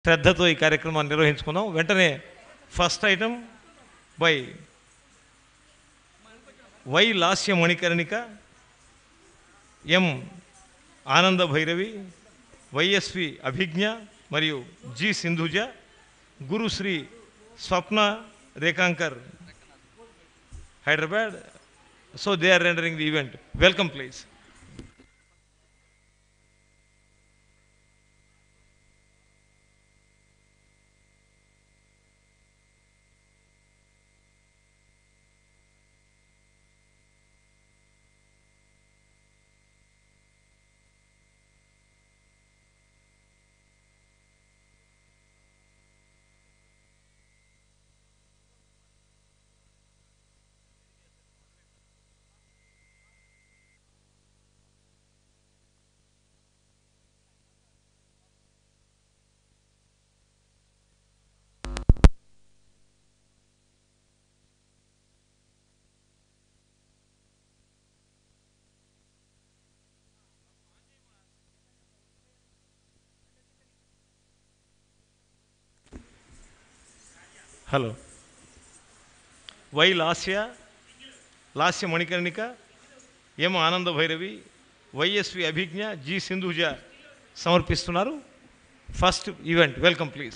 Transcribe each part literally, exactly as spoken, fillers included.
శ్రద్ధతో ఈ కార్యక్రమాన్ని నిర్వహించుకుందాం. వెంటనే first item by Y Lasya Manikarnika, M Ananda Bhairavi, YSV Abhigna మరియు G Sindhuja, Gurushri Swapna Rekhankar Hyderabad. So they are rendering the event. Welcome please. Hello. Y Lasya Lasya Manikarnika, M Ananda Bhairavi, YSV Abhigna, G Sindhuja సమర్పిస్తున్నారు ఫస్ట్ ఈవెంట్. Welcome please.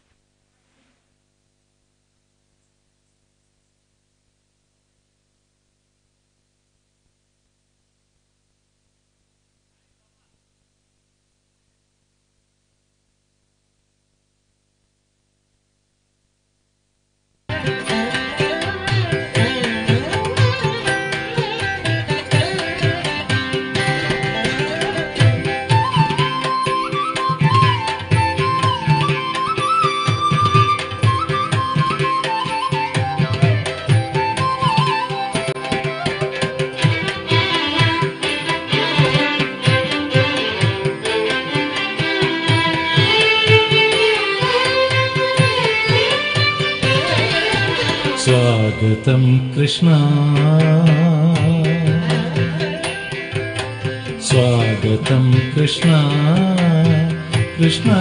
स्वागतं कृष्णा, स्वागतं कृष्णा, कृष्णा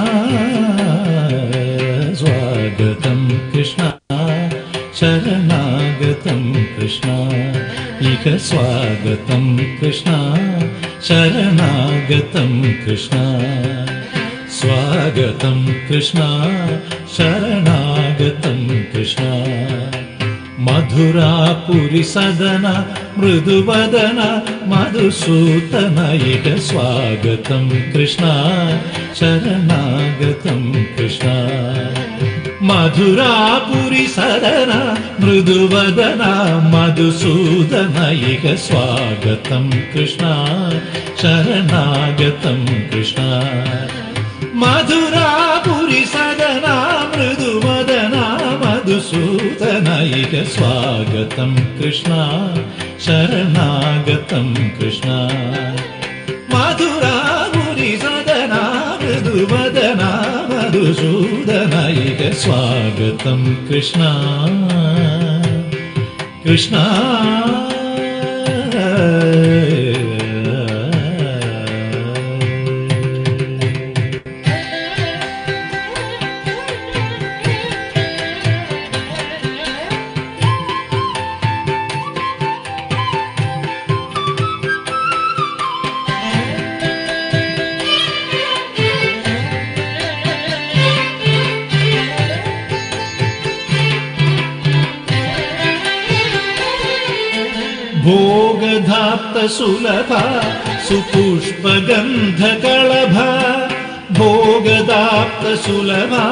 स्वागतं कृष्णा, शरणागतं कृष्णा, इह स्वागतं कृष्णा, शरणागतं कृष्णा, स्वागतं कृष्णा, शरणागतं कृष्णा, मधुरापुरी सदन मृदुवदन मधुसूदन, इह स्वागतं कृष्णा, शरणागतं कृष्णा, मधुरापुरी सदन मृदुवदन मधुसूदन, इह स्वागतं कृष्णा, शरणागतं कृष्णा, मधुरापुरी सदन मृदुवदन मधुसूदन, इह स्वागतं कृष्णा, शरणागतं कृष्णा, मधुरापुरी सदन मृदुवदन मधुसूदन, इह स्वागतं कृष्णा, कृष्णा भोगधाप्त सुलभा सुपुष्पगन्धकळभा, भोगधाप्त सुलभा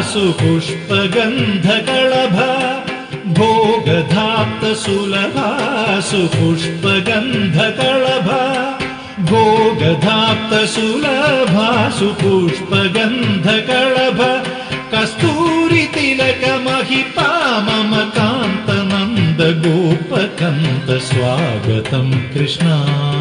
सुपुष्पगन्धकळभा, भोगधाप्त सुलभा सुपुष्पगन्धकळभा, भोगधाप्त सुलभा सुपुष्पगन्धकळभा, कस्तूरी तिलक महिपा मम कान्त नन्द गोपकन्त, स्वागतं कृष्णा,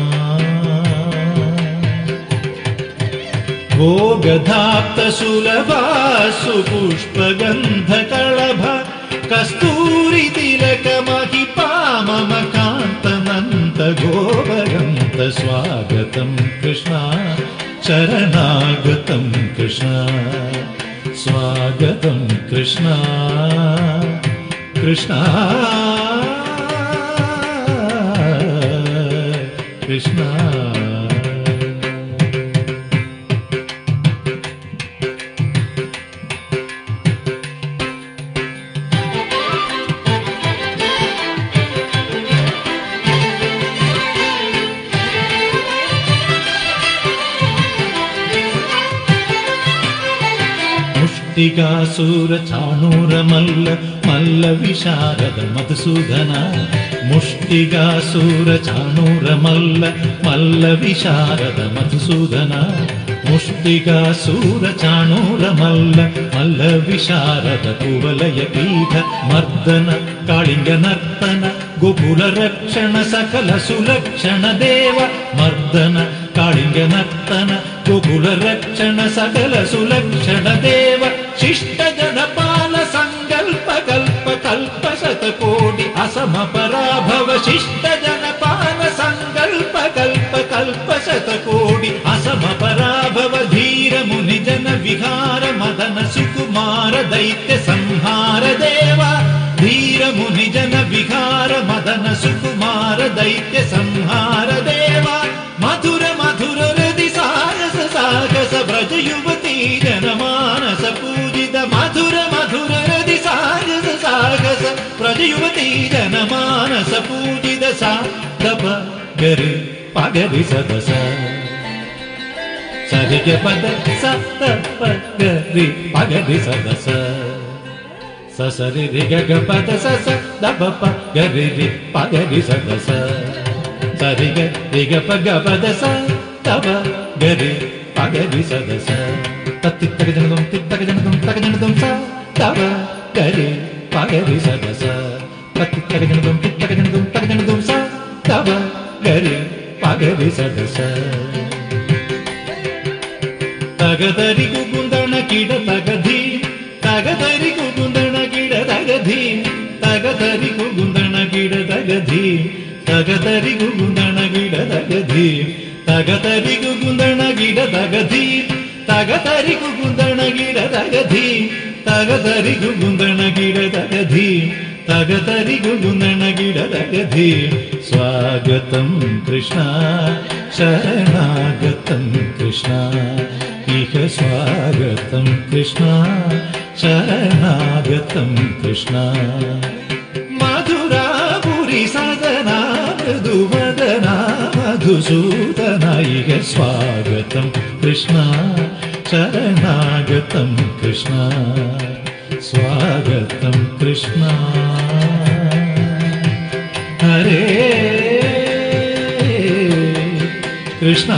भोगधाप्त सुलभा सुपुष्पगन्धकळभा, कस्तूरी तिलक महिपा मम कान्त नन्द गोपकन्त, स्वागतं कृष्णा, शरणागतं कृष्णा, स्वागतं कृष्ण कृष्ण कृष्ण मुष्टिकासुर चाणूर मल्ल मल्ल विशारद मधुसूदन मुष्टिकासुर चाणूर मल्ल मल्ल विशारद मधुसूदन मुष्टिकासुर चाणूर मल्ल मल्ल विशारद कुवलय पीठ मर्दन कालिंग नर्तन गोकुल रक्षण सकल सुलक्षण देव मर्दन कालिंग नर्तन गोकुल रक्षण सकल सुलक्षण देव शिष्ट जनपाल संकल्प कल्प कल्प शतकोटि असम पराभव शिष्ट जनपाल संकल्प कल्प कल्प शतकोटि असम पराभव धीर मुनि जन विहार मदन सुकुमार दैत्य संहार देव धीर मुनि जन विहार मदन सुकुमार दैत्य संहार देव मधुर मधुर हृदि सारस सागस ब्रज युवती जनमानस पूजित मधुर मधुर हृदि सागस सागस ब्रज युवती जनमानस पूजित सा दप गरि पगरि सदस सरि ग पद स दप गरि पगरि सदस स सरि रि ग ग पद स स दप प गरि रि पगरि सदस सरि ग रि ग प ग पद स दप गरि पगरि सदस तत्ति तग जनदम तित्तग जनदम तग जनदम स दप गरि पगरि सदस तत्ति तग जनदम तित्तग जनदम तग जनदम स दप गरि पगरि सदस तगदरि कुकुंदण किड तगधी तगदरि कुकुंदण किड तगधी तगदरि कुकुंदण किड तगधी तगदरि कुकुंदण किड तगधी तगदरि कुकुंदण किड तगधी तगदरि कुकुंदण किड तगधी तगदरि कुकुंदण किड तगधी तगदरि कुकुंदण किड तगधी स्वागतं कृष्ण शरणागतं कृष्ण इह स्वागतं कृष्ण शरणागतं कृष्ण मधुरापुरी सदना मृदुवदना मधुसूदना इह स्वागतं कृष्ण शरणागतं कृष्ण स्वागतं कृष्ण हरे कृष्ण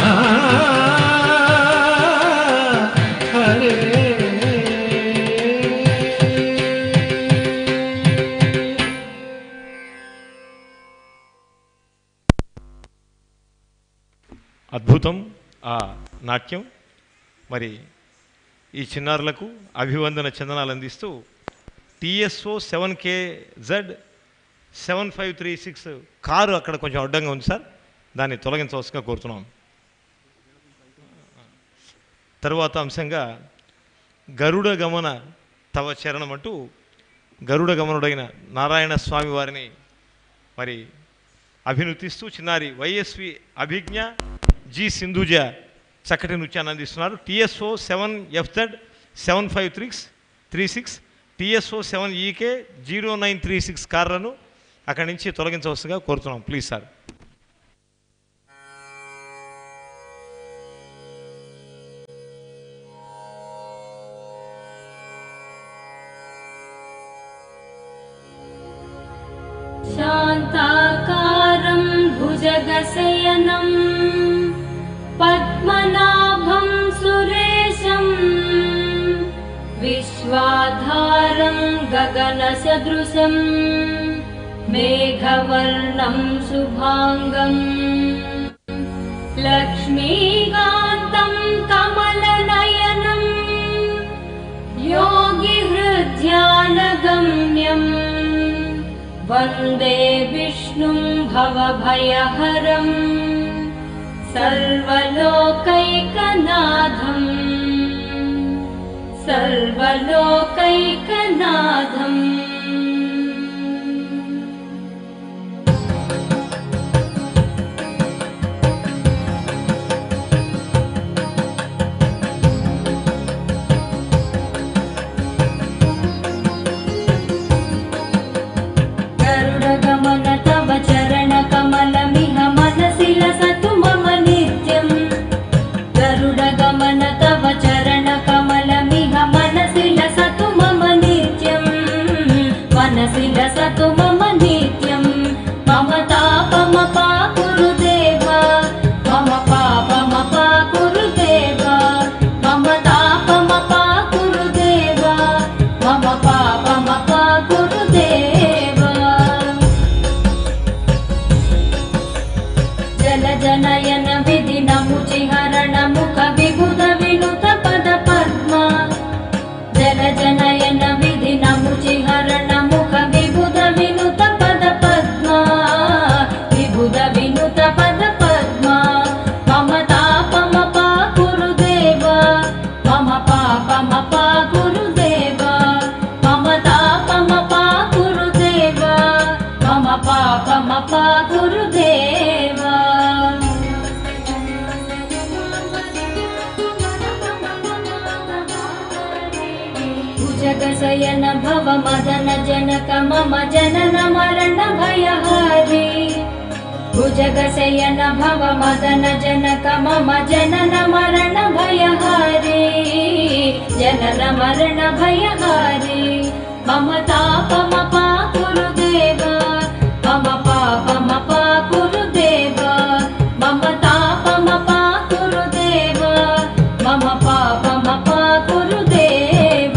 हरे అద్భుతం ఆ నాట్యం. మరి ఈ చిన్నారులకు అభివందన చందనాలు అందిస్తూ TSO seven K Z seven five three six car అక్కడ కొంచెం అడ్డంగా ఉంది సార్, దాన్ని తొలగించవలసిగా కోరుతున్నాం. తరువాత అంశంగా గరుడ గమన తవ చరణం అంటూ గరుడ గమనుడైన నారాయణ స్వామి వారిని మరి అభినుతిస్తూ చిన్నారి వైఎస్వి అభిజ్ఞ జి సింధుజ చక్కటి నృత్యాన్ని అందిస్తున్నారు. TSO seven FZ seven five three three six TSO seven EK zero nine three six కార్లను అక్కడి నుంచి తొలగించవలసిగా కోరుతున్నాం. Please sir. शान्ताकारं भुजगशयनं पद्मनाभं सुरेशं विश्वाधारं गगनसदृशं मेघवर्णं शुभांगं लक्ष्मीकान्तं कमलनयनं योगिहृद्यानगम्यं वन्दे विष्णुं भवभयहरं सर्वलोकैकनाथं सर्वलोकैकनाथम् गरुडगमन तव चरणकमलमिह मनसि लसतु मम नित्यम् गरुडगमन तव चरणकमलमिह मनसि लसतु मम नित्यम् मनसि लसतु मम नित्यम् मम तापमपाकुरु देव मम पापमपाकुरु देव मम तापमपाकुरु देव मम पापमपाकुरु देव जलजनयन विधि नमुचिहरण मुख विबुध विनुत पद पद्मा जलजनयन विधि नमुचिहरण मुख विबुध विनुत पद पद्मा विबुध विनुत पद पद्मा मम तापमपाकुरु देव मम पापमपाकुरु देव मम तापमपाकुरु देव मम पापमपाकुरु देव भुजगशयन भव मदन जनक मम जनन मरण भयहारी भुजगशयन भव मदन जनक मम जनन मरण भयहारी जनन मरण भयहारी मम तापमपाकुरु देव मम पापमपाकुरु देव मम तापमपाकुरु देव मम पापमपाकुरु देव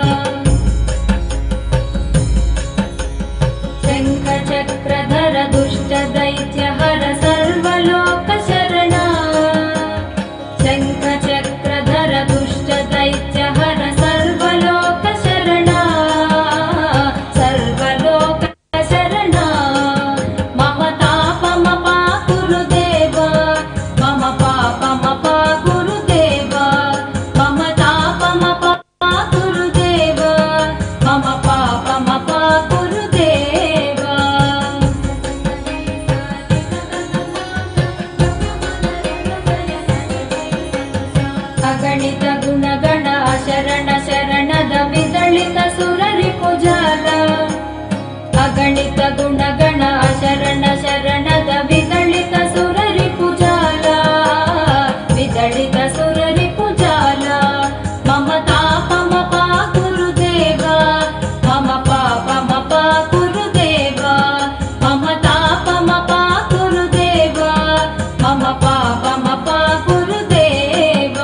शङ्खचक्रधर दुष्ट दैत्य हर सर्वलोक शरणा शङ्खचक्रधर दुष्ट दैत्य हर सर्वलोक शरणा सर्वलोक शरणा मम तापमपाकुरु देव मम पापमपाकुरु देव मम तापमपाकुरु देव मम पापमपाकुरु देव अगणित गुणगण शरण शरणद विदलित सुररिपुजाल अगणित गुणगण शरण शरणद विदलित सुररिपुजाल विदलित सुररिपुजाल मम तापमपाकुरु देव मम पापमपाकुरु देव मम तापमपाकुरु देव मम पापमपाकुरु देव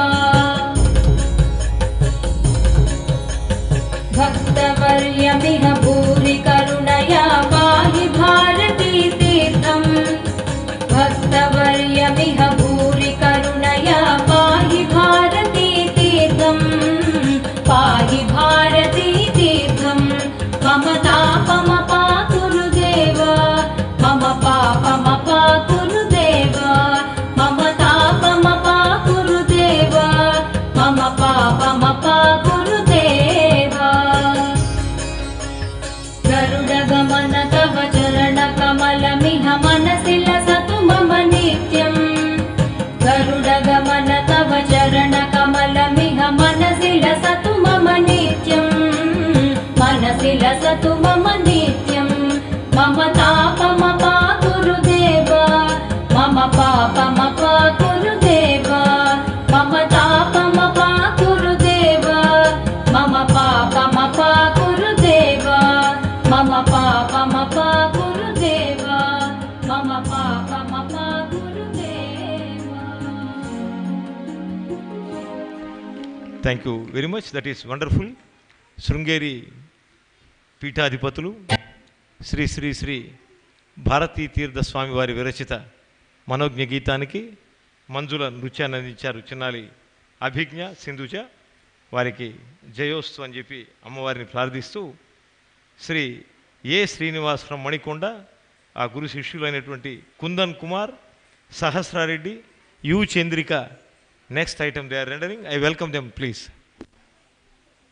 भक्तवर्यमिह भूरि करुणया पाहि भारती तीर्थम् भक्तवर्यमिह भूरि करुणया पाहि भारती तीर्थम् पाहि भारती तीर्थम् मम तापमपाकुरु देव मम पापमपाकुरु देव मम तापमपाकुरु देव मम पापमपाकुरु देव गरुडगमन तव चरणकमलमिह मनसि लसतु मम नित्यम् गरुडगमन तव चरणकमलमिह मनसि लसतु मम नित्यम् मनसि लसतु मम नित्यम् मम तापमपाकुरु देव मम पापमपाकुरु देव मम तापमपाकुरु देव मम पापमपाकुरु देव मम पापमपाकुरु देव मम पापमपाकुरु देव thank you very much that is wonderful Sringeri పీఠాధిపతులు శ్రీ శ్రీ శ్రీ భారతీ తీర్థ స్వామి వారి విరచిత మనోజ్ఞ గీతానికి మంజుల నృత్యాన్ని అందించారు చిన్నాలి అభిజ్ఞ సింధుజ వారికి జయోస్తు అని చెప్పి అమ్మవారిని ప్రార్థిస్తూ శ్రీ ఏ శ్రీనివాసరావు మణికొండ ఆ గురు శిష్యులైనటువంటి Kundan Kumar Sahasrareddy U Chandrika next item they are rendering I welcome them please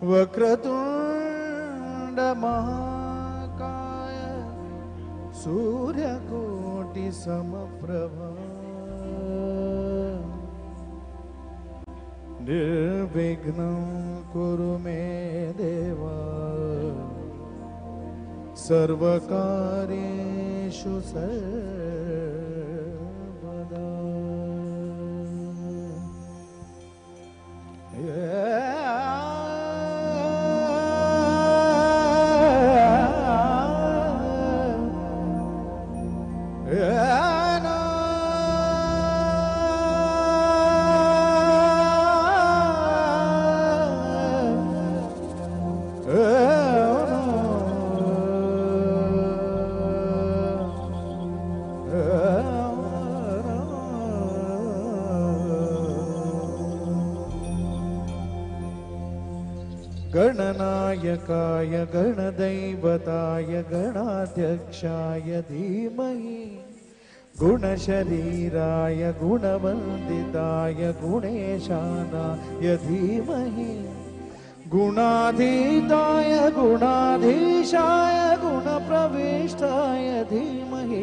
वक्रतुंड महाकाय सूर्यकोटि समप्रभा निर्विघ्नं कुरु मे देवा सर्वकार्येषु सर्वदा। गणनायकाय गणदैवताय गणाध्यक्षाय धीमहि गुणशरीराय गुणवन्दिताय गुणेशानाय धीमहि गुणाधीताय गुणाधीशाय गुणप्रविष्टाय धीमहि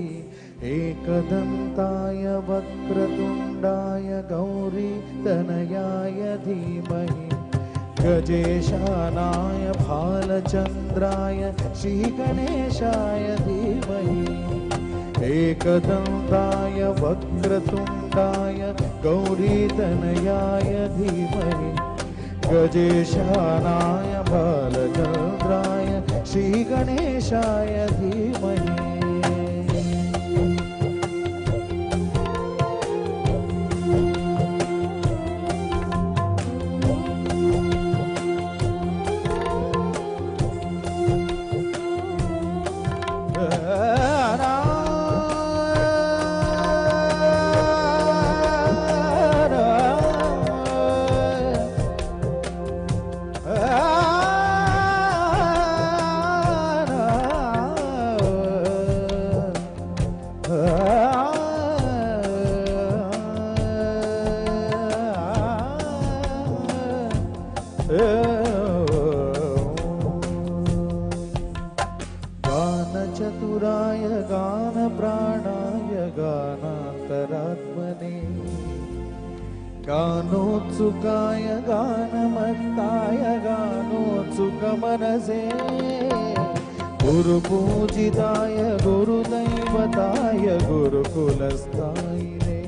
एकदन्ताय वक्रतुण्डाय गौरीतनयाय धीमहि गजेशानाय भालचन्द्राय श्रीगणेशाय धीमहि एकदन्ताय वक्रतुण्डाय गौरीतनयाय धीमहि गजेशानाय भालचन्द्राय श्रीगणेशाय धीमहि गानचतुराय गानप्राणाय गानान्तरात्मने गानोत्सुकाय गानमत्ताय गानोत्सुकमनसे गुरुपूजिताय गुरुदैवताय गुरुकुलस्थायिने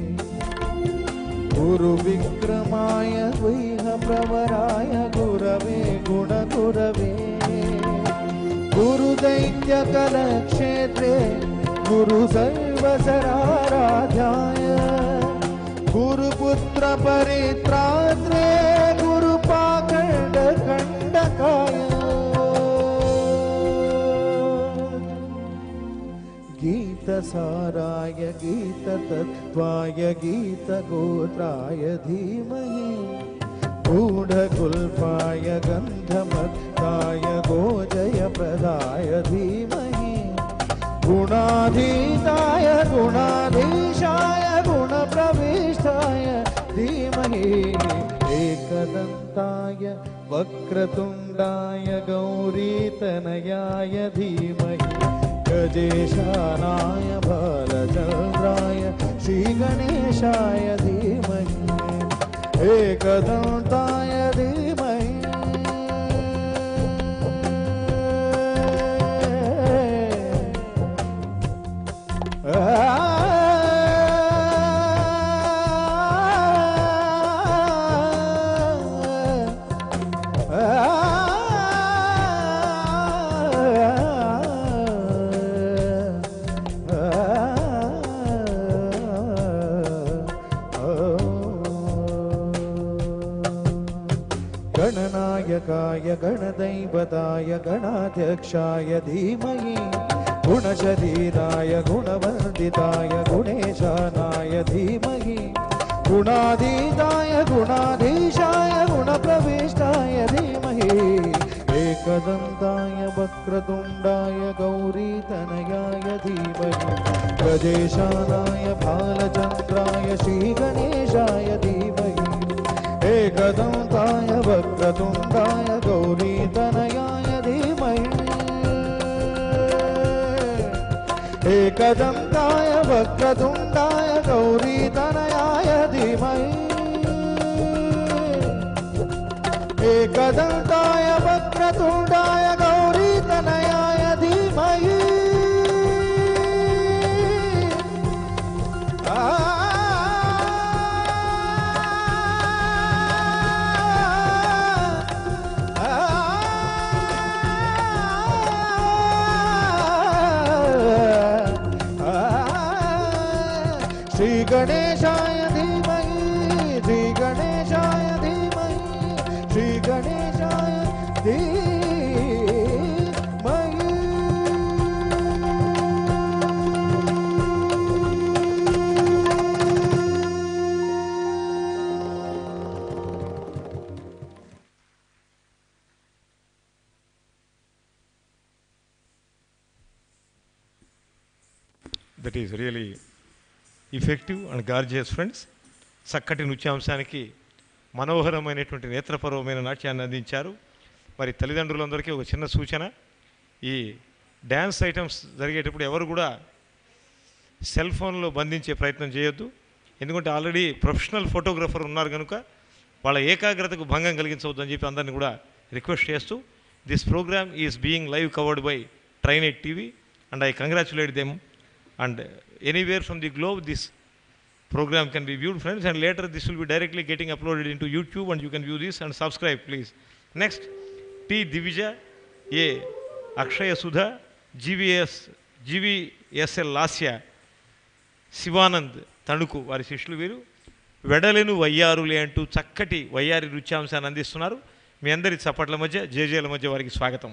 गुरुविक्रमाय गुह्यप्रवराय गुरवे गुणगुरवे गुरुदैत्यकलक्षेत्रे गुरुसर्वसराराध्याय गुरुपुत्रपरित्रात्रे गुरुपाखण्डकण्डकाय गीतसाराय गीततत्त्वाय गीतगोत्राय धीमहि गूढकुल्पाय गन्धमत्ताय गोजयप्रदाय धीमहि गुणाधीताय गुणाधीशाय गुणप्रविष्टाय धीमहि एकदन्ताय वक्रतुण्डाय गौरीतनयाय धीमहि गजेशानाय भालचन्द्राय श्रीगणेशाय धीमहि एकदन्ताय धीमहि गणनायकाय गणदैवताय गणाध्यक्षाय धीमहि गुणशरीराय गुणवर्धिताय गुणेशानाय धीमहि गुणाधीताय गुणाधीशाय गुणप्रविष्टाय धीमहि एकदन्ताय वक्रतुण्डाय गौरीतनयाय धीमहि गजेशानाय भालचन्द्राय श्रीगणेशाय धीमहि एकदन्ताय वक्रतुण्डाय गौरीतनयाय धीमहि एकदन्ताय वक्रतुण्डाय गौरीतनयाय धीमहि एकदन्ताय वक्रतुण्डाय गौरीतनयाय धीमहि श्री गणेशाय धीमहि श्री गणेशाय धीमहि श्री गणेशाय धीमहि That is really effective and gorgeous, friends. చక్కటి నృత్యాంశానికి మనోహరమైనటువంటి నేత్రపరమైన నాట్యాన్ని అందించారు. మరి తల్లిదండ్రులందరికీ ఒక చిన్న సూచన, ఈ డ్యాన్స్ ఐటమ్స్ జరిగేటప్పుడు ఎవరు కూడా సెల్ ఫోన్లో బంధించే ప్రయత్నం చేయొద్దు. ఎందుకంటే ఆల్రెడీ ప్రొఫెషనల్ ఫోటోగ్రఫర్ ఉన్నారు కనుక వాళ్ళ ఏకాగ్రతకు భంగం కలిగించవద్దు అని చెప్పి అందరిని కూడా రిక్వెస్ట్ చేస్తూ, this programme is being live covered by Trinet TV and I congratulate them. And anywhere from the globe this program can be viewed, friends, and later this will be directly getting uploaded into YouTube and you can view this and subscribe, please. Next, T Divija, A Akshaya Sudha, G V S G V S L Lasya, Sivanand Tanuku వారి శిష్యులు వీరు. వెడలెను వయ్యారులే అంటూ చక్కటి వయ్యారి నృత్యాంశాన్ని అందిస్తున్నారు. మీ అందరి చప్పట్ల మధ్య జేజేల మధ్య వారికి స్వాగతం.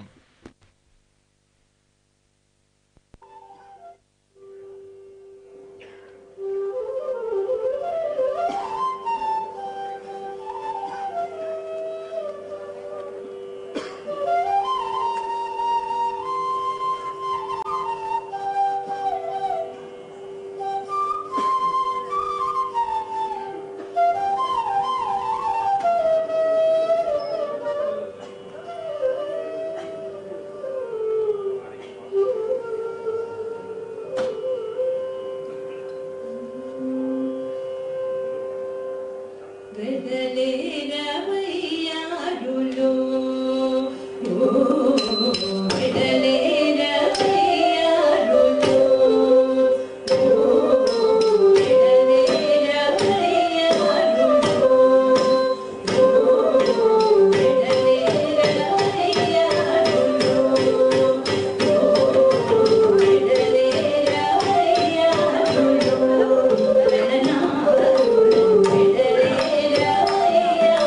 Yeah.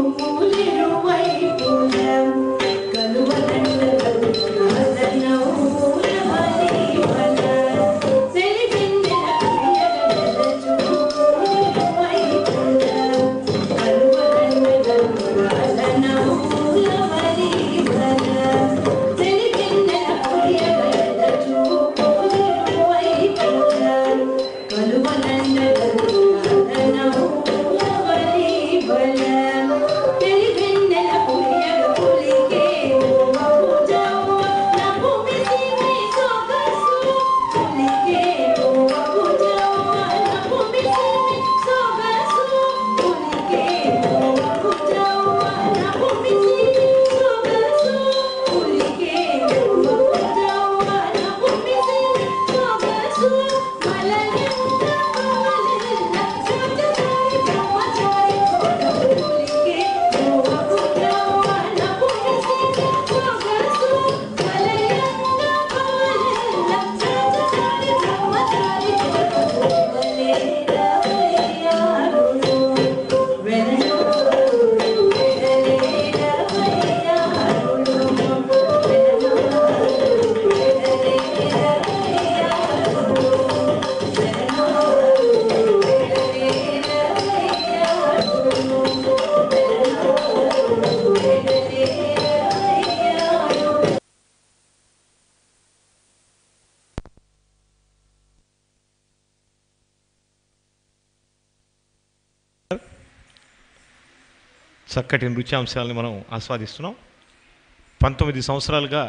చక్కటి నృత్యాంశాలని మనం ఆస్వాదిస్తున్నాం. పంతొమ్మిది సంవత్సరాలుగా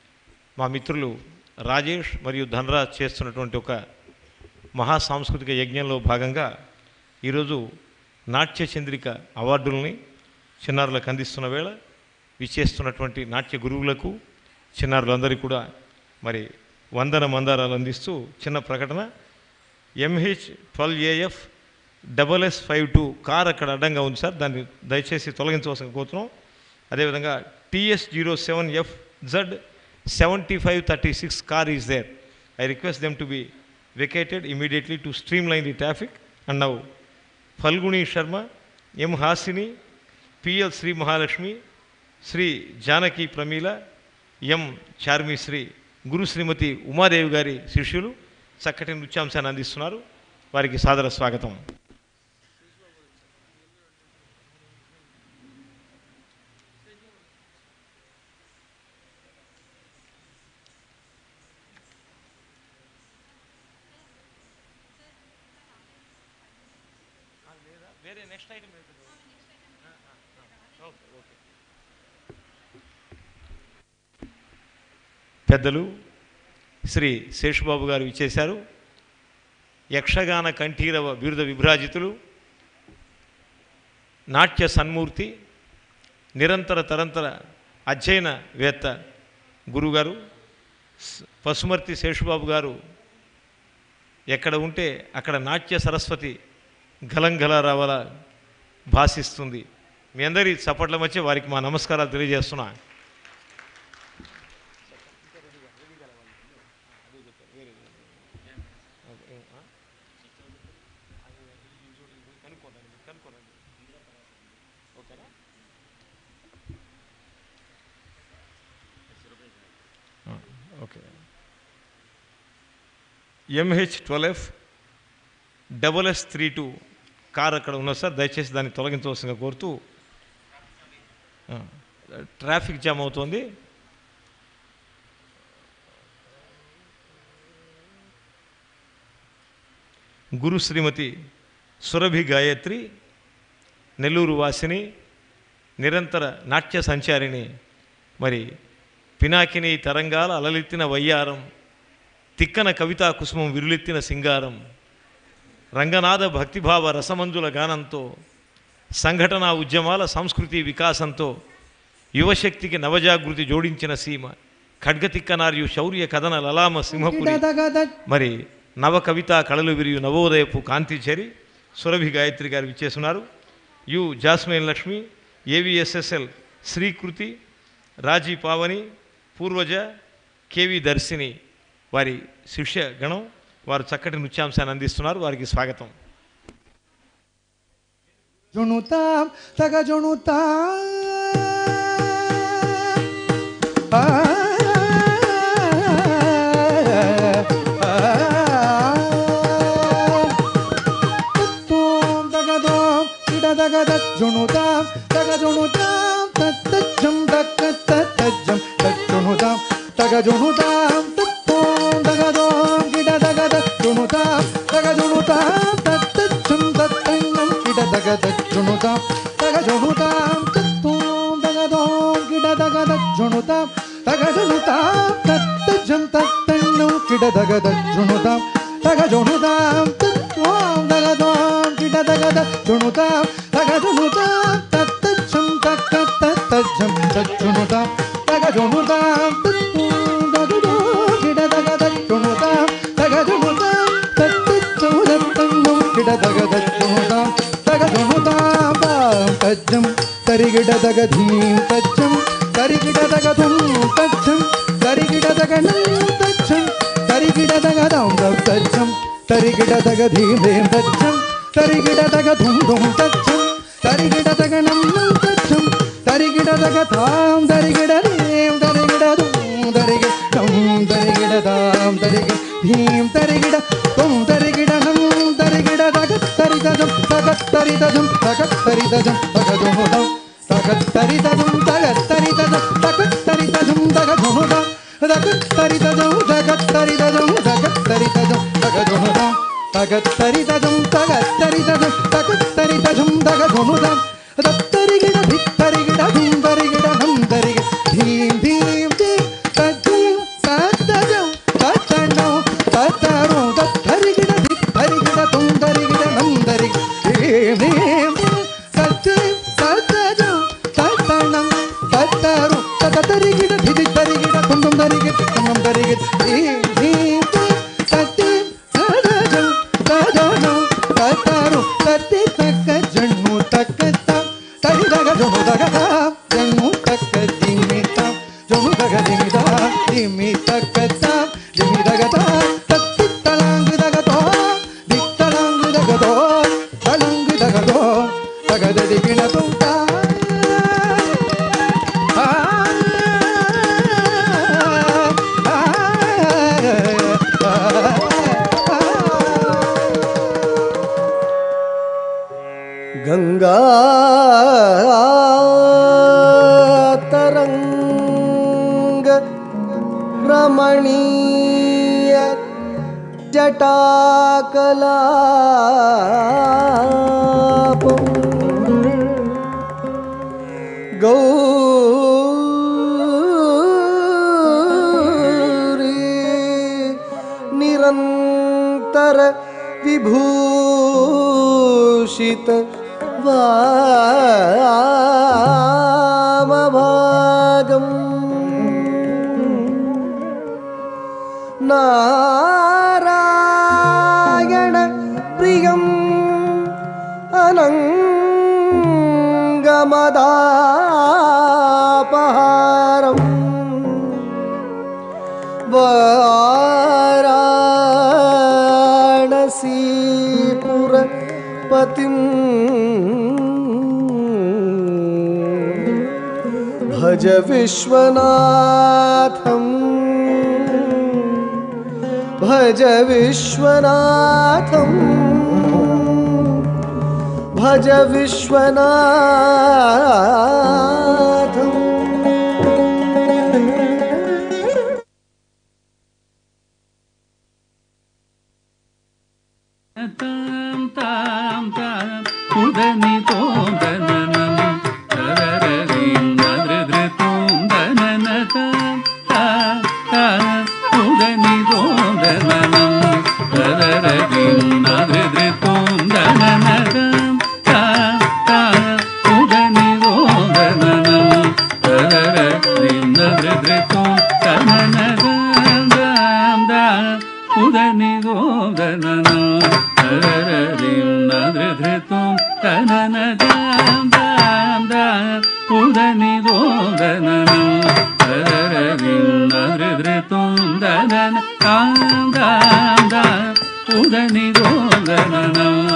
మా మిత్రులు రాజేష్ మరియు ధనరాజ్ చేస్తున్నటువంటి ఒక మహా సాంస్కృతిక యజ్ఞంలో భాగంగా ఈరోజు నాట్య చంద్రిక అవార్డుల్ని చిన్నారులకు అందిస్తున్న వేళ విచ్చేస్తున్నటువంటి నాట్య గురువులకు చిన్నారులందరికీ కూడా మరి వందన మందారాలు అందిస్తూ చిన్న ప్రకటన. MH twelve AF double S five two car అక్కడ అడ్డంగా ఉంది సార్, దాన్ని దయచేసి తొలగించవలసిన కోరుతున్నాం. అదేవిధంగా TS zero seven F Z seventy five thirty six car is there. I request them to be vacated immediately to streamline the traffic. And now Phalguni Sharma, M Hasini, PL Sri Mahalakshmi, Sri Janaki Pramila, M Charmisri, గురు శ్రీమతి ఉమాదేవి గారి శిష్యులు చక్కటి నృత్యాంశాన్ని అందిస్తున్నారు. వారికి సాదర స్వాగతం. వేరే నెక్స్ట్ ఐటమ్ పెద్దలు శ్రీ శేషుబాబు గారు ఇచ్చేశారు. యక్షగాన కంఠీరవ బిరుద విభ్రాజితులు, నాట్య సన్మూర్తి, నిరంతర తరంతర అధ్యయనవేత్త గురుగారు పసుమర్తి శేషుబాబు గారు ఎక్కడ ఉంటే అక్కడ నాట్య సరస్వతి గలంగల రావాల భాషిస్తుంది. మీ అందరి చప్పట్ల మధ్య వారికి మా నమస్కారాలు తెలియజేస్తున్నా. Okay, MH twelve F double S three two car అక్కడ ఉన్నది సార్, దయచేసి దాన్ని తొలగించవలసిందిగా కోరుతూ. ట్రాఫిక్ జామ్ అవుతోంది. గురు శ్రీమతి సురభి గాయత్రి, నెల్లూరు వాసిని, నిరంతర నాట్య సంచారిణి, మరి పినాకిని తరంగాల అలలెత్తిన వయ్యారం, తిక్కన కవితా కుసుమం విరులెత్తిన సింగారం, రంగనాథ భక్తిభావ రసమంజుల గానంతో, సంఘటనా ఉద్యమాల సంస్కృతి వికాసంతో యువశక్తికి నవజాగృతి జోడించిన సీమ, ఖడ్గతిక్కనార్యు శౌర్య కథన లలామ సింహపురి, మరి నవ కవితా కళలు విరియు నవోదయపు కాంతిచరి సురభి గాయత్రి గారు ఇచ్చేస్తున్నారు. U Jasmine Lakshmi, AVSSL Srikruthi, Raji Pavani, Purvaja, KV Darshini వారి శిష్య గణం, వారు చక్కటి నృత్యాంశాన్ని అందిస్తున్నారు. వారికి స్వాగతం. ಜುಣುತಾಂ ತಗ ಜುಣುತಾಂ ಆ ತೋಂ ತಗ ದೋಂ ಇಡ ತಗ ದತ್ ಜುಣುತಾಂ ತಗ ಜುಣುತಾಂ ತತ್ತಜ್ಜಂ ತಕ್ಕ ತತ್ತಜ್ಜಂ ತತ್ ಜುಣುತಾಂ ತಗ ಜುಣುತಾಂ ತತ್ತೋಂ ತಗ ದೋಂ ಇಡ ತಗ ದತ್ ಜುಣುತಾಂ ತಗ ಜುಣುತಾಂ ತತ್ತಜ್ಜಂ ತತ್ತಣ್ಣಂ ಇಡ ತಗ ದತ್ ಜುಣುತಾಂ ತಗ ಜುಣುತಾಂ ತತ್ತೋಂ ತಗ ದೋಂ ಇಡ ತಗ ದತ್ ಜುಣುತಾಂ ತಗ ಜುಣುತಾಂ ತತ್ತಜ್ಜಂ ತತ್ತಣ್ಣಂ ಇಡ ತಗ ದತ್ ಜುಣುತಾಂ ತಗ ಜುಣುತಾಂ ತತ್ತೋಂ ತಗ ದೋಂ ಇಡ ತಗ ದತ್ ಜುಣುತಾಂ ತಗ ಜುಣುತಾಂ ತತ್ತಜ್ಜಂ ತಕ್ಕ ತತ್ತಜ್ಜಂ ತತ್ ಜುಣುತಾಂ ತಗ ಜುಣುತಾಂ ತತ್ತೋಂ ತಗ ದೋಂ ಇಡ ತಗ ದತ್ ಜುಣುತಾಂ ತಗ ಜುಣುತಾಂ ತತ್ತಜ್ಜಂ ತತ್ತಣ್ಣಂ ಇಡ ತಗ ದತ್ ಜುಣುತಾಂ ತಗ ಜುಣುತಾಂ ತಾಂ ತಜ್ಜಂ ತರಿಗಿಡ ತಗ ಧೀಂ ತಜ್ಜಂ ತರಿಗಿಡ ತಗ ಧುಂ ತಜ್ಜಂ ತರಿಗಿಡ ತಗ ನಂ ತಜ್ಜಂ ತರಿಗಿಡ ತಗ ದಂ ದಂ ತಜ್ಜಂ ತರಿಗಿಡ ತಗ ಧೀಂ ಧೀಂ ತಜ್ಜಂ ತರಿಗಿಡ ತಗ ಧುಂ ಧುಂ ತಜ್ಜಂ ತರಿಗಿಡ ತಗ ನಂ ನಂ ತಜ್ಜಂ ತರಿಗಿಡ ತಗ ತಾಂ ತರಿಗಿಡ ಧೀಂ ತರಿಗಿಡ ಧುಂ ತರಿಗಿಡ ಧಂ ತರಿಗಿಡ ತಾಂ ತರಿಗಿಡ ಧೀಂ ತರಿಗಿಡ ಧುಂ ತರಿಗಿಡ ನಂ ತರಿಗಿಡ ತಗ ತರಿದಂ ತಗ ತರಿದಂ ತಗ ತರಿದಂ ತಗ ಧುಂ ತಗ ತರಿದಂ ತಗ ತರಿದಂ ತಗ ತರಿದಂ ತಗ ಧುಂ ತಗ ತರಿದಂ ತಗ ತರಿದಂ ತಗ ತರಿದಂ ತಗ ಧುಂ ತಗ ತರಿದಂ ತಗ ತರಿದಂ ತಗ ತರಿದಂ ತಗ ಧುಂ ತತ್ತರಿಗಿಡ ಭಿತ್ತರಿಗಿಡ ಧುಂ ತರಿಗಿಡ ನಂ ತರಿಗಿಡ ಧೀಂ ಧೀಂ ಧೀಂ ತಜ್ಜಂ ತಜ್ಜಂ ತಜ್ಜಂ ತತ್ತರು ತತ್ತರಿಗಿಡ ಭಿತ್ತರಿಗಿಡ ಧುಂ ತರಿಗಿಡ ನಂ ತರಿಗಿಡ ಧೀಂ ಧೀಂ ತಜ್ಜಂ ತಜ್ಜಂ ತತ್ತಣಂ ತತ್ತರು ತತ್ತರಿಗಿಡ ಭಿತ್ತರಿಗಿಡ ಧುಂ ಧುಂ ತರಿಗಿಡ ನಂ ತರಿಗಿಡ ಧೀಂ ಧೀಂ ತಜ್ಜಂ ತಜ್ಜಂ ತಜ್ಜಂ ತತ್ತರು ತತ್ತಿ ತಕ್ಕ ಜಣ್ಣು ತಕ್ಕ ತರಿದಗ ಜೊನು ದಗ ಜಣ್ಣು ತಕ್ಕ ದಿಮ್ಮಿ ತಾಂ ಜೊನು ದಗ ದಿಮ್ಮಿ ತಾ ದಿಮ್ಮಿ ತಕ್ಕ ತಾಂ ದಿಮ್ಮಿ ದಗ ತಾ ತತ್ತಿ ತಳಂಗ್ ದಗ ತೋ ದಿತ್ತಳಂಗ್ ದಗ ತೋ ತಳಂಗ್ ದಗ ತೋ ದಗ ದಿಗಿಣ ತುಂಟ ಗಂಗಾ ತರಂಗ ರಮಣೀಯ ಜಟಾಕಲಾಪ ಗೌರಿ ನಿರಂತರ ವಿಭೂಷಿತ ವಾಮಭಾಗಂ ನಾರಾಯಣ ಪ್ರಿಯಂ ಅನಂಗಮದಾಪಹಾರಂ ವಾರಾಣಸೀಪುರ ಪತಿಂ ಭಜ ವಿಶ್ವನಾಥಂ ಭಜ ವಿಶ್ವನಾಥಂ ಭಜ ವಿಶ್ವನಾಥಂ ತಾಂ ತಾಂ ತಾಂ ಉದನಿ ತೋಂದನನಂ ತರರರಿಂ ನದ್ರದ್ರ ತೋಂದನನ ತಾಂ ತಾಂ ತಾಂ ಉದನಿ ತೋಂದನನಂ ತರರರಿಂ ನದ್ರದ್ರ ತೋಂದನನ ತಾಂ ತಾಂ ತಾಂ ಉದನಿ ತೋಂದನನಂ ತರರರಿಂ ನದ್ರದ್ರ ತೋಂದನನ ತಾಂ ತಾಂ ತಾಂ ಉದನಿ ತೋಂದನನಂ ತರರರಿಂ ನದ್ರಧೃತುಂ ತನನ ದಾಂ ದಾಂ ದಾಂ ಉದನಿ ದೋದನನಂ ತರರರಿಂ ನದ್ರಧೃತುಂ ದನನ ದಾಂ ದಾಂ ದಾಂ ಉದನಿ ದೋದನನಂ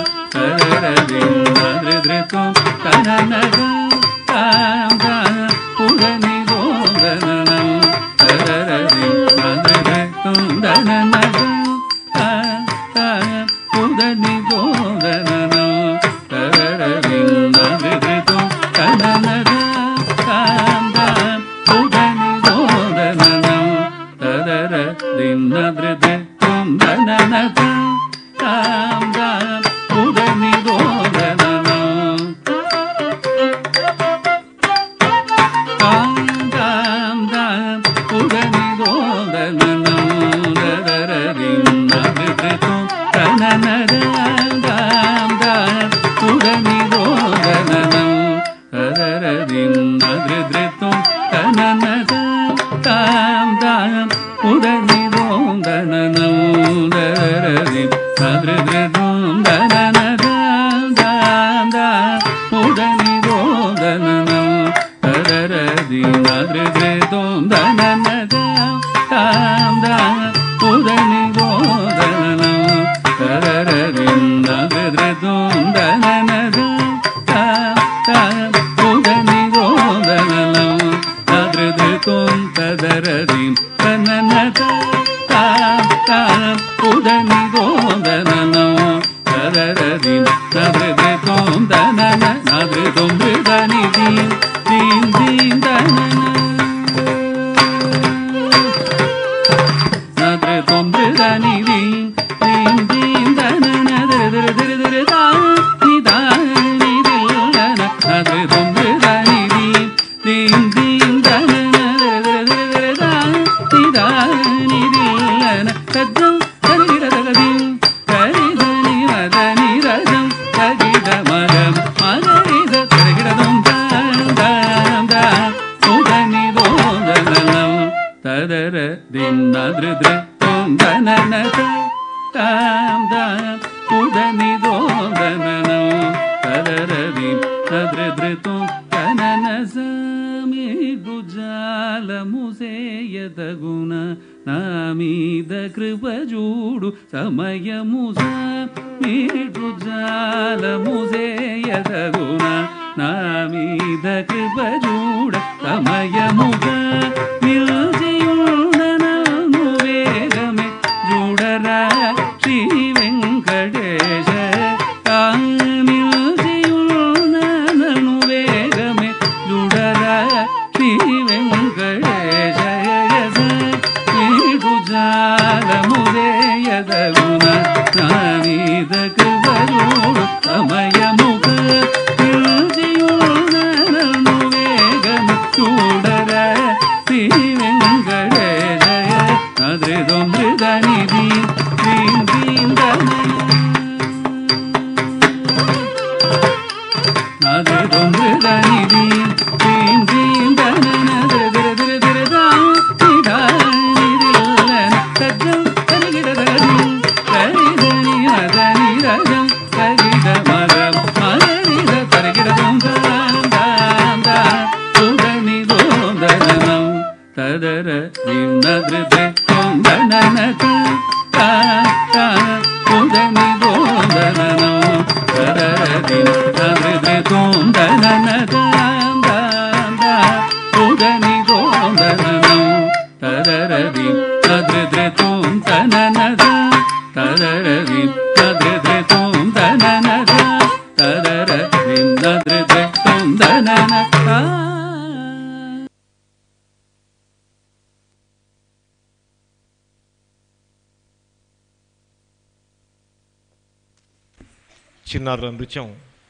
చిన్నారుల నృత్యం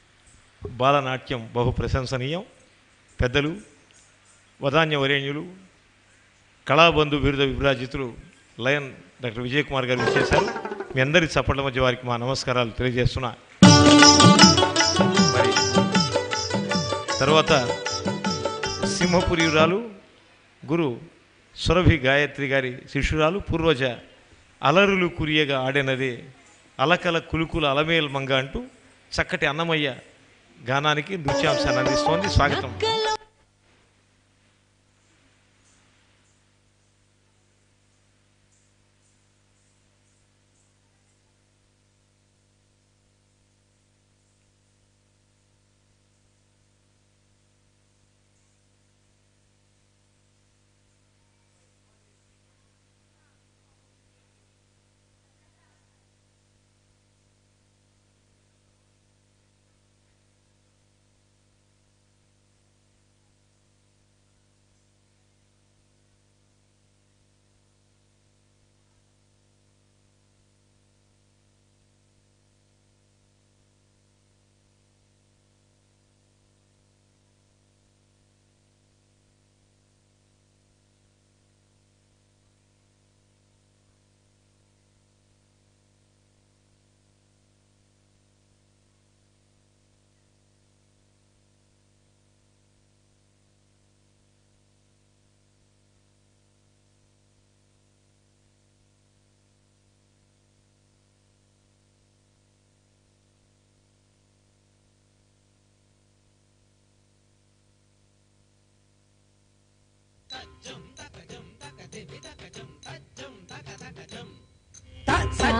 బాలనాట్యం బహు ప్రశంసనీయం. పెద్దలు వదాన్య వరేణ్యులు కళాబంధు బిరుద విభ్రాజితులు లయన్ డాక్టర్ విజయ్ కుమార్ గారు చేశారు. మీ అందరి చప్పట్ల మధ్య వారికి మా నమస్కారాలు తెలియజేస్తున్నా. మరి తర్వాత సింహపురియురాలు గురు సురభి గాయత్రి గారి శిష్యురాలు పూర్వజ అలరులు కురియగా ఆడినదే అలకల కులుకుల అలమేల్ మంగ అంటూ చక్కటి అన్నమయ్య గానానికి నృత్యాంశాన్ని అందిస్తోంది. స్వాగతం.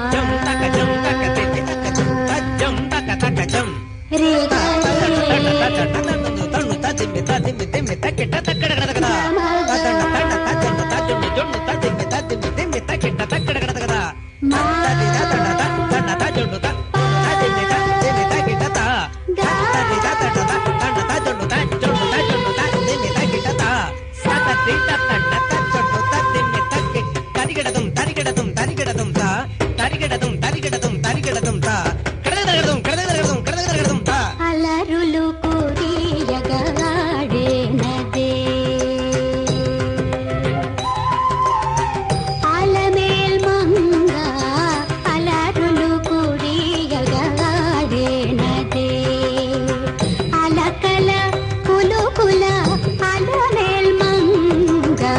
అలకల కులు కుల అలమేల్ మంగ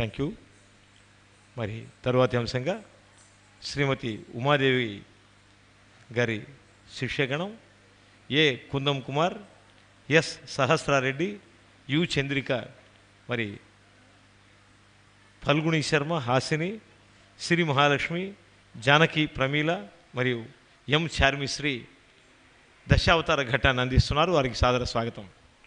థ్యాంక్ యూ. మరి తరువాతి అంశంగా శ్రీమతి ఉమాదేవి గారి శిష్యగణం A Kundan Kumar, S Sahasrareddy, U Chandrika, మరి ఫల్గుణి శర్మ, హాసిని, శ్రీ మహాలక్ష్మి, జానకి ప్రమీల మరియు ఎం చార్మిశ్రీ దశావతార ఘట్టాన్ని అందిస్తున్నారు. వారికి సాదర స్వాగతం.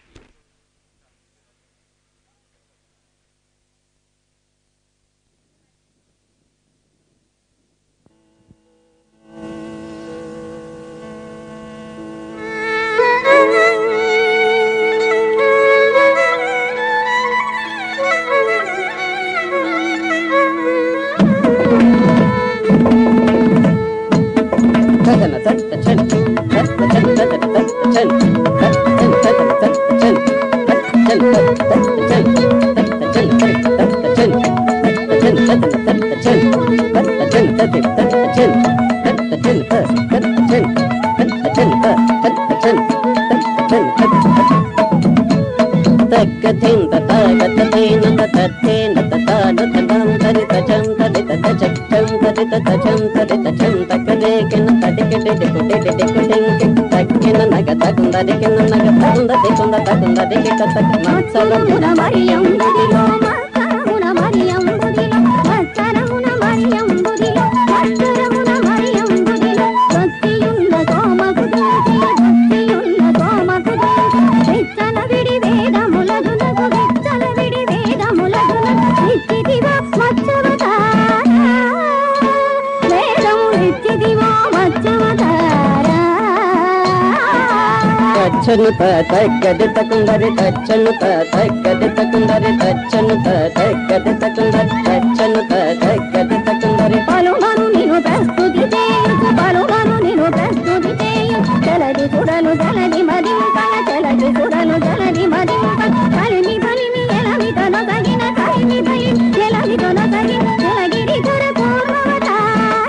తచ్చను తగ్గది తకుందరి తచ్చను తగ్గది తకుందరి తచ్చను తగ్గది తకుందరి తచ్చను తగ్గది తకుందరి పలుమను నేను ప్రస్తుతి చేయు పలుమను నేను ప్రస్తుతి చేయు జలది సుడలు జలది మదింపల జలది సుడలు జలది మదింపల కలిమి బలిమి ఎలమి తన తగిన కలిమి బలిమి ఎలమి తన తగిన జలగిరి ధర పూర్వవతార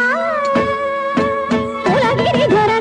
జలగిరి ధర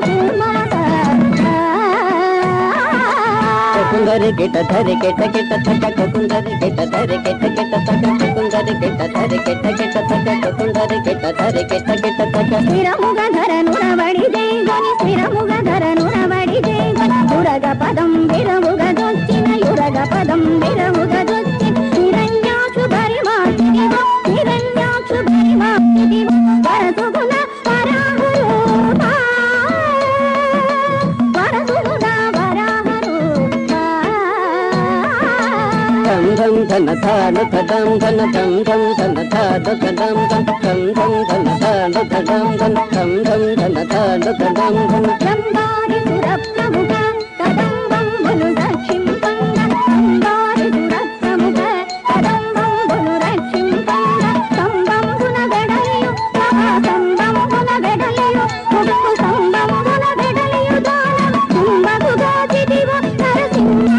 కుందరి గిట ధరి గిట గిట తక కుందరి గిట ధరి గిట గిట తక కుందరి గిట ధరి గిట గిట తక కుందరి గిట ధరి గిట గిట తక స్థిరముగ ధరను రవడి దేగని స్థిరముగ ధరను రవడి దేగని యురగ పదం విరముగ దొచ్చిన యురగ పదం విరముగ దొచ్చిన నిరంజాక్షు పరిమాటిదివో నిరంజాక్షు పరిమాటిదివో వరసుగుణ వరాహరూప వరసుగుణ ధం ధన ధాను ధం ధన ధం ధం ధన ధాను ధం ధం ధం ధం ధన ధాను ధం ధం ధం ధం ధన ధాను ధం ధం రంగారి సురప్రముఖ కదంబం బలు రక్షింపంగ రంగారి సురప్రముఖ కదంబం బలు రక్షింపంగ సంబం గుణ వెడలియు సంబం గుణ వెడలియు ముక్కు సంబం గుణ వెడలియు దానం కుంభకు గాచిదివ నరసింహ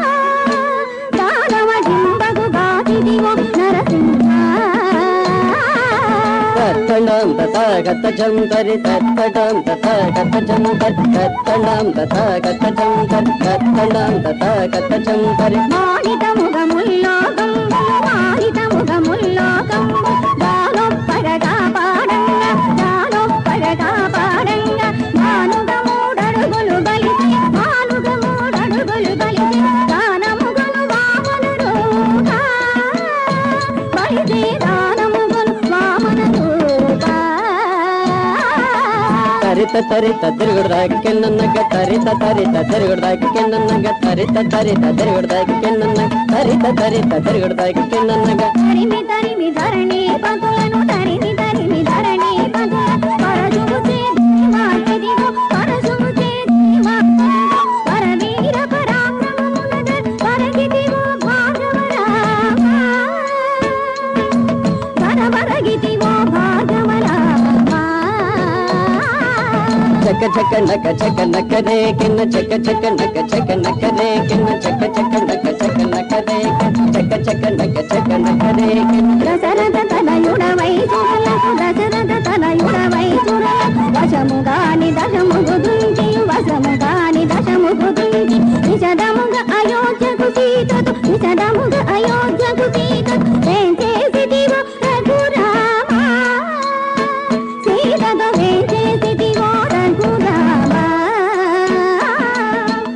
తత్తణం తథాగత జంతరి తత్తణం తథాగత జంతరి తత్తణం తథాగత జంతరి తత్తణం తథాగత జంతరి మానితముగముల్లోకం మానితముగముల్లోకం దానొప్పరగా పాడంగ దానొప్పరగా పాడంగ మానుగ మూడడుగులు బలిసి మానుగ మూడడుగులు బలిసి దానముగను వామన రూప బలిసి దానముగను వామన రూప తరిత తరిత తిరుగుడాకెన్నన్నగ తరిత తరిత తిరుగుడాకెన్నన్నగ తరిత తరిత తిరుగుడాకెన్నన్నగ తరిత తరిత తిరుగుడాకెన్నన్నగ తరిమి తరిమి ధరణి పదులను తరిమి తరిమి ధరణి పదులను పరజుము చేది మాటిదిగో పరజుము చేది మాటిదిగో పరవీర పరాక్రమమునగ పరగితివో భాగవరామ పరవరగితివో భాగవరామ చక చక నక చక నక రే కిన్న చక చక నక చక నక రే కిన్న చక చక నక చక నక రే చక చక నక చక నక రే కిన్న దశరథ తనయుడవై సురలకు దశరథ తనయుడవై సురలకు వశముగాని దశముగు దుంకి వశముగాని దశముగు దుంకి నిషదముగ అయోధ్యకు సీతతో నిషదముగ అయోధ్యకు సీతతో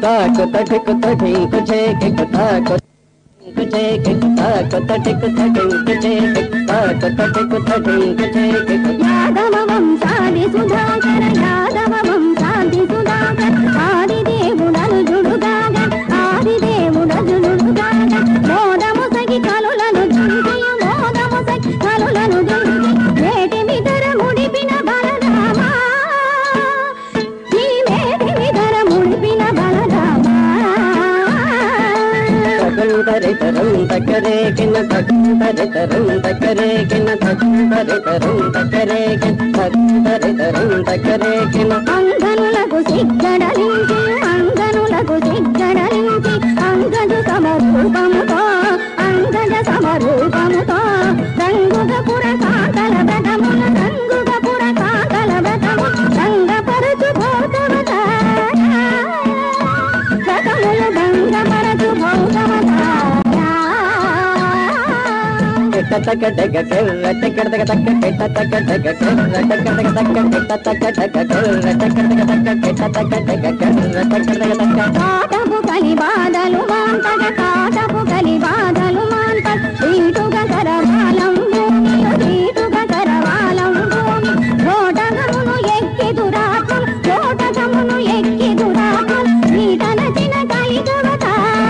కుతా కుత టికుత టింకు చేకి కుతా కుత చేకి కుతా కుత టికుత టింకు చేకి కుతా కుత టికుత టింకు చేకి యాదవ వంశాది సుధాకర యాదవ వంశాది సుధాకర ఆది దేవుడను జుడుగాగ ఆది దేవుడను జుడుగాగ మోదము సగి కలులను జుడిగి మోదము సగి కలులను జుడిగి వేటి మిదర ముడిపిన బలరామ ఈ వేటి మిదర ముడిపిన బలరామ తరితరం తక్కరే కిన్న తరితరం తక్కరే కిన్న తరితరం తక్కరే కిన్న తరితరం తక్కరే కిన్న అంగనులకు సిగ్గడలించి అంగనులకు సిగ్గడలించి అంగజ సమరూపముతో అంగజ సమరూపముతో రంగుగ పుర కాకల బెటముల రంగుగ పుర కాకల బెటము రంగపరచు భౌతవత సకముల రంగపరచు భౌతవత తక డగ కెర్ర టక డగ తక కెట తక డగ కెర్ర టక డగ తక కెట తక డగ కెర్ర టక డగ తక కెట తక డగ కెర్ర టక డగ తక కాటపు కలి బాధలు మాంతగ కాటపు కలి బాధలు మాంతగ ఈటుగ కరవాలం భూమి ఈటుగ కరవాలం భూమి రోటగమును ఎక్కి దురాత్మ రోటగమును ఎక్కి దురాత్మ ఈటన చిన్న కలిగవత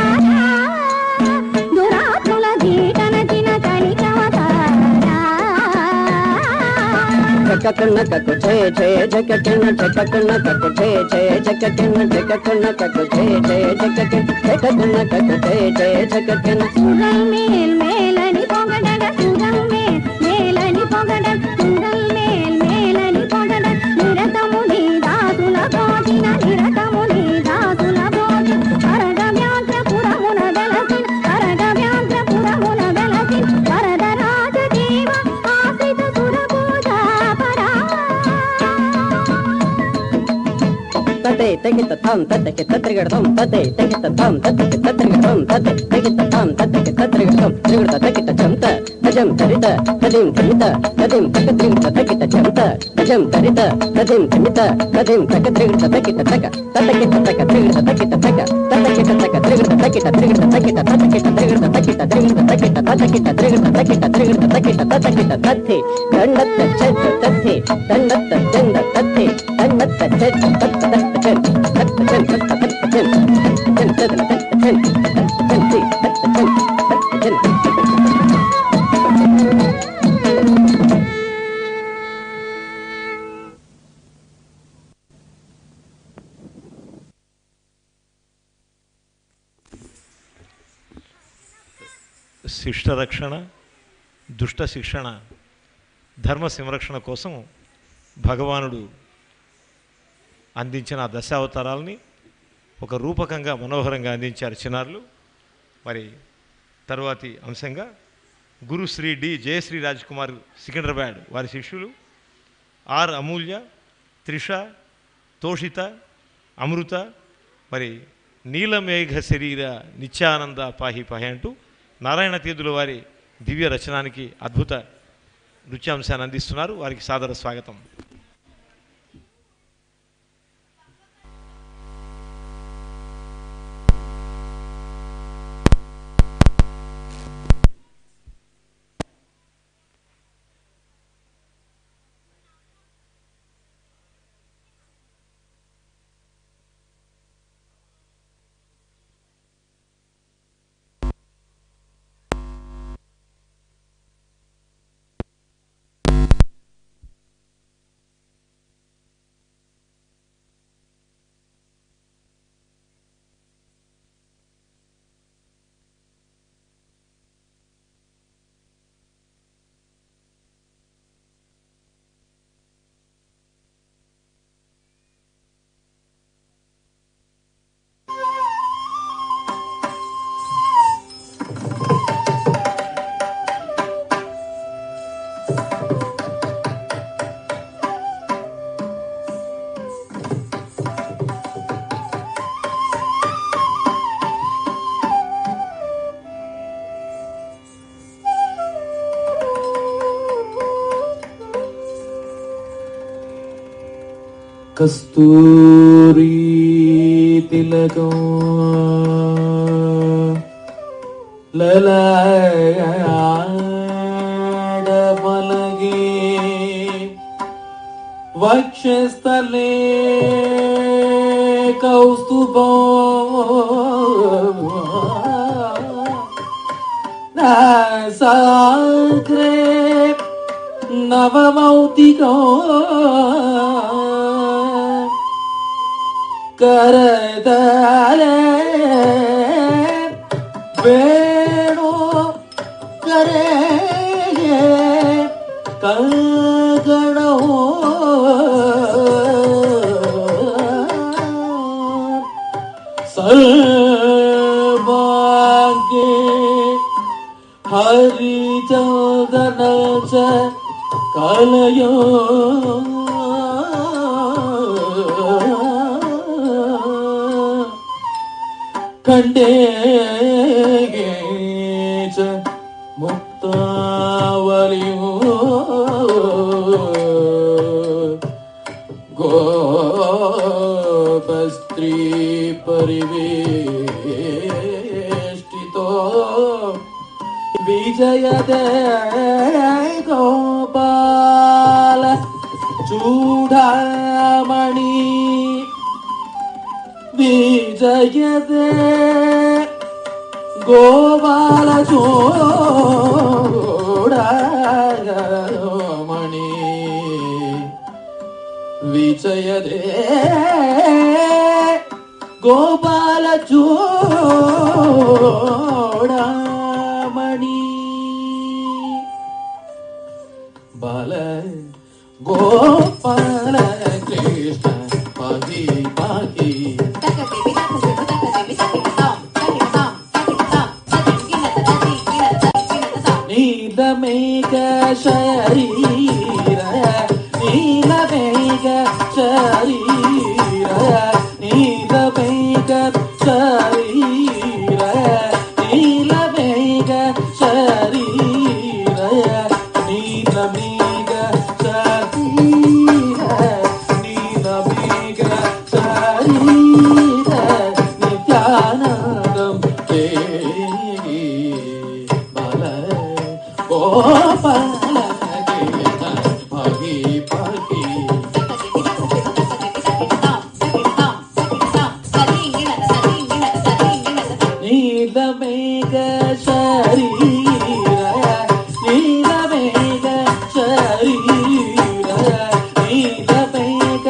దురాత్ముల జీటన చిన్న జకకన్న కకు ఛే ఛే జకకన్న జకకన్న కకు ఛే ఛే జకకన్న జకకన్న కకు ఛే ఛే జకకన్న జకకన్న కకు ఛే ఛే జకకన్న సుగల్ మేల్ మేలని పొగడగ సుగల్ మేల్ మేలని పొగడగ సుగల్ మేల్ మేలని పొగడగ నిరతము నీ దాసుల భోజిన నిరతము నీ దాసుల భోజిన పరగ వ్యాంధ్ర పురమున వెలసిన పరగ వ్యాంధ్ర పురమున వెలసిన వరద రాజ దేవ ఆశ్రిత సురభూజ తదే తగిత తాం తదకి తత్రిగడతం తదే తగిత తాం తదకి తత్రిగడతం తదే తగిత తాం తదకి తత్రిగడతం త్రిగడ తగిత చంత తజం తరిత తదిం తరిత తదిం తకత్రిం తదకిత చంత తజం తరిత తదిం తమిత తదిం తకత్రిగడ తదకిత తక తదకిత తక త్రిగడ తదకిత తక తదకిత తక త్రిగడ తదకిత త్రిగడ తదకిత తదకిత త్రిగడ తదకిత త్రిగడ తదకిత తదకిత త్రిగడ తదకిత త్రిగడ తదకిత తదకిత తత్తి దండత్త చత్త తత్తి దండత్త చంద తత్తి దండత్త చత్త తత్త శిష్ట రక్షణ దుష్ట శిక్షణ ధర్మ సంరక్షణ కోసం భగవానుడు అందించిన ఆ దశావతారాలని ఒక రూపకంగా మనోహరంగా అందించారు చిన్నారులు. మరి తరువాతి అంశంగా గురు శ్రీ డి జయశ్రీ రాజ్ కుమార్ సికింద్రాబాద్ వారి శిష్యులు ఆర్ అమూల్య, త్రిష, తోషిత, అమృత, మరి నీలమేఘ శరీర నిత్యానంద పాహి పాహి అంటూ నారాయణ తీర్థుల వారి దివ్య రచనానికి అద్భుత నృత్యాంశాన్ని అందిస్తున్నారు. వారికి సాదర స్వాగతం. கஸ்தூரி திலகம் லலாடமலகே வக்ஷஸ்தலே கௌஸ்துபம் நாசாக்ரே நவமௌதிகம் கரதலே வேணோ கரே கங்கணோ சர்வாங்கே ஹரிச்சந்தன கலயோ கண்டே முக்தாவலியோ கோபஸ்திரீ பரிவேஷ்டிதோ விஜயதே கோபால சூடாமணி விஜயதே கோபால சூடாமணி விஜயதே கோபால சூடாமணி பால கோபால கிருஷ்ண பாகி பாகி நீலமேக ஷரீர நீலமேக ஷரீர நீலமேக ஷரீர நீலமேக ஷரீர நீலமேக ஷரீர நீலமேக ஷரீர நித்யானந்தம் தேகி பல கோபால பாகி பாகி நீலமேக ஷரீர நீலமேக ஷரீர நீலமேக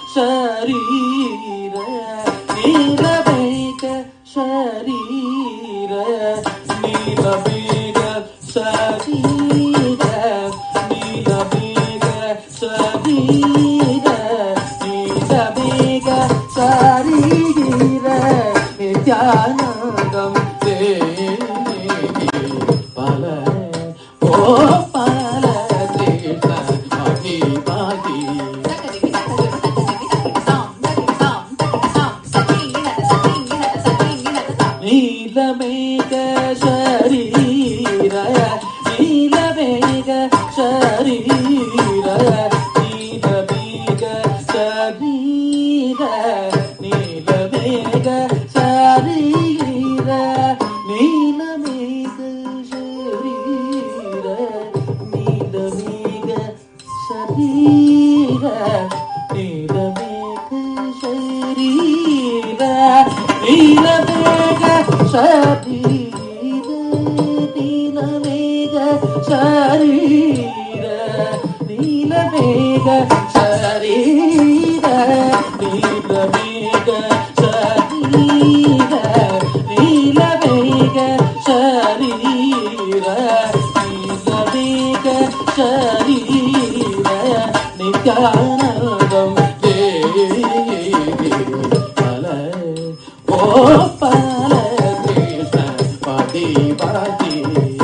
ஷரீர நீலமேக ஷரீர நீலமேக ஷரீர நீலமேக ஷரீர நீலமேக ஷரீர நித்யானந்தம் தேகி பல கோபால கிருஷ்ண பாகி பாகி நீலமேக ஷரீர நீலமேக ஷரீர நீலமேக ஷரீர நீலமேக ஷரீர நீலமேக ஷரீர நீலமேக ஷரீர நீலமேக ஷரீர நீலமேக ஷரீர நீலமேக ஷரீர நீலமேக ஷரீர நீலமேக ஷரீர நீலமேக ஷரீர நீலமேக ஷரீர நித்யானந்தம் தேகி பல கோபால கிருஷ்ண பாகி பாகி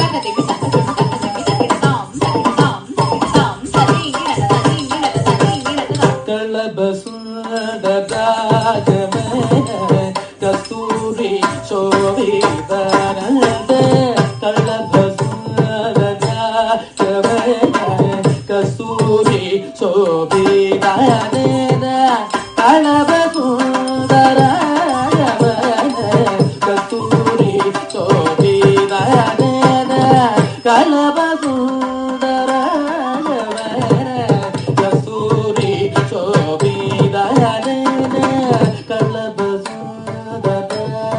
கலபசுந்தராஜமன கஸ்தூரி சோபிதனந்த கலபசுந்தராஜமன கஸ்தூரி சோபிதனந்த ಕಳವ ಸುಂದರ ಕಸ್ತೂರಿ ಶೋಭಿದಾನ ಕಳವ ಸುಂದರ ಕಸ್ತೂರಿ ಶೋಭಿದಾನ ಕಳವ ಸುಂದರ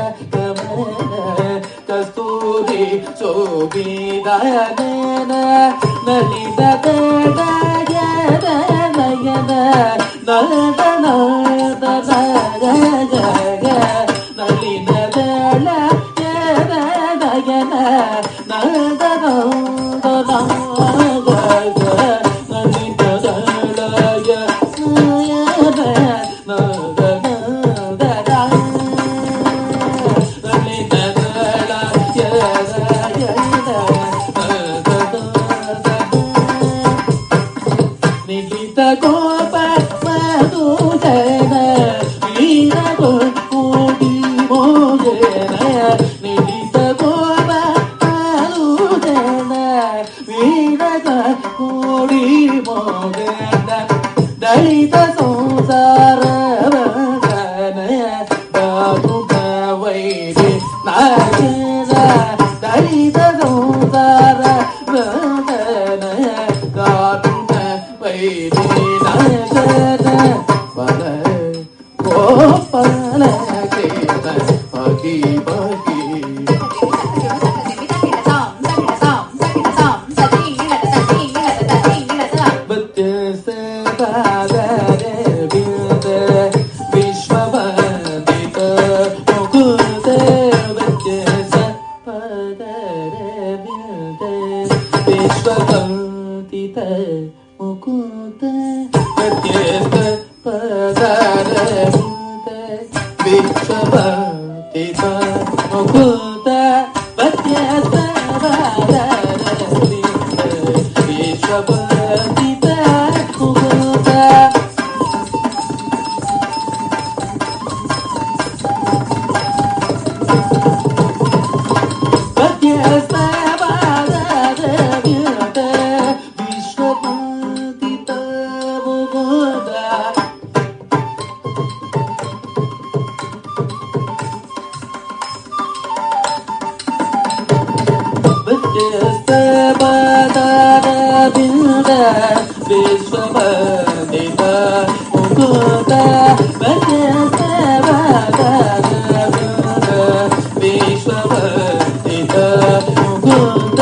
ಕಸ್ತೂರಿ ಶೋಭಿದಾನ ನಲಿದ ನಯನ ನಯನ ನಲಿನ ನಯನ ನಯನ ಗೋಪ ಮಧುಜನ ವೀರ ಕೋಡಿ ಮೋಜನ ನಿಡಿತ ಗೋಪ ಮಧುಜನ ವೀರ ಕೋಡಿ ಮೋಜನ ದಲಿತ ಸಂಸಾರ ವೈರಿ ನಾಯನ ದಲಿತ ಸಂಸಾರ ಗೋಪಾಲ ಬಗಿ ಬಗಿ ವಿಶ್ವವಂದಿತ ಮುಕುಂದ ವಿಶ್ವವಂದಿತ ಮುಕುಂದ ಪದರ ವಿಶ್ವವಂದಿತ ಮುಕುಂದ ವಿಶ್ವವಂದಿತ ಮುಕುಂದ ವಿಶ್ವವಂದಿತ ಮುಕುಂದ ವಿಶ್ವವಂದಿತ ಮುಕುಂದ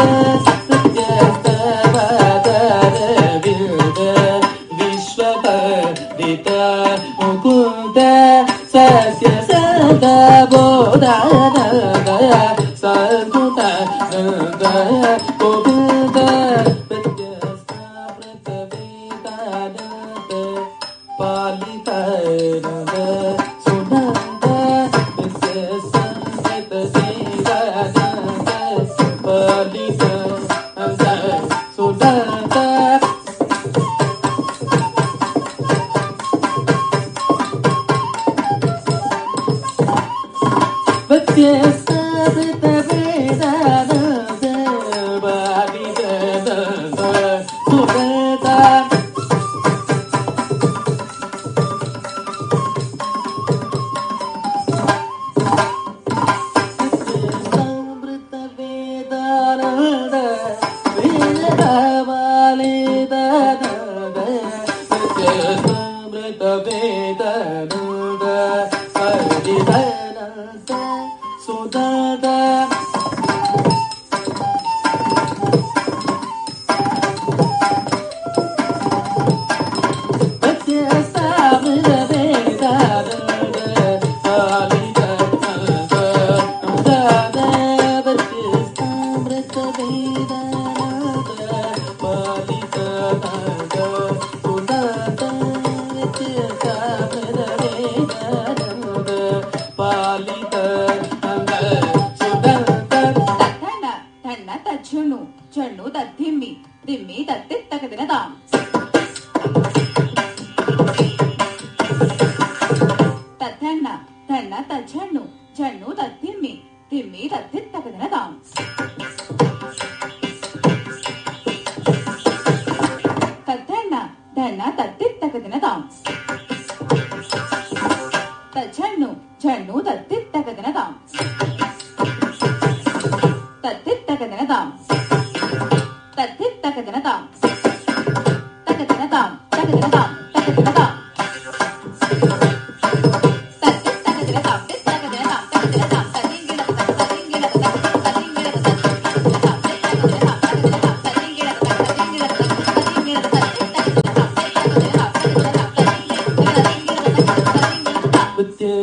ವಿಶ್ವವಂದಿತ ಮುಕುಂದ ಸತ್ಯ ಸದ ಬೋಧಾನಂದ ಸದ್ಗುಣ ಗೋವಿಂದ ಪಾಲಿತ ಸುನಂದ ಸಂಗತ ಶ್ರೀರಾನಂದ ಪಾಲಿತ ಸುನಂದ ವ್ಯತ್ಯಸ್ತ ವೇದಾನಂದ ಬಾಲಿತ ಸುನಂದ ಚಣ್ಣು ದಿಮ್ಮಿ ದಿಮ್ಮಿ ತತ್ತಿ ತಗದಿನ ತಾಂ ತನ್ನ ತನ್ನ ತಜ್ಜಣ್ಣು ಜಣ್ಣು ತತ್ತಿಮ್ಮಿ ತಿಮ್ಮಿ ತತ್ತಿ ತಗದಿನ ತಾಂ ತನ್ನ ಧನ್ನ ತತ್ತಿ ತಗದಿನ ತಾಂ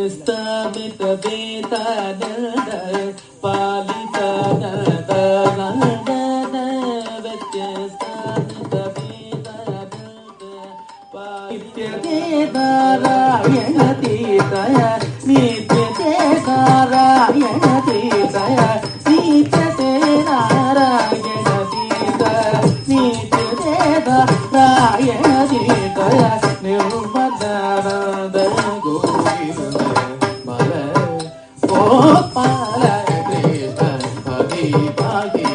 స్థాపిత వేతానంద పాలితానంద వ్యత్యస్థాపిత వేతానంద నిత్యదేవారాయణ తీతయ నిత్యదేవారాయణ తీతయ నిత్యదేవారాయణ తీతయ నిత్యదేవారాయణ తీతయ నిర్మదానంద గోవింద మల గోపాల కృష్ణ హరి భాగి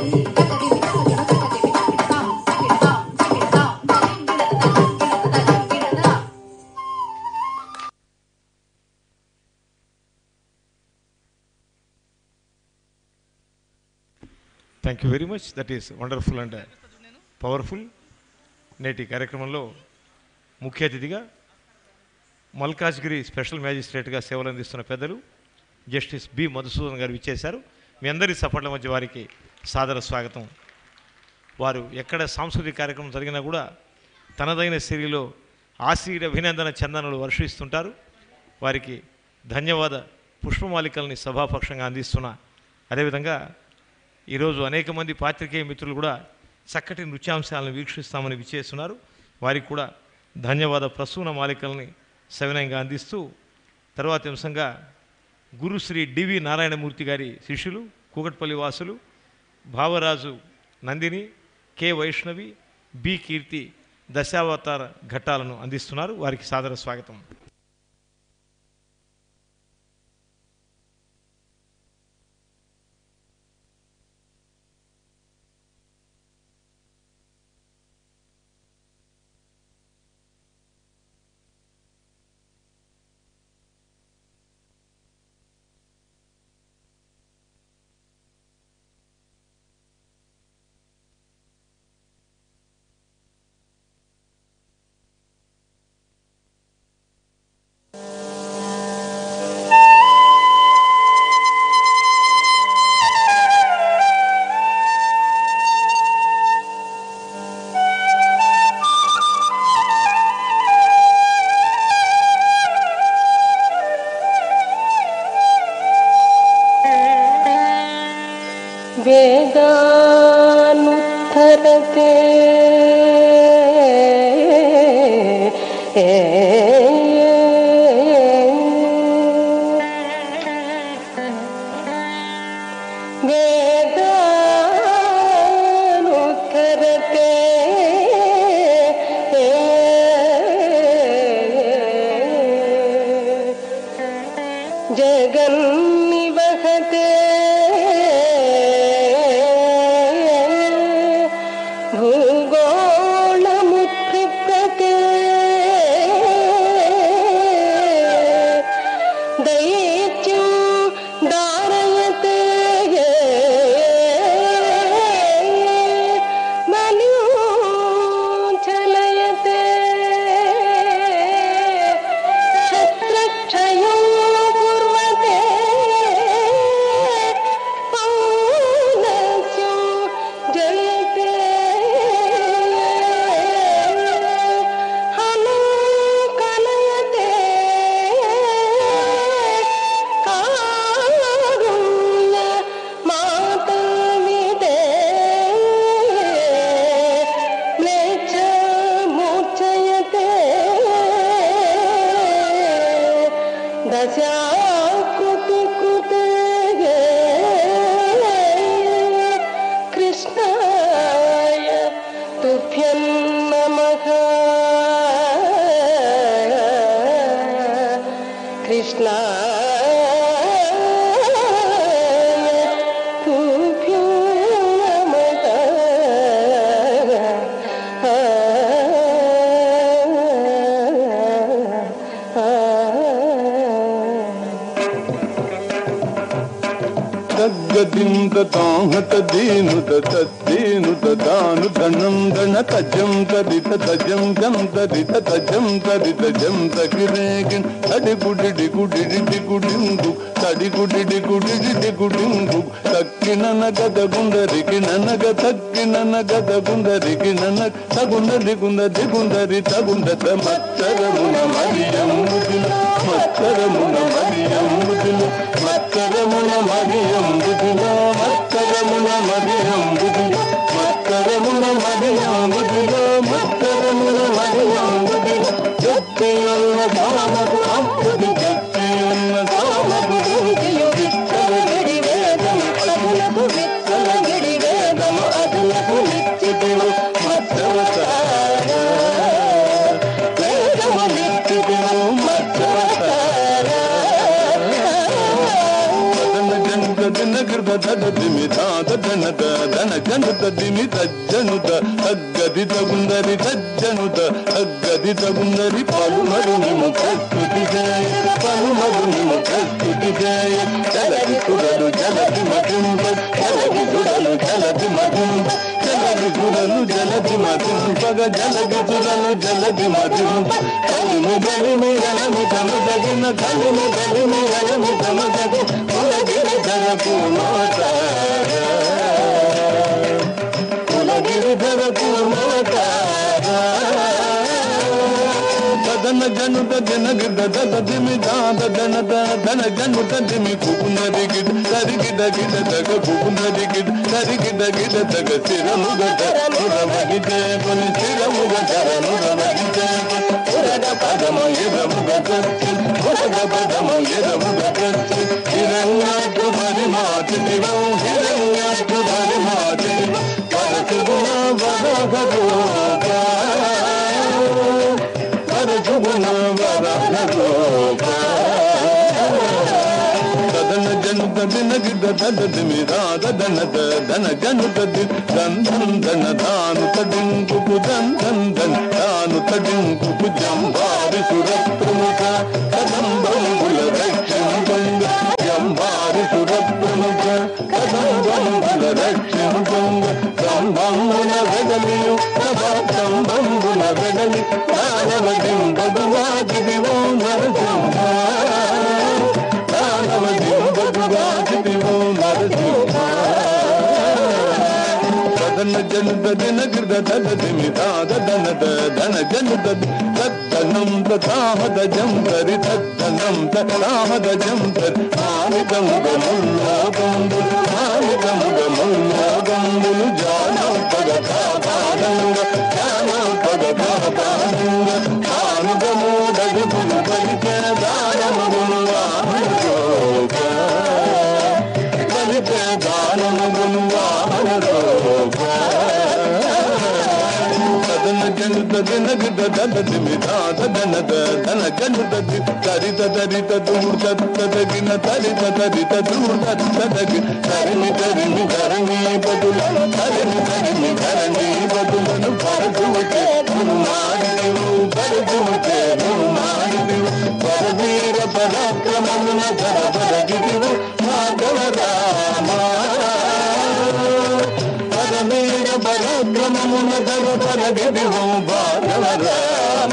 thank you very much. That is wonderful and powerful. నేటి కార్యక్రమంలో ముఖ్య అతిథిగా మల్కాజ్గిరి స్పెషల్ మ్యాజిస్ట్రేట్గా సేవలు అందిస్తున్న పెద్దలు జస్టిస్ బి మధుసూదన్ గారు ఇచ్చేశారు. మీ అందరి సపోర్ట్ల మధ్య వారికి సాదర స్వాగతం. వారు ఎక్కడ సాంస్కృతిక కార్యక్రమం జరిగినా కూడా తనదైన శైలిలో ఆశీర్ అభినందన చందనలు వర్షిస్తుంటారు. వారికి ధన్యవాద పుష్పమాలికల్ని సభాపక్షంగా అందిస్తున్నా. అదేవిధంగా ఈరోజు అనేక మంది పాత్రికేయ మిత్రులు కూడా చక్కటి నృత్యాంశాలను వీక్షిస్తామని విచ్చేస్తున్నారు. వారికి కూడా ధన్యవాద ప్రసూన మాలికల్ని సవినయంగా అందిస్తూ తర్వాత అంశంగా గురుశ్రీ డివి నారాయణమూర్తి గారి శిష్యులు కూకట్పల్లి వాసులు భావరాజు నందిని, కె వైష్ణవి, బి కీర్తి దశావతార ఘట్టాలను అందిస్తున్నారు. వారికి సాదర స్వాగతం. వేదానుత్తరతే వేదానుత్తరతే జగన్నివహతే భూగోళముత్ప్రతే దైత్యం దారయతే మనుచలయతే క్షత్రక్షయం కుర్వతే పౌనస్యం జయతే హనుం కలయతే కారుణ్య మాతవిదే మ్లేచ్ఛ మూర్ఛయతే దశాకృతి కృతే కృష్ణాయ తుభ్యం నమః కృష్ణాయ తుభ్యం నమః తగ్గదిం తాహ తదీను తద్దీను తదాను ధనం ధన తజం తదిత తజం జం తదిత తజం తదిత జం తగిరేగిన్ తడి గుడిడి గుడిడి గుడింగు తడి గుడిడి గుడిడి గుడింగు తక్కిన నగద గుందరికి ననగ తక్కిన నగద గుందరికి నన తగుందరి గుందరి గుందరి తగుందత మచ్చరమున మరియం మచ్చరమున మరియ మరియంబుదిలో మత్తరమున మరియంబుదిలో మత్తరమున మరియంబుదిలో మత్తరమున మరియంబుదిలో మత్తరమున మరియంబుదిలో జప్తియున్న సామకు అప్పుది జప్తియున్న సామకు విత్తల గిడి వేదము అదులకు విత్తల గిడి వేదము అదులకు నిత్యము మత్తవతార వేదము నిత్యము మత్తవతార దన జనుత దిన కృత దద దిమి తాత దనత దన జనుత దిమి తజ్జనుత తగ్గది తగుందరి తజ్జనుత తగ్గది తగుందరి పలుమరు నిము ప్రస్తుతి జయ పలుమరు నిము ప్రస్తుతి జయ జలది సురలు జలది మధుంబ జలది సురలు జలది మధుంబ జలది సురలు జలది మధుంబగ జలది సురలు జలది మధుంబ కలిమి గలిమి గలమి తమదగిన కలిమి గలిమి గలమి తమదగి కులగిరి ధరకు మోతార కులగిరి ధరకు మోతార దన జనుత దిన గిడ్డ దద దిమి దాద దన దన జనుత దిమి కుపునది గిడ్ సరిగిడ గిడ తగ కుపునది గిడ్ సరిగిడ గిడ తగ శిరముగ ధరముగ జయపని శిరముగ ధరముగ జయపని పురగ పదము ఎదముగ కచ్చి పురగ పదము ఎదముగ కచ్చి హిరణ్యాటు పరిమాతివో హిరణ్యాటు పరిమాతివో పరశుగుణ వరగోగ పరశుగుణ వరగోగ దన జనుత దిన గిడ్డ దద దిమి రాధ దన దన జనుత ది దన్ దన్ దన దాను తడింకు దన్ దన్ దన్ దాను తడింకు జంబారి సురప్రముఖ కదంబంబుల రక్షింపంగ జంబారి సురప్రముఖ కదంబంబుల రక్షింపంగ సంబంబుల వెడలియు సంబంబుల వెడలి దానవదింబదువాది దివో నరసింహ దన జనుత దిన గిర్ద దద దిమి దాద దన దన జనుత తద్దనం తథాహద జంతరి తద్దనం తథాహద జంతరి మానిదం గముల్లో గంబులు మానిదం గముల్లో గంబులు జానం పగ కాపాడంగ జానం పగ కాపాడంగ మానుగము దగులు బలికే దానములు వాహనోగ బలికే దానములు వాహనోగ దన జనుత దిన గిడ్డ దద దిమి దాద దన దన జనుత ది తరిత తరిత దూర్ తత్తగిన తరిత తరిత దూర్ తత్తగి తరిమి తరిమి ధరణి బదుల తరిమి తరిమి ధరణి బదులను పరదుకే మాడివు పరదుకే మాడివు పరవీర పరాక్రమమున ధర పరగిదివు మాధవ రామ పరవీర పరాక్రమమున ధర పరగిదివు మాధవ రామ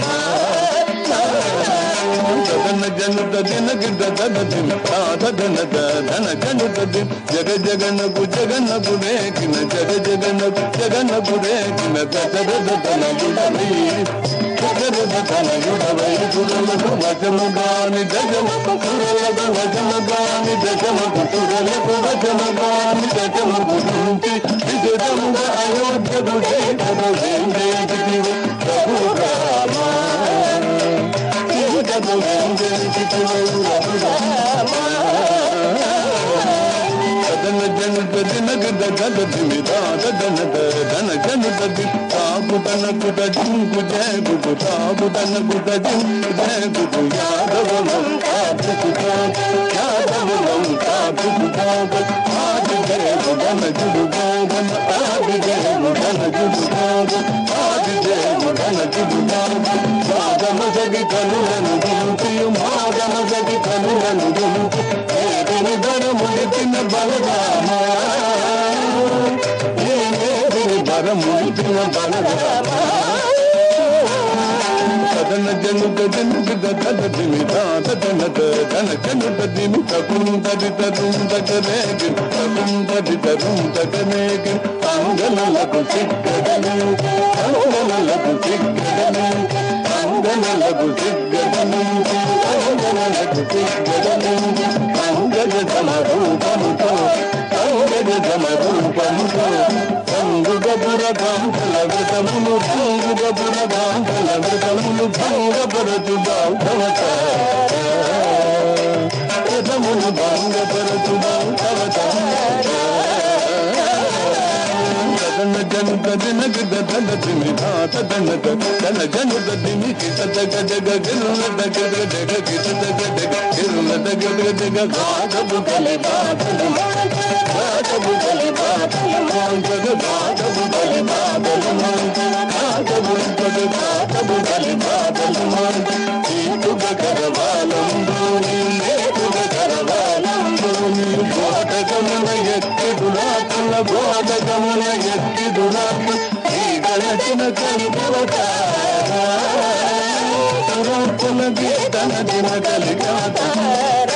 దన జనుత దిన గిడ్డ దద దిమి తాత దన దన జనుత ది జగ జగనకు జగనకు రేకిన జగ జగనకు జగనకు రేకిన దద దన గుడవై దద దన గుడవై గుడలకు వచము గాని దజముకు కురలకు వచము గాని దజముకు కురలకు వచము గాని దజముకు కుంటి విజయముగ అయోధ్యకు జయకరు జయంజయతివు ప్రభు రామ దన జనుత దిన గిడ్డ దద దిమి దాద దన దన జనుత ది తాకు దన కుట జింకు జయకు తాకు దన కుట జింకు జయకు యాదవలం కాపు యాదవలం కాపు ఆది జయకు దన జుడు గోగన ఆది జయకు దన జుడు గోగన ఆది జయకు దన జుడు గోగన మాగమ జగి కనులను దింపియు మాగమ జగి కనులను దింపి ఏదిని ధర ముడిచిన బలరామ ఏదిని ధర ముడిచిన బలరామ దన జనుత జనుత దద దిమి దాద దన దన జనుత దిమి తకుం దది తరుం దగరేగి తకుం దది తరుం దగరేగి అంగనలకు సిగ్గడను అంగనలకు సిగ్గడను అంగనలకు సిగ్గడను అంగనలకు హారతి జగలింగి అంగజ సమరూపముతో అంగజ సమరూపముతో సంగుగపుర కాంతల వ్రతములు సంగుగపుర కాంతల వ్రతములు భంగపరచు బాధవతార వ్రతములు భంగపరచు బాధవతార జన జనుత దినక గదన త్రిమిధాత జనక జన జనుత దినికి తదగ జగ గిరుల దగ జగ గిత దగ జగ గిరుల దగ జగ గాధబు కలి బాధలు గాధబు కలి బాధలు మాంగ గాధబు కలి బాధలు మాంగ గాధబు కలి గాధబు కలి బాధలు మాంగ ఈతుగ కరవాలంబోని లేతుగ కరవాలంబోని గోడగమన ఎక్కిదులాతుల గోడగమన ఎక్కిదులాతు ఈ గణచిన కలిగవతార గీతన దిన కలిగవతార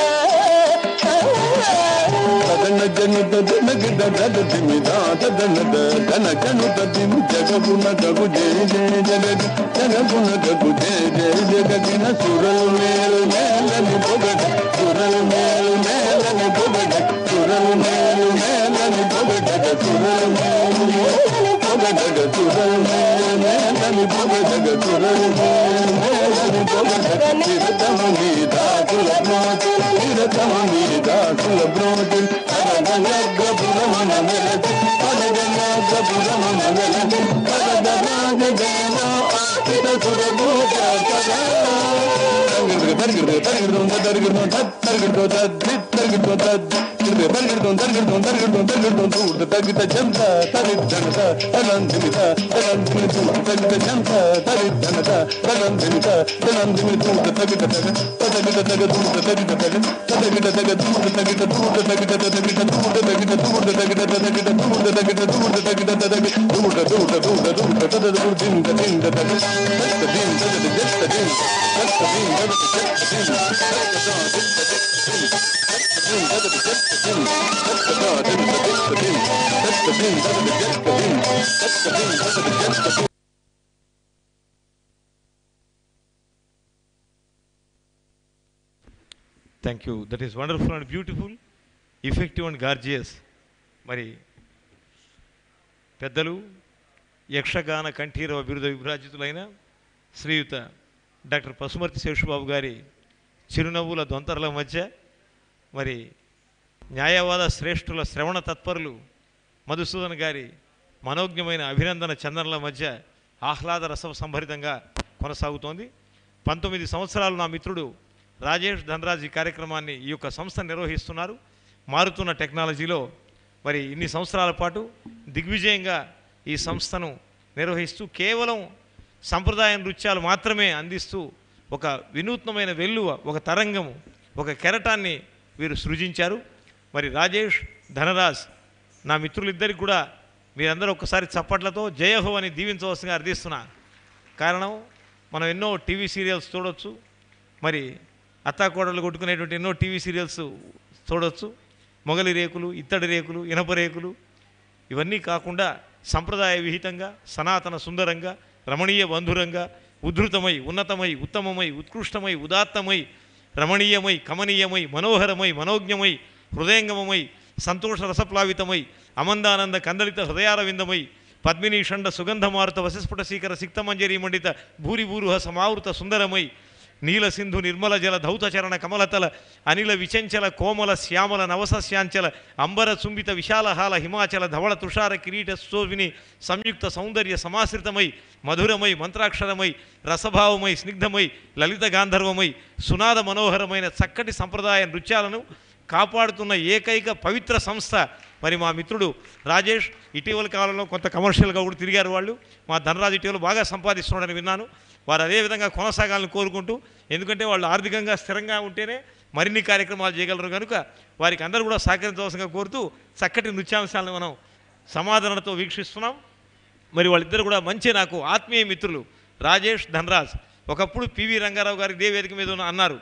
తదన జనుత దిన గిద దద దిమిదాత దనద ధన జనుత దిమి జగగుణ గగు జయ జయ జగ జగగుణ గగు జయ జయ జగగిన సురలు మేలు మేలని పొగడ సురలు మేలు మేలని పొగడ సురలు మేలు మేలని పొగడ సురలు మేలు మేలని పొగడ సురలు మేలు మేలని పొగడ సురలు మేలు మేలని పొగడ నిరతమ నీదాకుల బ్రోతి నిరతమ నీదాకుల బ్రోతి అరగనగ్రపురమన వెలతి అరగనగ్రపురమన వెలతి అరగనాగ జయన ఆకిత సురభూత కథ తరిగిడు తరిగిడు తరిగిడు తరిగిడు తరిగిడు తరిగిడు తరిగిడు తరిగిడు తరిగిడు తరిగిడు తూట తగిత జంత తరిజనత తనందిమిత తనందిమిత తగిత జంత తరిజనత తనందిమిత తనందిమిత తూట తగిత తగ తగిత తగ తూట తగిత తగ తగిత తగ తూట తగిత తూట తగిత తగిత తూట తగిత తూట తగిత తగిత తూట తగిత తూట తగిత తగ తూట తూట తూట తూట తద దింద దింద తగ తద దింద తద జత్త దింద తద దింద తద జత్త దింద తద దింద thank you. That is wonderful and beautiful, effective and gorgeous. మరి పెద్దలు యక్షగాన కంఠీరవ బిరుద విభ్రాజితులైన శ్రీయుత డాక్టర్ పసుమర్తి శేషుబాబు గారి చిరునవ్వుల దొంతరల మధ్య మరి న్యాయవాద శ్రేష్ఠుల శ్రవణ తత్పరులు మధుసూదన్ గారి మనోజ్ఞమైన అభినందన చందనల మధ్య ఆహ్లాద రస సంభరితంగా కొనసాగుతోంది. పంతొమ్మిది సంవత్సరాలు నా మిత్రుడు రాజేష్ ధనరాజ్ ఈ కార్యక్రమాన్ని ఈ యొక్క సంస్థ నిర్వహిస్తున్నారు. మారుతున్న టెక్నాలజీలో మరి ఇన్ని సంవత్సరాల పాటు దిగ్విజయంగా ఈ సంస్థను నిర్వహిస్తూ కేవలం సంప్రదాయ నృత్యాలు మాత్రమే అందిస్తూ ఒక వినూత్నమైన వెల్లువ, ఒక తరంగము, ఒక కెరటాన్ని వీరు సృజించారు. మరి రాజేష్ ధనరాజ్ నా మిత్రులిద్దరికి కూడా మీరందరూ ఒక్కసారి చప్పట్లతో జయహో అని దీవించవలసిందిగా అర్థిస్తున్నా. కారణం మనం ఎన్నో టీవీ సీరియల్స్ చూడవచ్చు, మరి అత్తాకోడలు కొట్టుకునేటువంటి ఎన్నో టీవీ సీరియల్స్ చూడవచ్చు. మొగలి రేకులు, ఇత్తడి రేకులు, ఇనప రేకులు, ఇవన్నీ కాకుండా సంప్రదాయ విహితంగా సనాతన సుందరంగా రమణీయ బంధురంగా ఉద్ధృతమై ఉన్నతమై ఉత్తమమై ఉత్కృష్టమై ఉదాత్తమై రమణీయమై కమనీయమై మనోహరమై మనోజ్ఞమై హృదయంగమమై సంతోష రసప్లావితమై అమందానంద కందలిత హృదయారవిందమై పద్మినీ షండ సుగంధమారుత వశస్ఫుట శీకర సిక్తమంజరీ మండిత భూరిభూరుహ సమావృత సుందరమై నీల సింధు నిర్మల జల ధౌతచరణ కమలతల అనిల విచంచల కోమల శ్యామల నవసస్యాంచల అంబర చుంబిత విశాలహాల హిమాచల ధవళ తుషార కిరీట శోభిని సంయుక్త సౌందర్య సమాశ్రితమై మధురమై మంత్రాక్షరమై రసభావమై స్నిగ్ధమై లలిత గాంధర్వమై సునాద మనోహరమైన చక్కటి సంప్రదాయ నృత్యాలను కాపాడుతున్న ఏకైక పవిత్ర సంస్థ మరి మా మిత్రుడు రాజేష్. ఇటీవల కాలంలో కొంత కమర్షియల్గా కూడా తిరిగారు వాళ్ళు. మా ధనరాజు ఇటీవల బాగా సంపాదిస్తున్నాడని విన్నాను. వారు అదేవిధంగా కొనసాగాలని కోరుకుంటూ, ఎందుకంటే వాళ్ళు ఆర్థికంగా స్థిరంగా ఉంటేనే మరిన్ని కార్యక్రమాలు చేయగలరు కనుక వారికి అందరూ కూడా సహకరించవలసిందిగా కోరుతూ చక్కటి నృత్యాంశాలను మనం సమాధానంతో వీక్షిస్తున్నాం. మరి వాళ్ళిద్దరు కూడా మంచి నాకు ఆత్మీయ మిత్రులు రాజేష్ ధనరాజ్. ఒకప్పుడు పివి రంగారావు గారు ఇదే వేదిక మీద అన్నారు,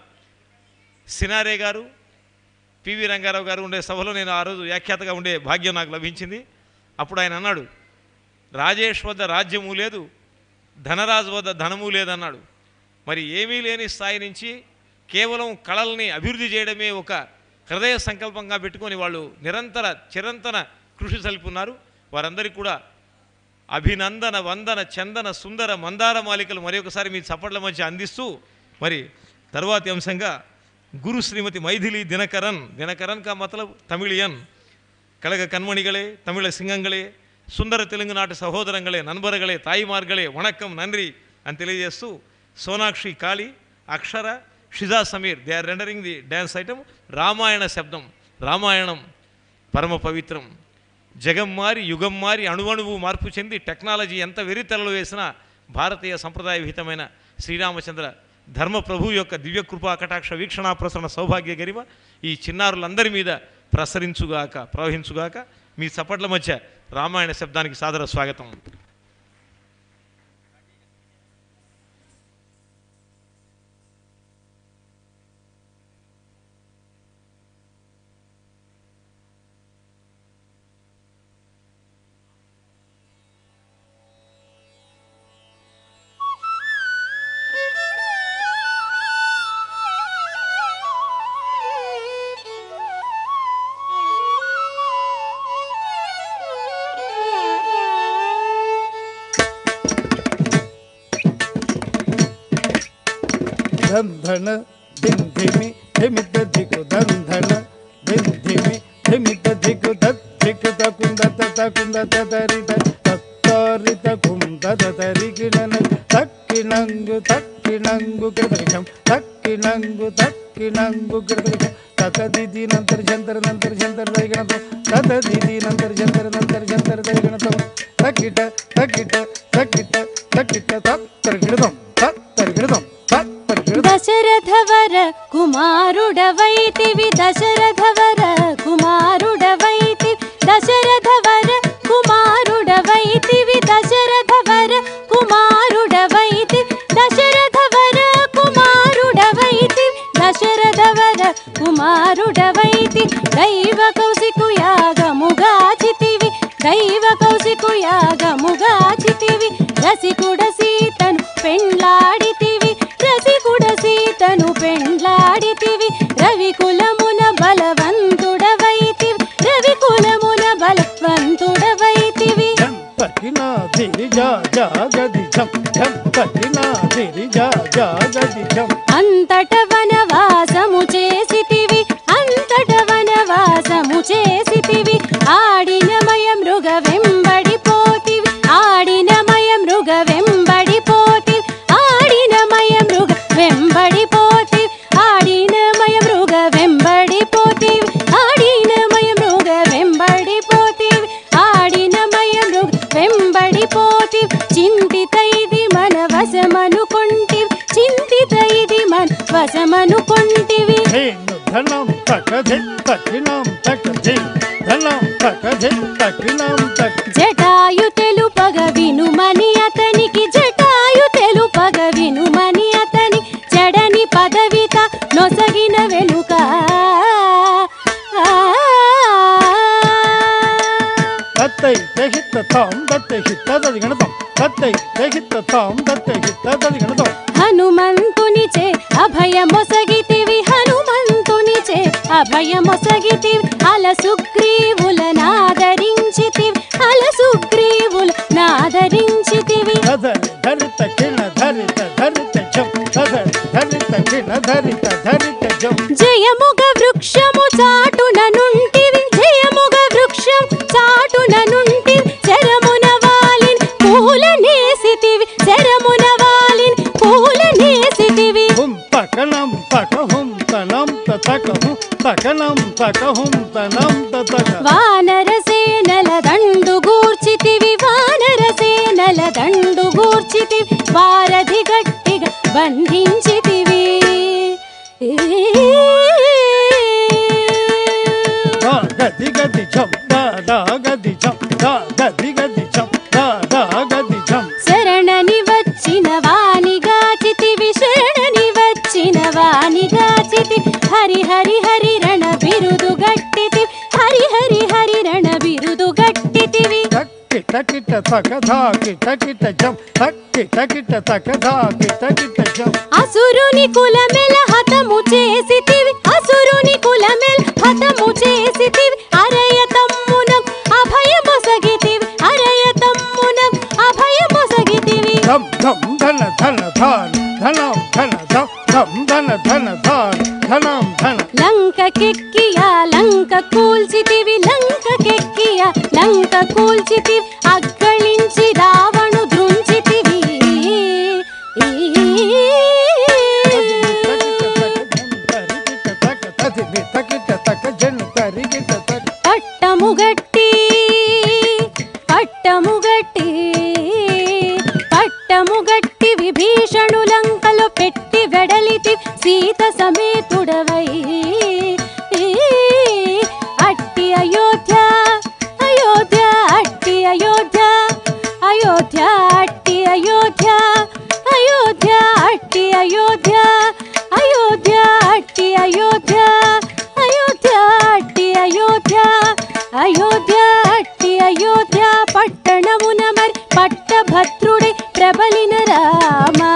సినారే గారు పివి రంగారావు గారు ఉండే సభలో నేను ఆ రోజు వ్యాఖ్యాతగా ఉండే భాగ్యం నాకు లభించింది. అప్పుడు ఆయన అన్నాడు, రాజేష్ వద్ద రాజ్యము లేదు, ధనరాజు వద్ద ధనము లేదన్నాడు. మరి ఏమీ లేని స్థాయి నుంచి కేవలం కళల్ని అభివృద్ధి చేయడమే ఒక హృదయ సంకల్పంగా పెట్టుకొని వాళ్ళు నిరంతర చిరంతన కృషి సల్పున్నారు. వారందరికీ కూడా అభినందన వందన చందన సుందర మందార మాలికలు మరి ఒకసారి మీ చప్పట్ల మధ్య అందిస్తూ మరి తరువాతి అంశంగా గురు శ్రీమతి మైథిలి దినకరన్ దినకరన్ కా మతలబ్ తమిళియన్ కళగ కண்மணிகளே தமிழ సింగంகளே సుందర తెలుగు నాటి సహోదరంಗಳೇ నన్బరಗಳೇ తాయిమార్ಗಳೇ వణక్కం నంరి అని తెలియజేస్తూ Sonakshi Kali Akshara Shija Sameer they are rendering the dance item. Ramayana శబ్దం రామాయణం పరమ పవిత్రం. జగం మారి యుగం మారి అణువణువు మార్పు చెంది టెక్నాలజీ ఎంత వెరితెరలు వేసినా భారతీయ సంప్రదాయ విహితమైన శ్రీరామచంద్ర ధర్మప్రభు యొక్క దివ్యకృపా కటాక్ష వీక్షణా ప్రసరణ సౌభాగ్య గరిమ ఈ చిన్నారులందరి మీద ప్రసరించుగాక ప్రవహించుగాక. మీ చప్పట్ల మధ్య రామాయణ శబ్దానికి సాదర స్వాగతం. దంధన దింధిమి ధిమిత దిగు దంధన దింధిమి ధిమిత దిగు దక్కు తకుంద తకుంద తరిత తత్తరిత కుంద తరిగిణన తక్కినంగు తక్కినంగు కృతకం తక్కినంగు తక్కినంగు కృతకం తతదిది నంతర జంతర నంతర జంతర దైగణతో తతదిది నంతర జంతర నంతర జంతర దైగణతో తకిట తకిట తకిట తకిట తత్తరిగిణం తత్తరిగిణం దశరథవర కుమారుడవైతివి దశరథవర కుమారుడవైతి దశరథవర కుమారుడవైతివి దశరథవర కుమారుడవైతి దశరథవర కుమారుడవైతి దశరథవర కుమారుడవైతి దైవ కౌశికుయాగముగాచితివి దైవ కౌశికుయాగముగాచితివి రసికుడ సీతను పెండ్లాడితివి రసికుడ సీతను పెండ్లాడితివి రవికులమున బలవంతుడవైతివి రవికులమున బలవంతుడవైతివి అంతట వనవాసము చేసితివి అంతట వనవాసము చేసితివి ఆడినమయ మృగ వెంబడిపోతివి ఆడినమయ మృగ వెంబడిపోతివి ఆడినమయ మృగ వెంబడిపోతివి ఆడినమయ మృగ వెంబడిపోతివి ఆడినమయ మృగ వెంబడిపోతివి ఆడినమయ మృగ వెంబడిపోతివి చింతిత ఇది మన వశమనుకొంటివి చింతిత ఇది మన వశమనుకొంటివి ధనం తకధి తకినం తకధి ధనం తకధి తకినం తక జటాయు తెలుపగ వినుమని అతనికి జటాయు తెలుపగ వినుమని అతని జడని పదవిత నొసగిన వెనుక తత్తై తహిత తాం దత్తై హిత దదిగణతం తత్తై తహిత తాం దత్తై హిత దదిగణతం హనుమంతునిచే అభయమొసగితివి హనుమంతునిచే అభయమొసగితివి అల సుగ్రీవులనాదరించితివి అల సుగ్రీవులనాదరించితివి ధరి ధరిత కిణ ధరిత ధరిత జం ధరి ధరిత కిణ ధరిత ధరిత జం జయముగ వృక్షము చాటున నుంటివి జయముగ వృక్షం చాటున నుంటివి శరమున వాలిన్ పూల నేసితివి శరమున వాలిన్ పూల నేసితివి హుం తకనం తకహుం తనం తకహుం తకనం తకహుం తనం తక వానర సేనల దండు గూర్చితివి వానర సేనల దండు గూర్చితివి వారధి గట్టిగా బంధించితివి గది గది ఝం దా దా గది ఝం దా గది గది ఝం దా దా గది ఝం శరణని వచ్చిన వానిగాచితివి శరణని వచ్చిన వానిగాచితివి హరి హరి హరి రణ బిరుదు గట్టితివి హరి హరి హరి రణ బిరుదు గట్టితివి తక్కిట కిట తక ధా కిట కిట జం తక్ కిట కిట తక ధా కిట కిట జం. అసురుని కులమెల హతము చేసితివి, అసురుని కులమెల హతము చేసితివి, అరయ తమ్మునం అభయమొసగితివి, అరయ తమ్మునం అభయమొసగితివి. ధం ధం ధన ధన ధాన్ ధనం ధన ధం ధం ధన ధన ధాన్ ధనం ధన. లంకకెక్కియా లంక కూల్చితివి, లంకకెక్కియా లంక కూల్చితివి, అగ్గళించి రావణు దృంచితివి. పట్టముగట్టి పట్టముగట్టి పట్టముగట్టి విభీషణు లంకలో పెట్టి వెడలితి సీత సమేతుడవై. అట్టి అయోధ్య అయోధ్య అట్టి అయోధ్య అయోధ్య అట్టి అయోధ్య అయోధ్య అట్టి అయోధ్య అయోధ్య అట్టి అయోధ్య అయోధ్య అట్టి అయోధ్య అయోధ్య అట్టి అయోధ్య పట్టణమున మరి పట్టభద్రుడే ప్రబలిన రామా.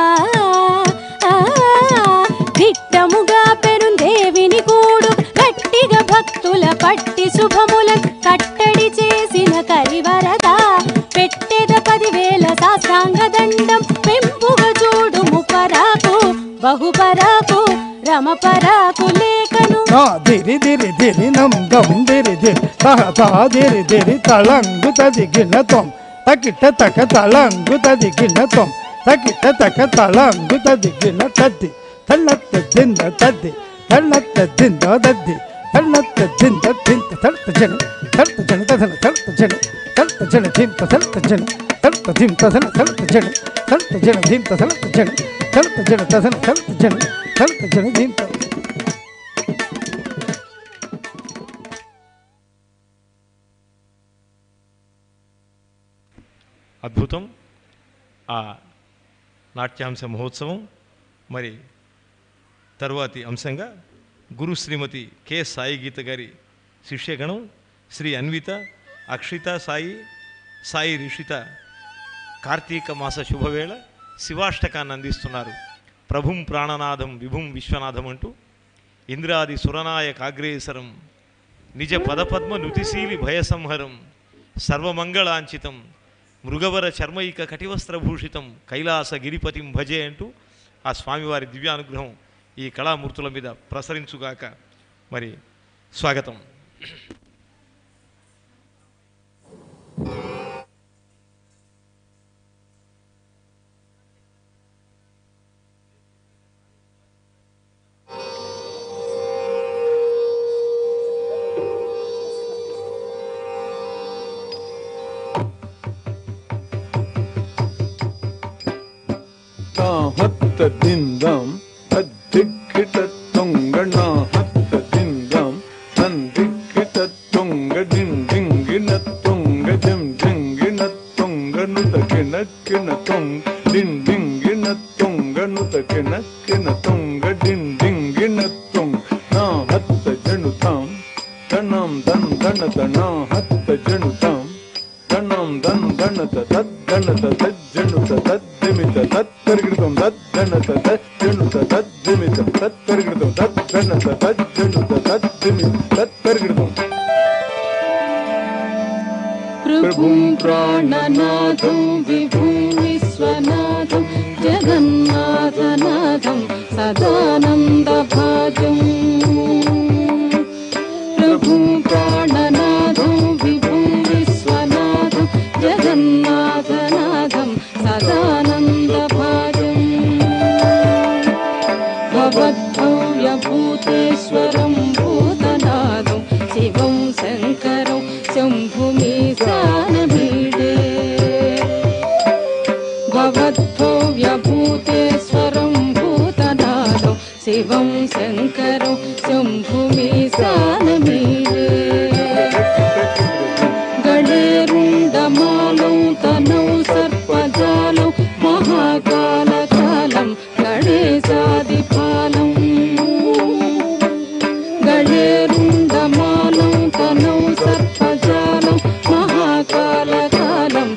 దిట్టముగా పెరుందేవిని కూడు గట్టిగా భక్తుల పట్టి శుభముల కట్టడి చేసిన కరివరద పెట్టెద పదివేల సాష్టాంగ దండం పెంపుగా చూడుము పరాకు బహుపరాకు రమపరాకు లేఖను. దిరి దిరి దిరి నం గం దిరి దిరి తహ తహ దిరి దిరి తళంగు తదిగిన తొం తకిట తక తళంగు తదిగిన తొం తకిట తక తళంగు తదిగిన తద్ది తన్నత్త దింద తద్ది తన్నత్త దింద దద్ది తన్నత్త దింద దింత తల్త జన తల్త జన తధన తల్త జన తల్త జన దింత తల్త జన తల్త దింత తధన తల్త జన తల్త జన దింత తల్త జన తల్త జన తధన తల్త జన తల్త జన దింత. అద్భుతం. ఆ నాట్యాంశ మహోత్సవం. మరి తరువాతి అంశంగా గురు శ్రీమతి కె సాయి గీత గారి శిష్యగణం శ్రీ అన్విత, అక్షిత సాయి, సాయి రిషిత కార్తీక మాస శుభవేళ శివాష్టకాన్ని అందిస్తున్నారు. ప్రభుం ప్రాణనాథం విభుం విశ్వనాథం అంటూ ఇంద్రాది సురనాయకాగ్రేసరం నిజ పదపద్మ నుతిశీలి భయసంహరం సర్వమంగళాంచితం మృగవర చర్మైక కటివస్త్రభూషితం కైలాస గిరిపతిం భజే అంటూ ఆ స్వామివారి దివ్యానుగ్రహం ఈ కళామూర్తుల మీద ప్రసరించుగాక. మరి స్వాగతం. హత్త దిందం తద్దిక్కిట తొంగణ హత్త దిందం నందిక్కిట తొంగ డిండింగిన తొంగ జం జింగిన తొంగ నుతకిన కిన తొంగ డిండింగిన తొంగ నుతకిన కిన తొంగ డిండింగిన తొంగ నా హత్త జనుతాం తణం దన్ దణత నా హత్త జనుతాం తణం దన్ దణత తద్దణత తజ్జనుత తద్దిమిత తత్తర్గితం తద్దణత తజ్జనుత తద్దిమిత తత్తర్గితం తద్దణత తజ్జనుత తద్దిమిత తత్తర్గితం. ప్రభుం ప్రాణనాథం విభుం విశ్వనాథం జగన్నాథనాథం సదానందభాజం. ప్రభుం ప్రాణనాథం విభుం విశ్వనాథం జగన్నాథనాథం సదానందభాజం. భవద్భవ్యభూతేశ్వరం భూతనాథం శివం శంకరం శంభుమీశానమీడే. భవద్భవ్యభూతేశ్వరం భూతనాథం శివం శంకరం శంభుమీశానమీడే. గణేరుండమాలం తనౌ సర్పజాలం మహాకాలకాలం గణేశాదిపాలం. గణేరుండమాలం తనౌ సర్పజాలం మహాకాలకాలం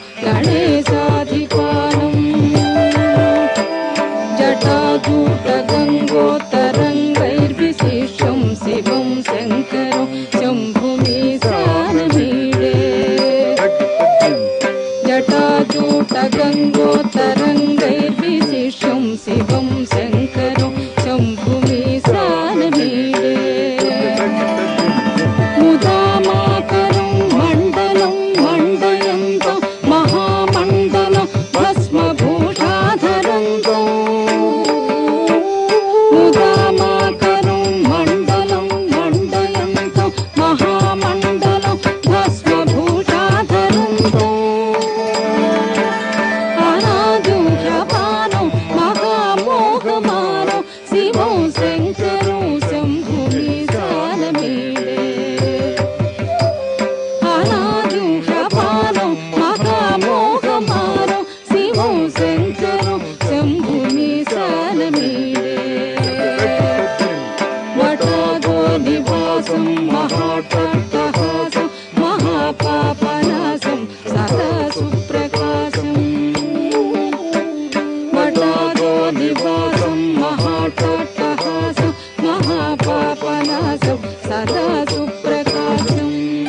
సదా సుప్రకాశం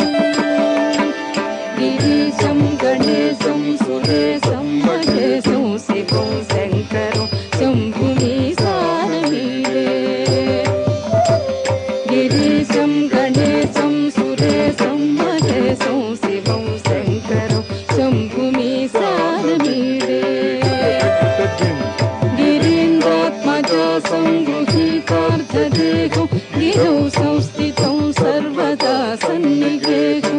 గిరీశం గణేశం సురేశం మహేశం శివం శంకరం శంభుమీశానమీడే గిరీశం గణేశం సురేశం మహేశం శివం శంకరం శంభుమీశానమీడే గిరీంద్రాత్మజా సంగృహీతార్థదేహం గిరౌ సంస్థితం సర్వదా సన్నివేశం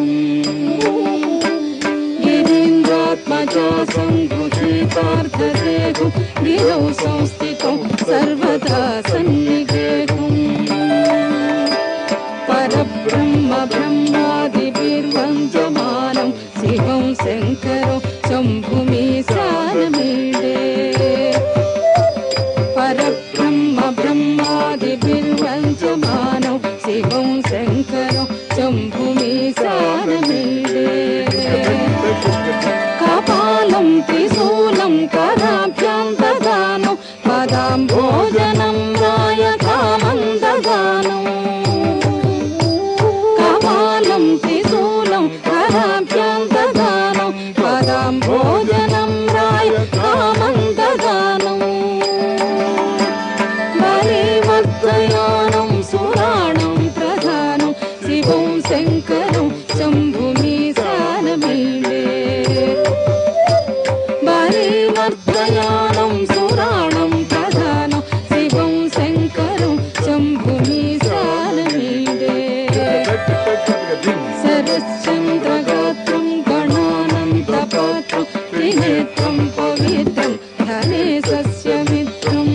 గిరీంద్రాత్మజా సంగృహీతార్థదేహం గిరౌ సంస్థితం సర్వదా సన్నివేశం పరబ్రహ్మ బ్రహ్మాదిభిర్వంద్యమానం శివం శంకరం శంభుమీశానమీడే పరబ్రహ్మ బ్రహ్మాదిభిర్వంద్యమానం శివం శంకరం శంభుమీశానమీడే కపాలం త్రిశూలం కరాభ్యాం దదానం పదాం భోజనం నాయకామం దదానం కపాలం త్రిశూలం కరాభ్యాం దదానం పదాం భోజనం నాయకామం దదానం బలివర్ధయానం సురాణం ప్రధానం శివం శంకరం శంభుమీశానమీడే బలివర్ధయానం సురాణం ప్రధానం శివం శంకరం శంభుమీశానమీడే సరశ్చంద్రగాత్రం గణానంతపాత్రం త్రినేత్రం పవిత్రం ధనే సస్యమిత్రం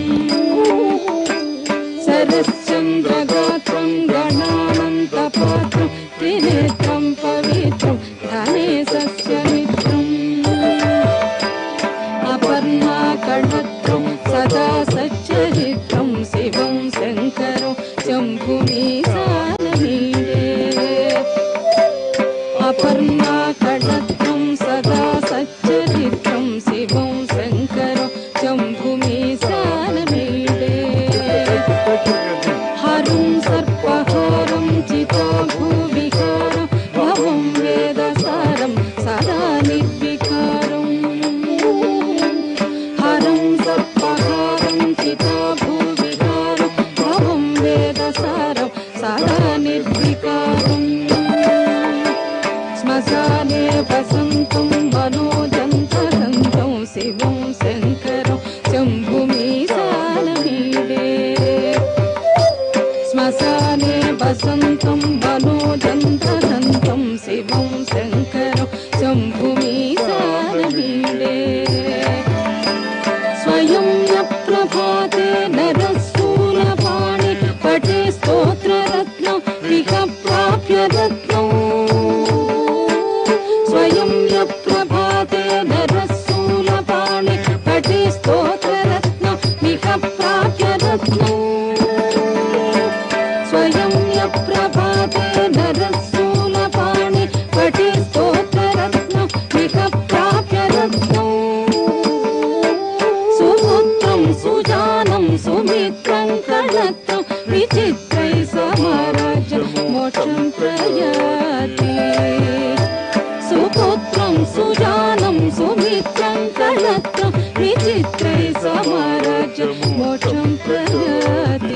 సరశ్చంద్రగాత్రం గణానంతపాత్రం త్రినేత్రం పవిత్రం ధనే సస్యమిత్రం అపర్ణాకణత్రం సదా సచ్చరిత్రం శివం శంకరం శంభుమీశానమీడే అపర్ణాకణత్రం సదా సచ్చరిత్రం శివం శంకరం శంభుమీశానమీడే హరం సర్పహారం చితాభూవిహారం భవం వేదసారం సదా నిర్వికారం హరం సర్పహారం చితాభూవిహారం భవం వేదసారం సదా నిర్వికారం శ్మశానే వసంతం మనోజంతరంతం శివం శంకరం శంభుమీశానమీడే శ్మశానే వసంతం మనోజంతరంతం శివం శంకరం శంభుమీశానమీడే స్వయం ప్రభాతే నరస్థూలపాణి పటే స్తోత్రరత్నం ఇక ప్రాప్య రత్నం స్వయం ప్రభాతే నరస్థూలపాణి పటే స్తోత్రరత్నం ఇక ప్రాప్య రత్నం స్వయం ప్రభాతే నరస్థూలపాణి పటే స్తోత్రరత్నం ఇక ప్రాప్య రత్నం సుపుత్రం సుజానం సుమిత్రం కళత్రం విచిత్రై సమారాజ్యం మోక్షం ప్రయాతి సుపుత్రం సుజానం సుమిత్రం కళత్రం విచిత్రై సమారాజ్యం మోక్షం ప్రయాతి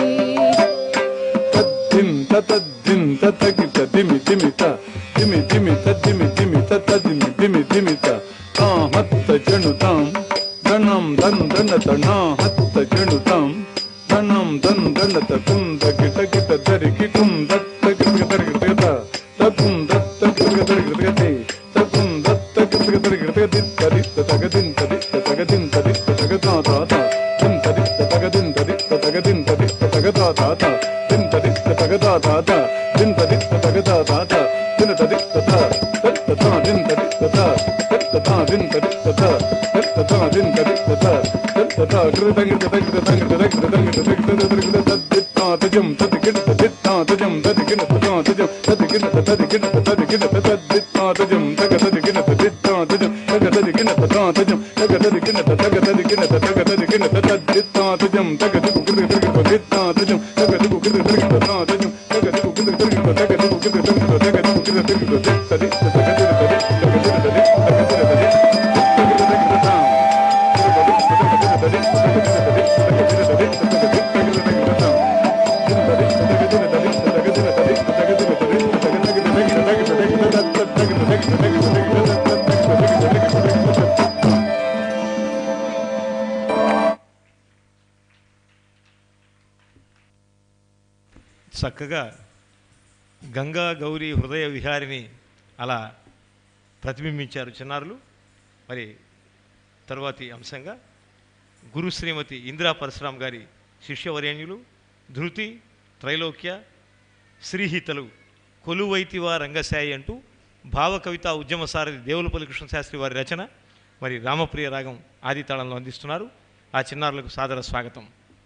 తద్దింత తద్దింత తగిత దిమి దిమిత దిమి దిమిత దిమి దిమిత తదిమి దిమి దిమిత తాహత్త జనుతాం ధనం ధన్ ధనత నాహత్త జనుతాం ధనం ధన్ ధనత కుంద గిట గిట దరికి కుందత్త గిట దరికి గిట తకుం దత్త గిట దరికి గిట తకుం దత్త గిట దరికి గిట తరిత్త తగదిన్ తరిత్త తగదిన్ తరిత్త తగదా తాత తిన్ తరిత్త తగదిన్ తరిత్త తగదిన్ తరిత్త తగదా తాత తిన్ తరిత్త తగదా తాత తిన్ తరిత్త తగదా తాత తిన్ తరిత్త తా తత్త తా తిన్ తరిత్త తా తత్త తా తిన్ తరిత్త తా తత్త తా తిన్ తరిత్త తా తత్త తా కృతంగిత తగిత తగిత తగిత తగిత తగిత తగిత తద్దిత్తా తజం తదికిట తదిత్తా తజం తదికిట తదా తజం తదికిట తదికిట తదికిట తద్దిత్తా తజం తగ తదికిట తదిత్తా తజం తగ తదికిట తదా తజం తగ తదికిట తగ తదికిట తగ తదికిట తద్దిత్తా తజం తగ తదికిట తదిత్తా తజం తగ తదికిట తదా తజం తగ చక్కగా గంగా గౌరీ హృదయ విహారిని అలా ప్రతిబింబించారు చిన్నారులు. మరి తరువాతి అంశంగా గురు శ్రీమతి ఇందిరా పరశురాం గారి శిష్యవరేణ్యులు ధృతి, త్రైలోక్య, శ్రీహితలు కొలువైతివా రంగశాయి అంటూ భావ కవితా ఉద్యమ సారథి దేవులపల్లి కృష్ణశాస్త్రి వారి రచన మరి రామప్రియ రాగం ఆది తాళంలో అందిస్తున్నారు. ఆ చిన్నారులకు సాదర స్వాగతం.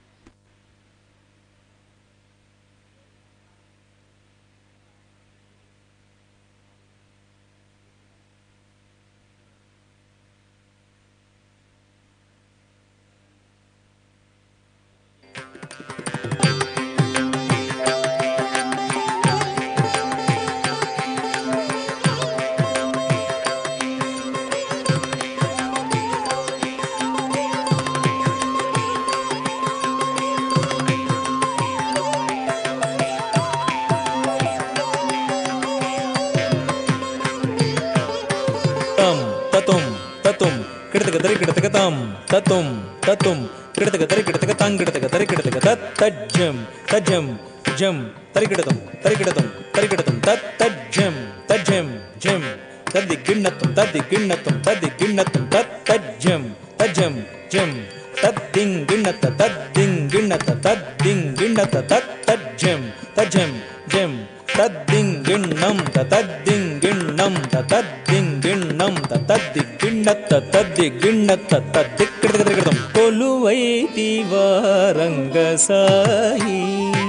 తతుం తతుం కిడతక తరి కిడతక తాం కిడతక తరి కిడతక తత్ తజ్జం తజ్జం జం తరి కిడతం తరి కిడతం తరి కిడతం తత్ తజ్జం తజ్జం జం తద్ది గిన్నతం తద్ది గిన్నతం తద్ది గిన్నతం తత్ తజ్జం తజ్జం జం తద్దిం గిన్నత తద్దిం గిన్నత తద్దిం గిన్నత తత్ తజ్జం తజ్జం జం తద్దిం గిన్నం తద్దిం గిన్నం తద్దిం గిన్నం తద్ది గిన్నత తద్ది గిన్నత తద్ది కిడతక తరి కిడతం కొలువైతివా రంగశాయి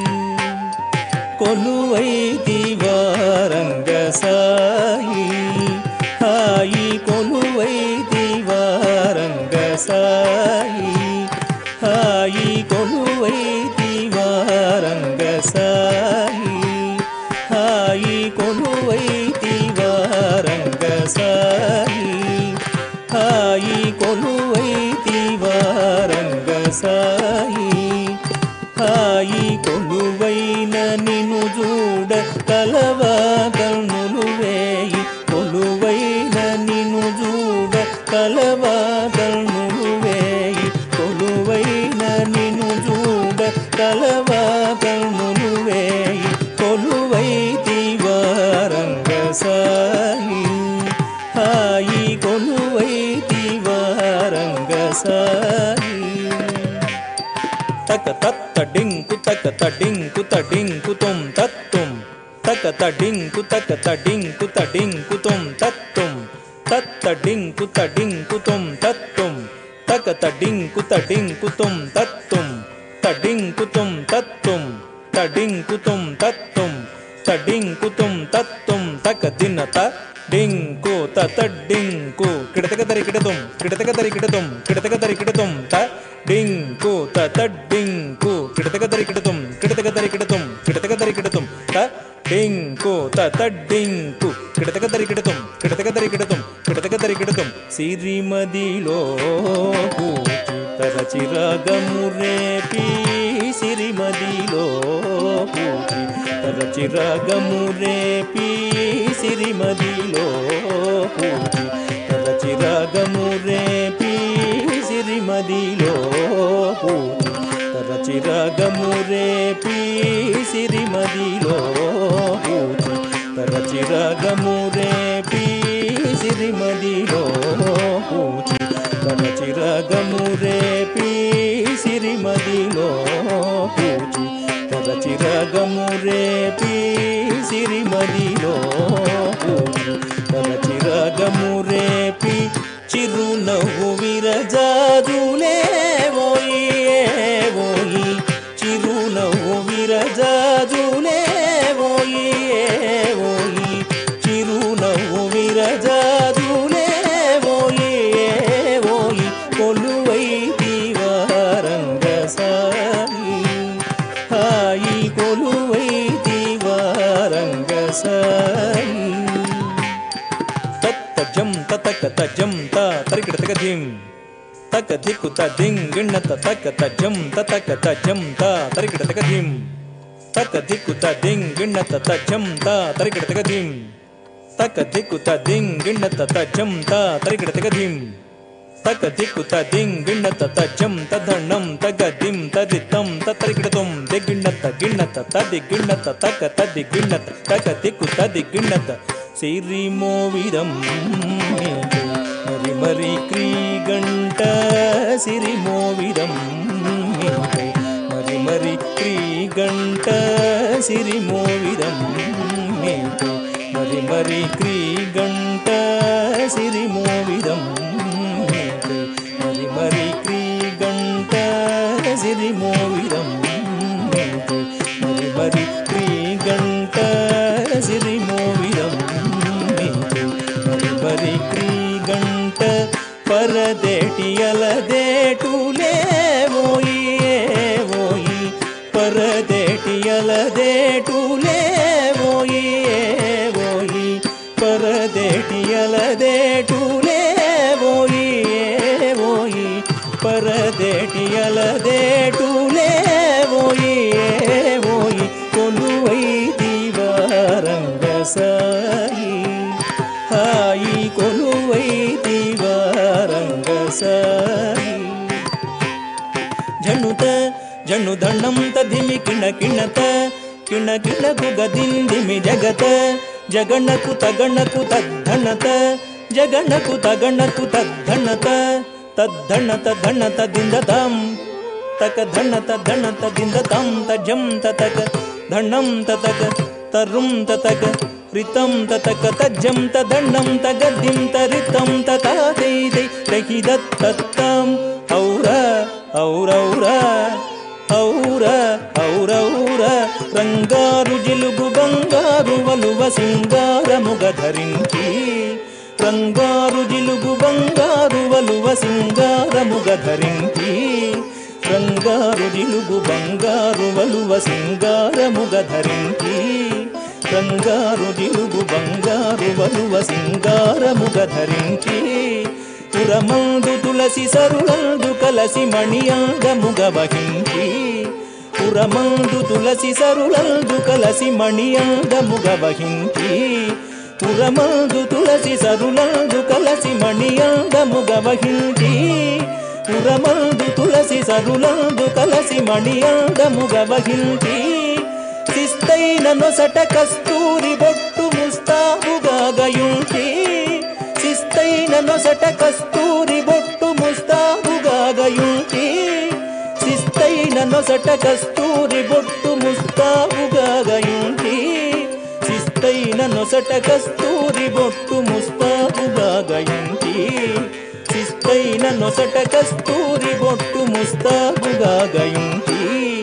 కొలువైతివా రంగశాయి హాయి కొలువైతివా రంగశాయి హాయి కొలువైతివా రంగశాయి హాయి కొలువైతివా రంగశాయి హాయి కొలువైతివా రంగశాయి హాయి కొలువైన నిను చూడ కలవా కన్నులు వేయి కొలువైన నిను చూడ కలవా కన్నులు వేయి కొలువైన నిను చూడ కలవా కన్నులు వేయి కొలువైతివా రంగశాయి హాయి కొలువైతివా రంగశాయి తక తత్త డింకు తక తడింకు తడింకు తుం తత్తుం తక తడింకు తక తడింకు తడింకు తుం తత్తుం తత్త డింకు తడింకు తుం తత్తుం తక తడింకు తడింకు తుం తత్తుం తడింకు తుం తత్తుం తడింకు తుం తత్తుం తడింకు తుం తత్తుం తక దినత డింకు తతడింకు కిడతక తరి కిడతుం కిడతక తరి కిడతుం కిడతక తరి కిడతుం త డింకు తతడింకు కిడతక తరి కిడతుం కిడతక తరి కిడతుం కిడతక తరి కిడతుం త డింకు తతడింకు కిడతక తరి కిడతుం కిడతక తరి కిడతుం కిడతక తరి కిడతుం సిరిమదిలో పూచి తరచిరాగము రేపి సిరిమదిలో పూచి తరచిరాగము రేపి సిరిమదిలో పూచి తరచిరాగము రేపి సిరిమదిలో పూచి తరచిరాగము రేపి సిరిమదిలో పూచి తరచిరాగము రేపి సిరిమదిలో పూచి తరచిరాగము రేపి సిరిమదిలో పూచి తరచిరాగము రేపి సిరిమదిలో పూచి తరచిరాగము రేపి చిరునవ్వు విరజాదులే ఓయి ఓయి చిరునవ్వు విరజాదులే ఓయి ఓయి చిరునవ్వు విరజాదులే ఓయి ఓయి కొలువైతివా రంగశాయి హాయి కొలువైతివా రంగశాయి సాయి తత్త జం తతక తజం త తరికిట తక ధిం తక ధిక్కు త ధిం గిಣ್ణ తతక తజం తతక తజం త తరికిట తక ధిం తక ధిక్కు త ధిం గిಣ್ణ తతజం త తరికిట తక ధిం తక ధిక్కు త ధిం గిಣ್ణ తతజం త తరికిట తక ధిం తక ధిక్కు త ధిం గిಣ್ణ తతజం తధణం తగ ధిం తదితం తరికిటతం దిగిಣ್ణ త గిಣ್ణ తది గిಣ್ణ తక తది గిಣ್ణ తక ధిక్కు తది గిಣ್ణ త సిరి మోవిదం మరి మరి క్రీ గంట సిరి మోవిదం మరి మరి క్రీ గంట సిరి మోవిదం మరి మరి క్రీ గంట సిరి మోవిదం మరి మరి క్రీ గంట సిరి మోవిదం మరి మరి క్రీ గంట సిరి మోవిదం మరి మరి క్రీ గంట పరదేటియలదేటులే ఓయి ఓయి పరదేటియలదేటులే ఓయి ఓయి పరదేటియలదేటులే ఓయి ఓయి పరదేటియలదేటులే ఓయి ఓయి కొలువై దివారంగ సాయి హాయి కొలువై దివారంగ సాయి జనుత జను దండం తదిమి కిణ కిణత కిణ కిణకు గదిందిమి జగత జగణకు తగణకు తద్ధణత జగణకు తగణకు తద్ధణత తద్ధణత ధణత దిందతాం తక ధణత ధణత దిందతాం తజం తతక ధణం తతక తరుం తతక రితం తతక తజ్జం తదండం తగదిం తరితం తతా దై దై దహిదత్తత్తం ఔర ఔరౌర ఔర ఔరౌర రంగారు జిలుగు బంగారు వలువ సింగారముగ ధరించి రంగారు జిలుగు బంగారు వలువ సింగారముగ ధరించి రంగారు జిలుగు బంగారు వలువ సింగారముగ ధరించి రంగారు జిలుగు బంగారు వలువ సింగారముగ ధరించి పురమందు తులసి సరులందు కలసి మణియంగముగ వహించి పురమందు తులసి సరులందు కలసి మణియంగముగ వహించి పురమందు తులసి సరులందు కలసి మణియంగముగ వహించి పురమందు తులసి సరులందు కలసి మణియంగముగ వహించి శిస్తైన నొసట కస్తూరి బొట్టు ముస్తాబుగా గయుంచి శిస్తైన నొసట కస్తూరి బొట్టు ముస్తాబుగా గయుంచి శిస్తైన నొసట కస్తూరి బొట్టు ముస్తాబుగా గయుంచి శిస్తైన నొసట కస్తూరి బొట్టు ముస్తాబుగా గయుంచి శిస్తైన నొసట కస్తూరి బొట్టు ముస్తాబుగా గయుంచి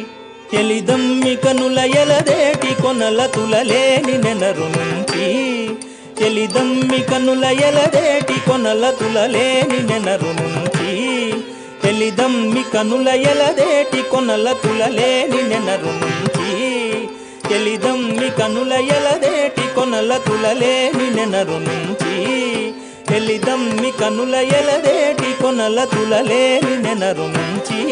ఎలిదమ్మి కనుల ఎలదేటి కొనల తులలేని నెనరు నుంచి ఎలిదమ్మి కనుల ఎలదేటి కొనల తులలేని నెనరు నుంచి ఎలిదమ్మి కనుల ఎలదేటి కొనల తులలేని నెనరు నుంచి ఎలిదమ్మి కనుల ఎలదేటి కొనల తులలేని నెనరు నుంచి ఎలిదమ్మి కనుల ఎలదేటి కొనల తులలేని నెనరు నుంచి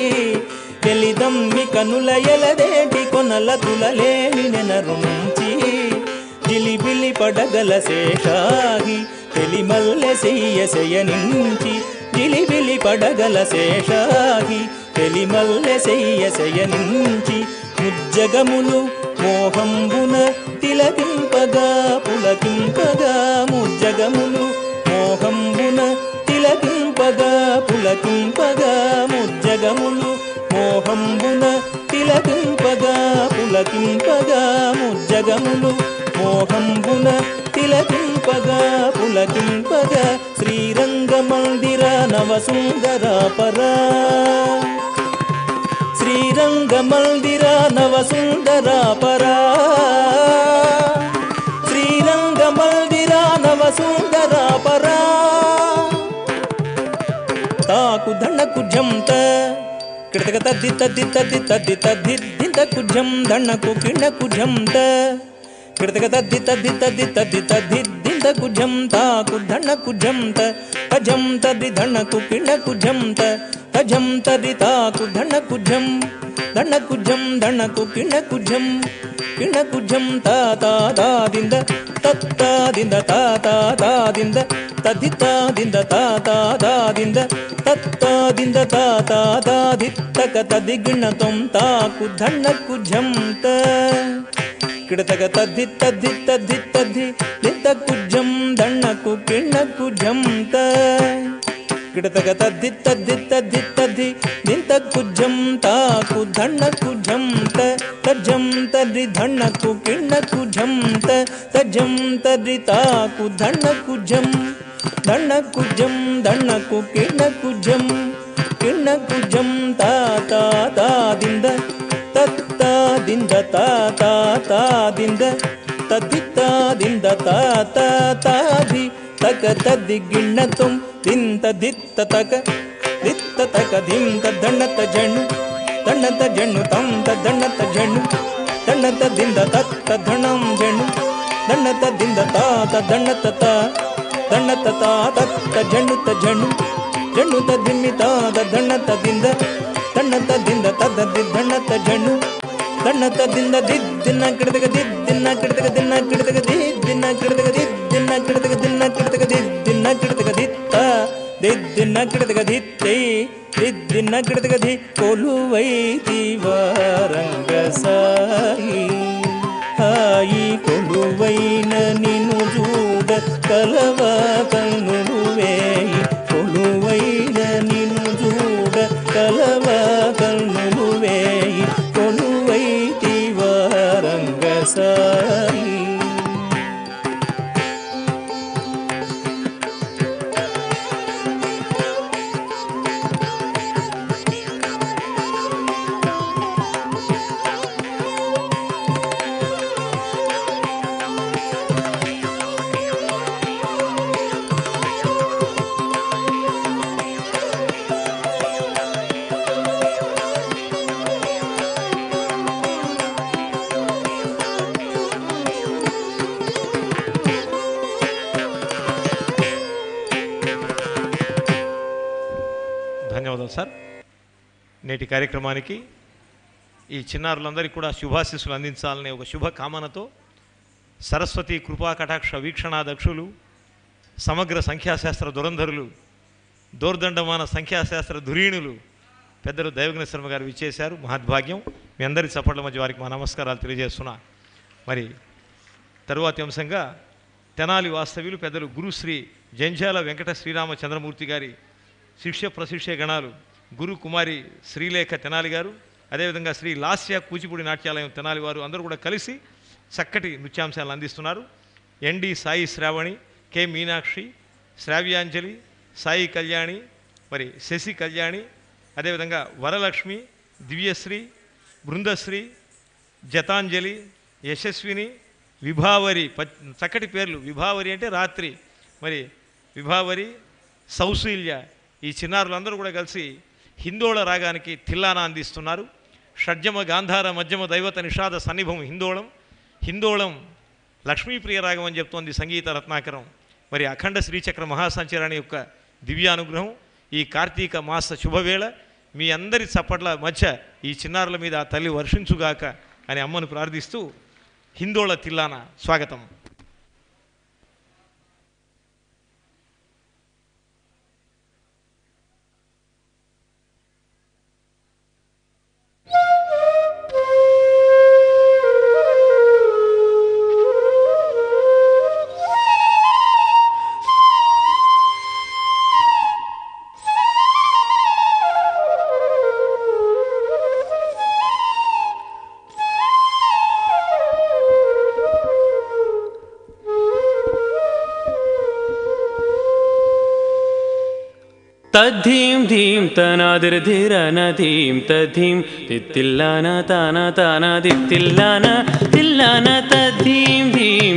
ఎలిదమ్మి కనుల ఎలదేటి కొనల తులలేని నెనరు నుంచి జిలిబిలి పడగల శేషాగి తెలిమల్లె సెయ్య శయనించి జిలిబిలి పడగల శేషాగి తెలిమల్లె సెయ్య శయనించి ముజ్జగములు మోహంబున తిలకింపగా పులకింపగా ముజ్జగములు మోహంబున తిలకింపగా పులకింపగా ముజ్జగములు మోహంబున తిలకింపగా పులకింపగా ముజ్జగములు మోహంబున తిలకింపగా పులకింపగా శ్రీరంగ మందిర నవసుందరాపరా శ్రీరంగ మందిర నవసుందరాపరా శ్రీరంగ మందిర నవసుందరాపరా తాకు దండకు జంత కిడతక తద్ది తద్ది తద్ది తద్ది తద్ది దింతకు జం దండకు కిండకు జంత కిడతక తద్ది తద్ది తద్ది తద్ది తద్ది దింద కుజం తాకు ధణ కుజం త తజం తద్ది ధణకు కిణ కుజం త తజం తద్ది తాకు ధణ కుజం ధణ కుజం ధణకు కిణ కుజం కిణ కుజం తా తా తా దింద తత్తా దింద తా తా తా దింద తద్ది తా దింద తా తా తా దింద తత్తా దింద తా తా తా దిత్తక తది గిణ తొం తాకు ధణ కుజం త కిడతక తద్ది తద్ది తద్ది తద్ది దింత కుజం ధణకు కిణ కుజం త కిడతక తద్ది తద్ది తద్ది తద్ది దింత కుజం తాకు ధణ కుజం త తజం తద్ది ధణకు కిణ కుజం త తజం తద్ది తాకు ధణ కుజం ధణ కుజం ధణకు కిణ కుజం కిణ కుజం తా తా తా దింద తత్తా దింద తా తా తా దింద తద్ది తా దింద తా తా తా ది తక తద్ది గిణతం దింత దిత్త తక దిత్త తక దింత దండత జణు దండత జణు తంత దండత జణు దండత దింద తత్త ధణం జణు దండత దింద తాత దండత తా దండత తా తత్త జణుత జణు జణుత దిమ్మి తాద దండత దింద దండత దింద తద్ది దండత జణు దండత దింద దిద్దిన కిడతక దిద్దిన కిడతక దిన్న కిడతక దిద్దిన కిడతక దిద్దిన కిడతక దిన్న కిడతక దిద్దిన కిడతక దిత్త దిద్దిన కిడతక దిత్తే దిద్దిన కిడతక ది కొలువై దివారంగ సాయి హాయి కొలువైన నిన్ను చూడ కలవ కన్నులు వేయి కొలువైన నిన్ను చూడ కలవ కన్నులు వేయి కొలువై దివారంగ సాయి ధన్యవాదాలు సార్. నేటి కార్యక్రమానికి ఈ చిన్నారులందరికీ కూడా శుభాశీస్సులు అందించాలనే ఒక శుభ కామనతో సరస్వతి కృపా కటాక్ష వీక్షణాదక్షులు సమగ్ర సంఖ్యాశాస్త్ర దురంధరులు దోర్దండమాన సంఖ్యాశాస్త్ర ధురీణులు పెద్దలు దైవజ్ఞ శర్మ గారు విచ్చేశారు. మహద్భాగ్యం. మీ అందరి చప్పట్ల మధ్య వారికి మా నమస్కారాలు తెలియజేస్తున్నా. మరి తరువాతి అంశంగా తెనాలి వాస్తవ్యులు పెద్దలు గురుశ్రీ జంజాల వెంకట శ్రీరామచంద్రమూర్తి గారి శిష్య ప్రశిష్య గణాలు గురు కుమారి శ్రీలేఖ తెనాలి గారు, అదేవిధంగా శ్రీ లాస్య కూచిపూడి నాట్యాలయం తెనాలి వారు అందరూ కూడా కలిసి చక్కటి నృత్యాంశాలను అందిస్తున్నారు. ఎన్డి సాయి శ్రావణి, కె మీనాక్షి, శ్రావ్యాంజలి, సాయి కళ్యాణి, మరి శశి కళ్యాణి, అదేవిధంగా వరలక్ష్మి, దివ్యశ్రీ, బృందశ్రీ, జతాంజలి, యశస్విని, విభావరి. చక్కటి పేర్లు. విభావరి అంటే రాత్రి, మరి విభావరి, సౌశీల్య. ఈ చిన్నారులందరూ కూడా కలిసి హిందోళ రాగానికి తిల్లానా అందిస్తున్నారు. షడ్జమ గాంధార మధ్యమ దైవత నిషాద సన్నిభం హిందోళం. హిందోళం లక్ష్మీప్రియ రాగం అని చెప్తోంది సంగీత రత్నాకరం. మరి అఖండ శ్రీచక్ర మహాసంచరణి యొక్క దివ్యానుగ్రహం ఈ కార్తీక మాస శుభవేళ మీ అందరి చప్పట్ల మధ్య ఈ చిన్నారుల మీద ఆ తల్లి వర్షించుగాక అని అమ్మను ప్రార్థిస్తూ హిందోళ తిల్లానా స్వాగతం. తద్ధీం ధీం తనాదిర్ధిరనధీం తద్ధీం తిత్తిల్లాన తాన తాన దిత్తిల్లాన తిల్లాన తద్ధీం ధీం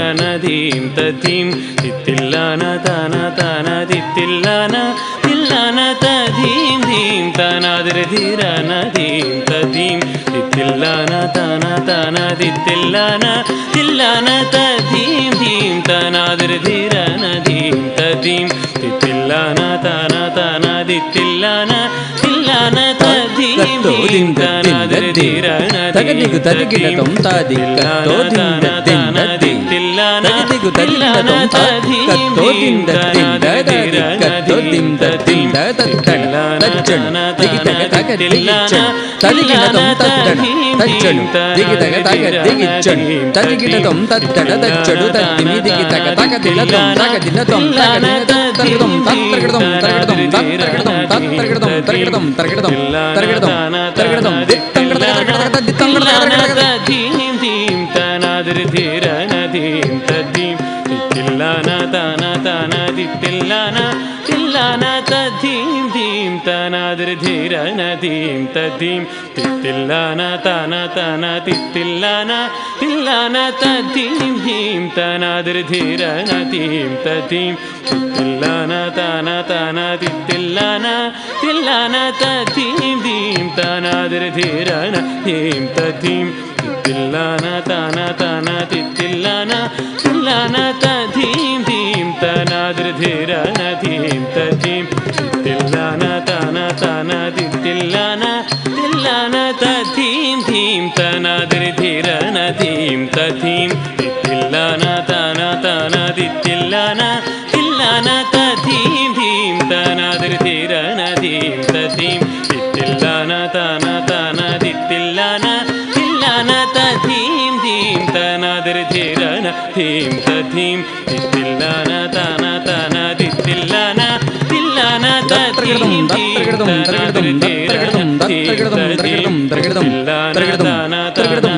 తనాదిర్ధిరనధీం తద్ధీం తిత్తిల్లాన తాన తాన దిత్తిల్లాన తిల్లాన तधीं धीं तनादिर्धिरन धीं तधीं तिल्लान तना तना दित्तिल्लान तिल्लान तधीं धीं तनादिर्धिरन धीं तधीं तिल्लान तना तना दित्तिल्लान तिल्लान तधीं धीं तनादिर्धिरन तगदिगु तदिगिडतं तादिक्कतो दिन्ददिन्न दित्तिल्लान तिल्लान तधीं धीं तनादिर्धिरन धीं तधीं तिल्लान तना तना दित्तिल्लान तदिगिडतं तद्दड तज्जनु दिगिदग तग दिगिच्चनु तदिगिडतं तद्दड तज्जनु तद्दिमि दिगितग तग दिलतं तग दिलतं तग दिलतं तत्रगिडतं तरगिडतं तत्रगिडतं तत्रगिडतं तरगिडतं तरगिडतं तरगिडतं तरगिडतं दित्तंगडतं दित्तंगडतं धीं धीं तनादिर्धिरन धीं तधीं तिल्लान तना तना दित्तिल्लान तिल्लान तधीं धीं तनादिर्धिरन धीं तधीं तिल्लान तना तना तिल्लान तिल्लान तधीं धीं तनादिर्धिरन धीं तधीं तिल्लान तना तना तिल्लान तिल्लान तधीं धीं तनादिर्धिरन धीं तधीं तिल्लान तना तना तिल्लान तिल्लान तधीं धीं तनादिर्धिरन धीं तधीं तिल्लान तना तना तिल्लान तिल्लान तधीं धीं तनादिर्धिरन धीं तधीं तिल्लान तना तना तिल्लान तिल्लान तधीं धीं तनादिर्धिरन धीं तधीं तिल्लान तना तना तिल्लान तिल्लान तधीं धीं तनादिर्धिरन धीं तधीं तिल्लान तना तना तिल्लान तिल्लान तधीं धीं तनादिर्धिरन धीं तधीं तिल्लान तना तना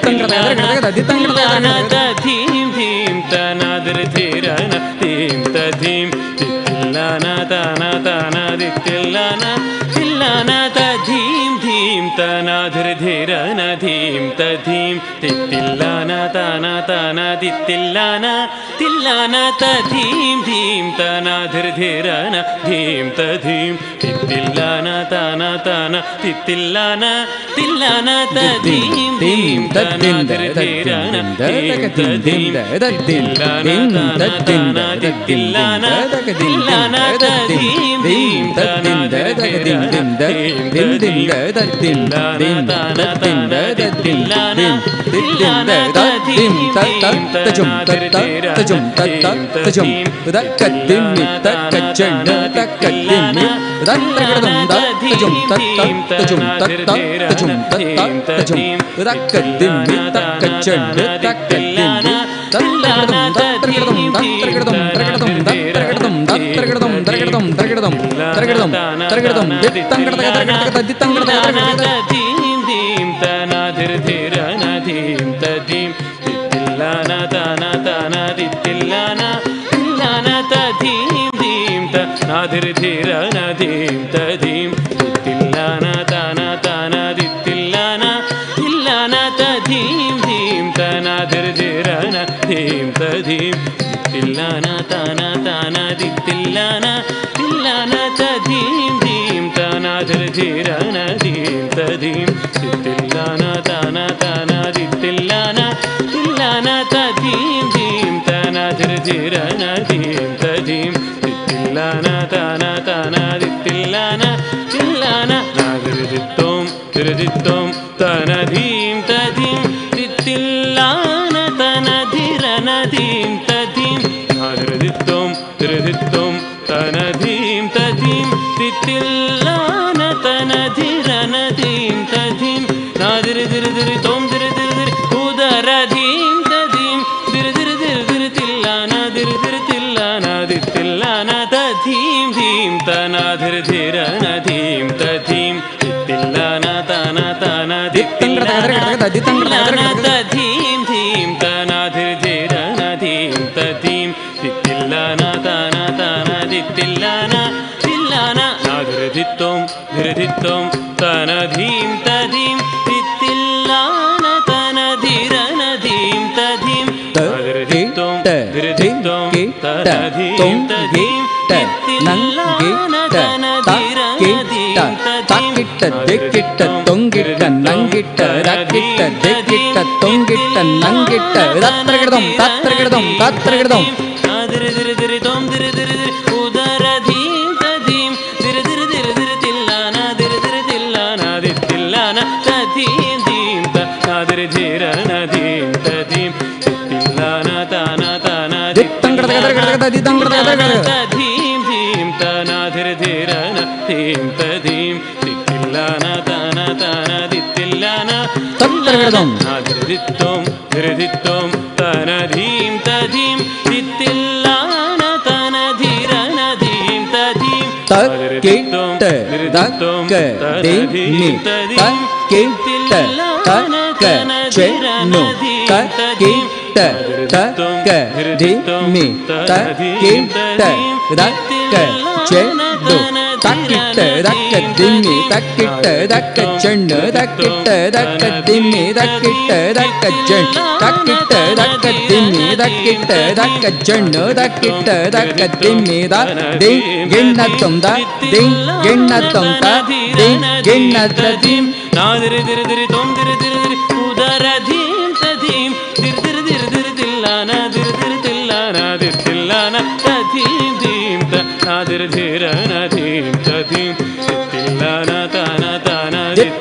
तिल्लान तधीं धीं तनादिर्धिरन धीं तधीं तिल्लान तना तना तिल्लान तिल्लान तधीं धीं तनादिर्धिरन धीं तधीं तिल्लान तना तना तिल्लान तिल्लान तधीं धीं तनादिर्धिरन धीं तधीं तिल्लान तना तना तिल्लान तिल्लान तधीं धीं तनादिर्धिरन धीं तधीं तिल्लान तना तना तिल्लान तिल्लान तधीं धीं तनादिर्धिरन धीं तधीं तिल्लान तना तना तिल्लान तिल्लान तधीं धीं तनादिर्धिरन तजुम तत्त तजुम तकद्दिम तकज्जन तकद्दिम तकद्दिम तजुम तत्त तजुम तत्त तजुम तत्त तजुम तकद्दिम तकज्जन तकद्दिम तकद्दिम तकद्दिम तकद्दिम तकद्दिम तकद्दिम तकद्दिम तकद्दिम तकद्दिम तकद्दिम दित्तंगडतक दित्तंगडतक धीं धीं तनादिर्धिरन धीं तधीं तिल्लान तना तना तिल्लान तिल्लान तधीं धीं तनादिर्धिरन धीं तधीं तिल्लान तना तना तिल्लान तिल्लान तधीं धीं तनादिर्धिरन धीं तधीं तिल्लान तना तना तिल्लान तिल्लान तधीं धीं तनादिर्धिरन धीं तधीं तिल्लान तना तना तिल्लान तिल्लान तधीं धीं तनादिर्धिरन धीं तधीं तिल्लान तना तना तिल्लान तिल्लान नादिर्दित्तों दिर्दित्तों तनधीं तधीं तिल्लान तनधिरन धीं तधीं नादिर्दित्तों दिर्दित्तों तनधीं तधीं तिल्लान तनधिरन धीं तधीं नादिर्दिर्दिर्तों दिर्दिर्दिर् उदरधीं तधीं दिर्दिर्दिर्दिर् तिल्लान दिर्दिर् तिल्लान दित्तिल्लान तधीं धीं तनादिर्धिरन धीं तधीं तिल्लान तना तना तिल्लान तधीं धीं तनादिर्धिरन धीं तधीं तिल्लान तना तना तिल्लान तिल्लान नादिर्दित्तों दिर्दित्तों तनधीं तधीं तिल्लान तनधिरन धीं तधीं नादिर्दित्तों दिर्दित्तों तनधीं तधीं तिल्लान तनधीं ದಿಕ್ಕಿಟ್ಟ ತೊಂಗಿಟ್ಟ ನಂಗಿಟ್ಟ ರಕ್ಕಿಟ್ಟ ದಿಕ್ಕಿಟ್ಟ ತೊಂಗಿಟ್ಟ ನಂಗಿಟ್ಟ ತತ್ತರಗಿಡದಂ ತತ್ತರಗಿಡದಂ ತತ್ತರಗಿಡದಂ ದಿರಿ ದಿರಿ ದಿರಿ ತೋಂ ದಿರಿ ದಿರಿ ದಿರಿ ಉದರ ಧೀಂ ತಧೀಂ ದಿರಿ ದಿರಿ ದಿರಿ ದಿರಿ ತಿಲ್ಲಾನ ದಿರಿ ದಿರಿ ತಿಲ್ಲಾನ ದಿತ್ತಿಲ್ಲಾನ ತಧೀಂ ಧೀಂ ತ ನಾದಿರಿ ಧೀರನ ಧೀಂ ತಧೀಂ ತಿಲ್ಲಾನ ತಾನ ತಾನ ತಧೀಂ ಧೀಂ ತ ನಾದಿರಿ ಧೀರನ ಧೀಂ ತಧೀಂ ತಿಲ್ಲಾನ ತಾನ ತಾನ ದಿತ್ತಿಲ್ಲಾನ ತತ್ತರಗಿಡದಂ ನಾದಿರಿ ದಿತ್ತೋಂ ದಿರಿ ದಿತ್ತೋಂ ತನ ಧೀಂ ತಧೀಂ ದಿತ್ತಿಲ್ಲಾನ ತನ ಧೀರನ ಧೀಂ ತಧೀಂ ತಕ್ಕಿಟ್ಟ ದಕ್ಕ ದಿಮ್ಮಿ ತಕ್ಕಿಟ್ಟ ತಕ್ಕ ಚೆನ್ನು ತಕ್ಕಿಟ್ಟ ತಕ್ಕ ದಿಮ್ಮಿ ತಕ್ಕಿಟ್ಟ ದಕ್ಕ ಚೆಂಡು ತಕ್ಕಿಟ್ಟ ದಕ್ಕ ದಿಮ್ಮಿ ತಕ್ಕಿಟ್ಟ ದಕ್ಕ ಚೆಂಡು ತಕ್ಕಿಟ್ಟ ದಕ್ಕ ದಿಮ್ಮಿ ತಕ್ಕಿಟ್ಟ ದಕ್ಕ ಚೆಂಡು ತಕ್ಕಿಟ್ಟ ದಕ್ಕ ದಿಮ್ಮಿ ತಕ್ಕಿಟ್ಟ ದಕ್ಕ ಚೆಂಡು ತಕ್ಕಿಟ್ಟ ದಕ್ಕ ದಿಮ್ಮಿ ದ ದಿ ಗಿಣ್ಣ ತುಂದ ದಿ ಗಿಣ್ಣ ತುಂದ ದಿ ಗಿಣ್ಣ ತದೀಂ ನಾದಿರಿ ದಿರಿ ದಿರಿ ತೋಂ ದಿರಿ ದಿರಿ ದಿರಿ ಉದರ ಧೀಂ ತಧೀಂ ದಿರಿ ದಿರಿ ದಿರಿ ದಿರಿ ತಿಲ್ಲಾನ ದಿರಿ ದಿರಿ ತಿಲ್ಲಾನ ದಿರಿ ತಿಲ್ಲಾನ ತಧೀಂ ಧೀಂ ತ ನಾದಿರಿ ಧೀರನ ಧೀಂ ತಧೀಂ ತಿಲ್ಲಾನ ತಾನ ತಾನ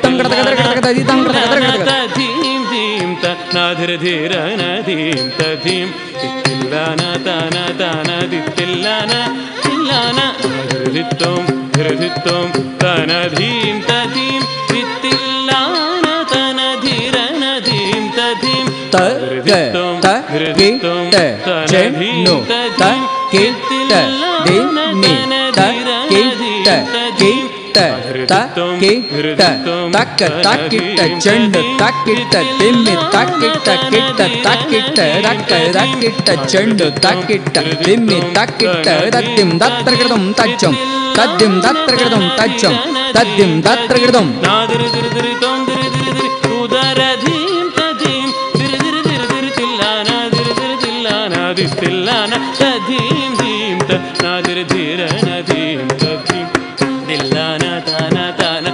ತಧೀಂ ಧೀಂ ತ ನಾದಿರಿ ಧೀರನ ಧೀಂ ತಧೀಂ ತಿಲ್ಲಾನ ತಾನ ತಾನ ದಿತ್ತಿಲ್ಲಾನ ತಿಲ್ಲಾನ ನಾದಿರಿ ದಿತ್ತೋಂ ದಿರಿ ದಿತ್ತೋಂ ತನ ಧೀಂ ತಧೀಂ ದಿತ್ತಿಲ್ಲಾನ ತನ ಧೀರನ ಧೀಂ ತಧೀಂ ತಕ್ಕ ತಕ್ಕಿಟ್ಟ ಚೆನ್ನು ತಕ್ಕಿಟ್ಟ ದಿಮ್ಮಿ ತಕ್ಕಿಟ್ಟ ಕಿಟ್ಟ ತಕ್ಕಿಟ್ಟ ತಕ್ಕ ತಕ್ಕಿಟ್ಟ ಚೆಂಡು ತಕ್ಕಿಟ್ಟ ದಿಮ್ಮಿ ತಕ್ಕಿಟ್ಟ ಕಿಟ್ಟ ತಕ್ಕಿಟ್ಟ ದಕ್ಕ ದಕ್ಕಿಟ್ಟ ಚೆಂಡು ತಕ್ಕಿಟ್ಟ ದಿಮ್ಮಿ ತಕ್ಕಿಟ್ಟ ದತ್ತಿಂ ದತ್ತರಗಿಡದಂ ತಜ್ಜಂ ತದ್ದಿಂ ದತ್ತರಗಿಡದಂ ತಜ್ಜಂ ತದ್ದಿಂ ದತ್ತರಗಿಡದಂ ನಾದಿರಿ ದಿರಿ ದಿರಿ ತೋಂ ದಿರಿ ದಿರಿ ದಿರಿ ಉದರ ಧೀಂ ತಧೀಂ ದಿರಿ ದಿರಿ ದಿರಿ ದಿರಿ ತಿಲ್ಲಾನ ದಿರಿ ದಿರಿ ತಿಲ್ಲಾನ ದಿತ್ತಿಲ್ಲಾನ ತಧೀಂ ಧೀಂ ತ ನಾದಿರಿ ಧೀರನ ಧೀಂ ತಧೀಂ ತಿಲ್ಲಾನ ತಾನ ತಾನ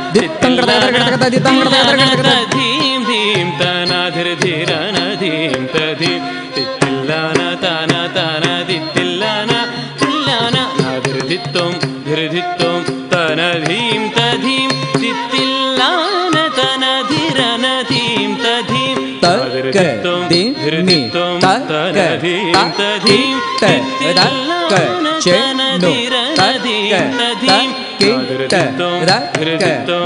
ತಧೀಂ ಧೀಂ ತ ನಾದಿರಿ ಧೀರನ ಧೀಂ ತಧೀಂ ತಿಲ್ಲಾನ ತಾನ ತಾನ ದಿತ್ತಿಲ್ಲಾನ ತಿಲ್ಲಾನ ನಾದಿರಿ ದಿತ್ತೋಂ ಧಿರಿ ದಿತ್ತೋಂ ತನ ಧೀಂ ತಧೀಂ ದಿತ್ತಿಲ್ಲಾನ ತನ ಧಿರನ ಧೀಂ ತಧೀಂ ತಕ್ಕ ದಿಮ್ಮಿ ತಕ್ಕ ತಕ್ಕಿಟ್ಟ ದಕ್ಕ ಚೆಂಡು ತಕ್ಕ ತಕ್ಕಿಟ್ಟ ದಕ್ಕ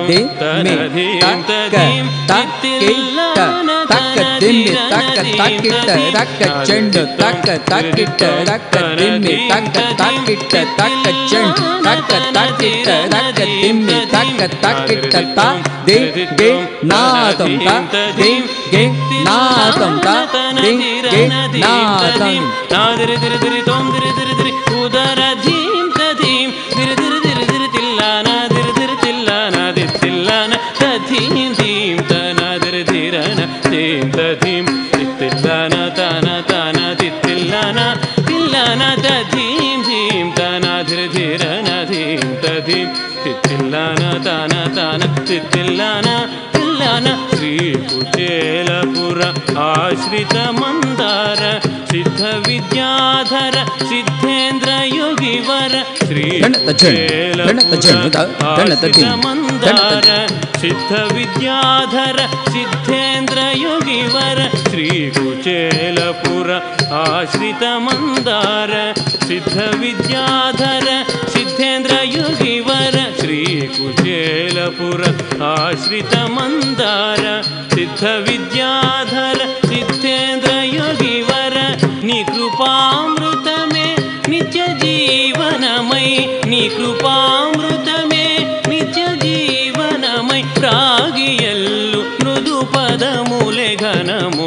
ದಿಮ್ಮಿ ತಕ್ಕ ತಕ್ಕಿಟ್ಟ ತಕ್ಕ ದಿಮ್ಮಿ ತಕ್ಕ ತಕ್ಕಿಟ್ಟ ದಕ್ಕ ಚೆಂಡು ತಕ್ಕ ತಕ್ಕಿಟ್ಟ ದಕ್ಕ ದಿಮ್ಮಿ ತಕ್ಕ ತಕ್ಕಿಟ್ಟ ತಕ್ಕ ಚೆಂಡು ತಕ್ಕ ತಕ್ಕಿಟ್ಟ ದಕ್ಕ ದಿಮ್ಮಿ ತಕ್ಕ ತಕ್ಕಿಟ್ಟ ತ ದಿ ಗೆ ನಾದಂ ತ ದಿ ಗೆ ನಾದಂ ತ ದಿ ಗೆ ನಾದಂ ನಾದಿರಿ ದಿರಿ ದಿರಿ ತೋಂ ದಿರಿ ದಿರಿ ದಿರಿ ಉದರ ಧೀಂ ತಧೀಂ ದಿರಿ ದಿರಿ ದಿರಿ ದಿರಿ ತಿಲ್ಲಾನ ದಿರಿ ದಿರಿ ತಿಲ್ಲಾನ ದಿತ್ತಿಲ್ಲಾನ ತಧೀಂ ಧೀಂ ತ ನಾದಿರಿ ಧೀರನ ಧೀಂ ತಧೀಂ ದಿತ್ತಿಲ್ಲಾನ ತಾನ ತಾನ ದಿತ್ತಿಲ್ಲಾನ ತಿಲ್ಲಾನ ತಧೀಂ ಧೀಂ ತ ನಾದಿರಿ ಧೀರನ ಧೀಂ ತಧೀಂ ದಿತ್ತಿಲ್ಲಾನ ತಾನ ತಾನ ದಿತ್ತಿಲ್ಲಾನ ತಿಲ್ಲಾನ ಶ್ರೀ ಕುಚೇಲಪುರ ಆಶ್ರಿತ ಮಂದಾರ ಸಿದ್ಧ ವಿದ್ಯಾಧರ ಸಿದ್ಧೇಂದ್ರ ಯೋಗಿವರ ಶ್ರೀ ಕುಚೇಲಪುರ ಆಶ್ರಿತ ಮಂದಾರ ಸಿದ್ಧ ವಿದ್ಯಾಧರ ಸಿದ್ಧೇಂದ್ರ ಯೋಗಿವರ ಶ್ರೀ ಕುಚೇಲಪುರ ಆಶ್ರಿತ ಮಂದಾರ ಸಿದ್ಧ ವಿದ್ಯಾಧರ ಸಿದ್ಧೇಂದ್ರ ಯೋಗಿವರ ಶ್ರೀ ಕುಚೇಲಪುರ ಆಶ್ರಿತ ಮಂದಾರ ಸಿದ್ಧ ವಿದ್ಯಾಧರ ಸಿದ್ಧೇಂದ್ರ ಯೋಗಿವರ ನಿ ಕೃಪಾಮೃತ ಮೇ ನಿತ್ಯ ಜೀವನಮೈ ನಿ ಕೃಪಾಮೃತ ಮೇ ನಿತ್ಯ ಜೀವನಮೈ ಪ್ರಾಗಿಯಲ್ಲು ಮೃದು ಪದ ಮೂಲೆ ಘನಮೋ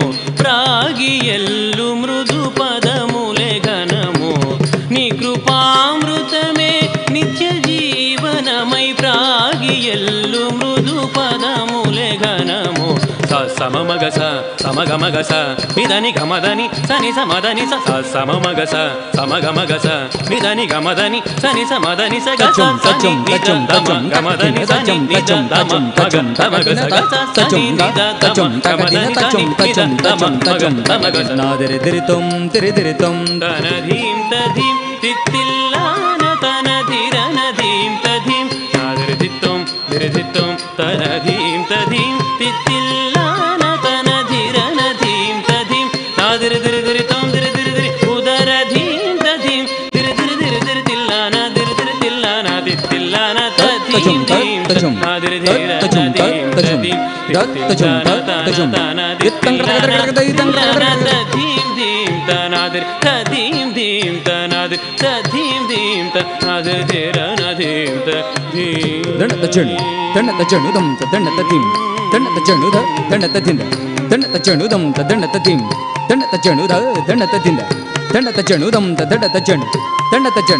ಪ್ರಾಗಿಯಲ್ಲು ಮೃದು ಪದ ಮೂಲೆ ಘನಮೋ ನಿ ಕೃಪಾಮೃತ ಮೇ ನಿತ್ಯ ಜೀವನಮೈ ಪ್ರಾಗಿಯಲ್ಲು ಮೃದು ಪದ ಮೂಲೆ ಘನಮೋ ಸ సమమగ స సమగమగ స నిదని గమదని సని సమదని స సమమగ స సమగమగ స నిదని గమదని సని సమదని స గ స సని నిద దమ గమదని సని నిద దమ మగం దమగ స గ స సని నిద దమ గమదని సని నిద దమ మగం దమగ స నాదిరి దిరితం తిరి దిరితం తనధీం తధీం తిత్తిల్లాన తనధిరనధీం తధీం నాదిరిదిత్తం దిరిదిత్తం తనధీం తధీం తిత్తిల్లాన తనధిరనధీం తధీం నాదిరిదిరిదిరితం దిరిదిరిదిరి ఉదరధీం తధీం దిరిదిరిదిరిదిరి తిల్లాన దిరిదిరితిల్లాన తిత్తిల్లాన తధీం ధీం నాదిరిధిరనధీం తధీం తిత్తిల్లాన తన దిత్తిల్లాన తధీం ధీం తనాదిరి తధీం ధీం తనాదిరి తధీం ధీం తనాదిరి ధిరనధీం తధీం దండత చెడు దండత చెడు దం దండత తిం దండత చెడు ద దండత తింద దండత చెడు దం దండత తిం దండత చెడు ద దండత తింద దండత చెడు దం దండత చెడు దండత చెడు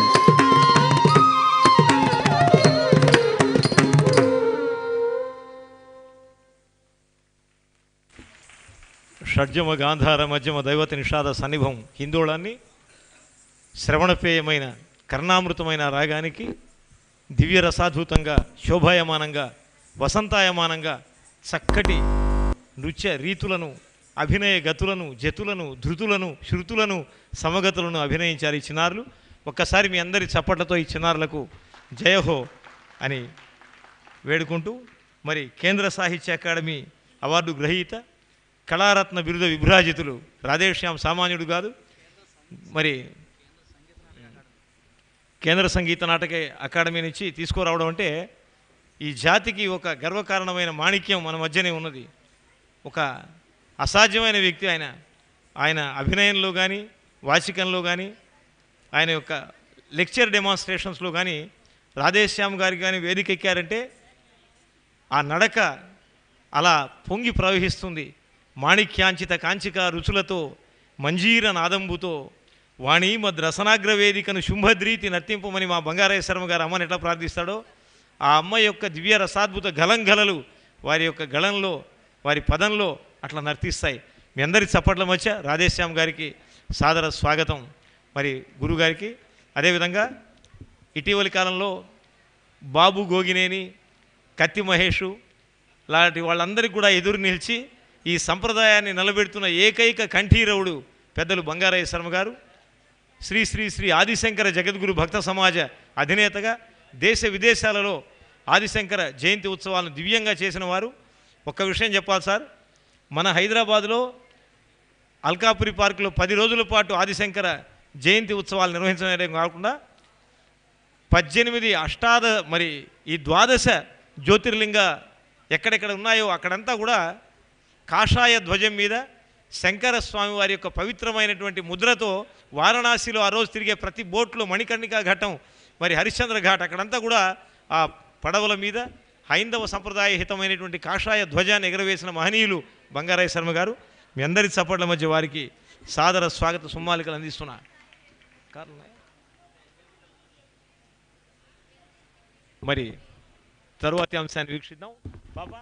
షడ్జమ గాంధార మధ్యమ దైవత నిషాద సన్నిభం హిందోళాన్ని శ్రవణపేయమైన కర్ణామృతమైన రాగానికి దివ్య రసాద్భుతంగా శోభాయమానంగా వసంతాయమానంగా చక్కటి నృత్య రీతులను అభినయ గతులను జతులను ధృతులను శృతులను సమగతులను అభినయించారు ఈ చిన్నారులు. ఒక్కసారి మీ అందరి చప్పట్లతో ఈ చిన్నారులకు జయహో అని వేడుకుంటూ మరి కేంద్ర సాహిత్య అకాడమీ అవార్డు గ్రహీత కళారత్న బిరుద విభ్రాజితులు రాధేశ్యామ్ సామాన్యుడు కాదు. మరి కేంద్ర సంగీత నాటక అకాడమీ నుంచి తీసుకురావడం అంటే ఈ జాతికి ఒక గర్వకారణమైన మాణిక్యం మన మధ్యనే ఉన్నది. ఒక అసాధ్యమైన వ్యక్తి ఆయన. ఆయన అభినయంలో కానీ వాచికంలో కానీ ఆయన యొక్క లెక్చర్ డెమాన్స్ట్రేషన్స్లో కానీ రాధేశ్యామ్ గారికి కానీ వేదిక ఎక్కారంటే ఆ నడక అలా పొంగి ప్రవహిస్తుంది. మాణిక్యాంచిత కాంచిక రుచులతో మంజీర నాదంబుతో వాణి మద్ రసనాగ్రవేదికను శుంభద్రీతి నర్తింపమని మా బంగారయ్య శర్మ గారు అమ్మని ఎట్లా ప్రార్థిస్తాడో ఆ అమ్మ యొక్క దివ్య రసాద్భుత గలంగలలు వారి యొక్క గళంలో వారి పదంలో అట్లా నర్తిస్తాయి. మీ అందరి చప్పట్ల మధ్య రాధేశ్యామ్ గారికి సాదర స్వాగతం. మరి గురుగారికి అదేవిధంగా ఇటీవలి కాలంలో బాబు గోగినేని కత్తి మహేషు లాంటి వాళ్ళందరికీ కూడా ఎదురు నిలిచి ఈ సంప్రదాయాన్ని నిలబెడుతున్న ఏకైక కంఠీరవుడు పెద్దలు బంగారయ్య శర్మ గారు. శ్రీ శ్రీ శ్రీ ఆదిశంకర జగద్గురు భక్త సమాజ అధినేతగా దేశ విదేశాలలో ఆదిశంకర జయంతి ఉత్సవాలను దివ్యంగా చేసిన వారు. ఒక్క విషయం చెప్పాలి సార్, మన హైదరాబాదులో అల్కాపురి పార్కులో పది రోజుల పాటు ఆదిశంకర జయంతి ఉత్సవాలు నిర్వహించడం కాకుండా పద్దెనిమిది అష్టాద మరి ఈ ద్వాదశ జ్యోతిర్లింగ ఎక్కడెక్కడ ఉన్నాయో అక్కడంతా కూడా కాషాయ ధ్వజం మీద శంకర స్వామి వారి యొక్క పవిత్రమైనటువంటి ముద్రతో వారణాసిలో ఆ రోజు తిరిగే ప్రతి బోట్లో మణికర్ణికా ఘట్టం మరి హరిశ్చంద్ర ఘాట్ అక్కడంతా కూడా ఆ పడవల మీద హైందవ సంప్రదాయ హితమైనటువంటి కాషాయ ధ్వజాన్ని ఎగరవేసిన మహనీయులు బంగారయ్య శర్మ గారు. మీ అందరి చప్పట్ల మధ్య వారికి సాదర స్వాగత సుమ్మాలికలు అందిస్తున్నా. మరి తరువాతి అంశాన్ని వీక్షిద్దాం. బాబా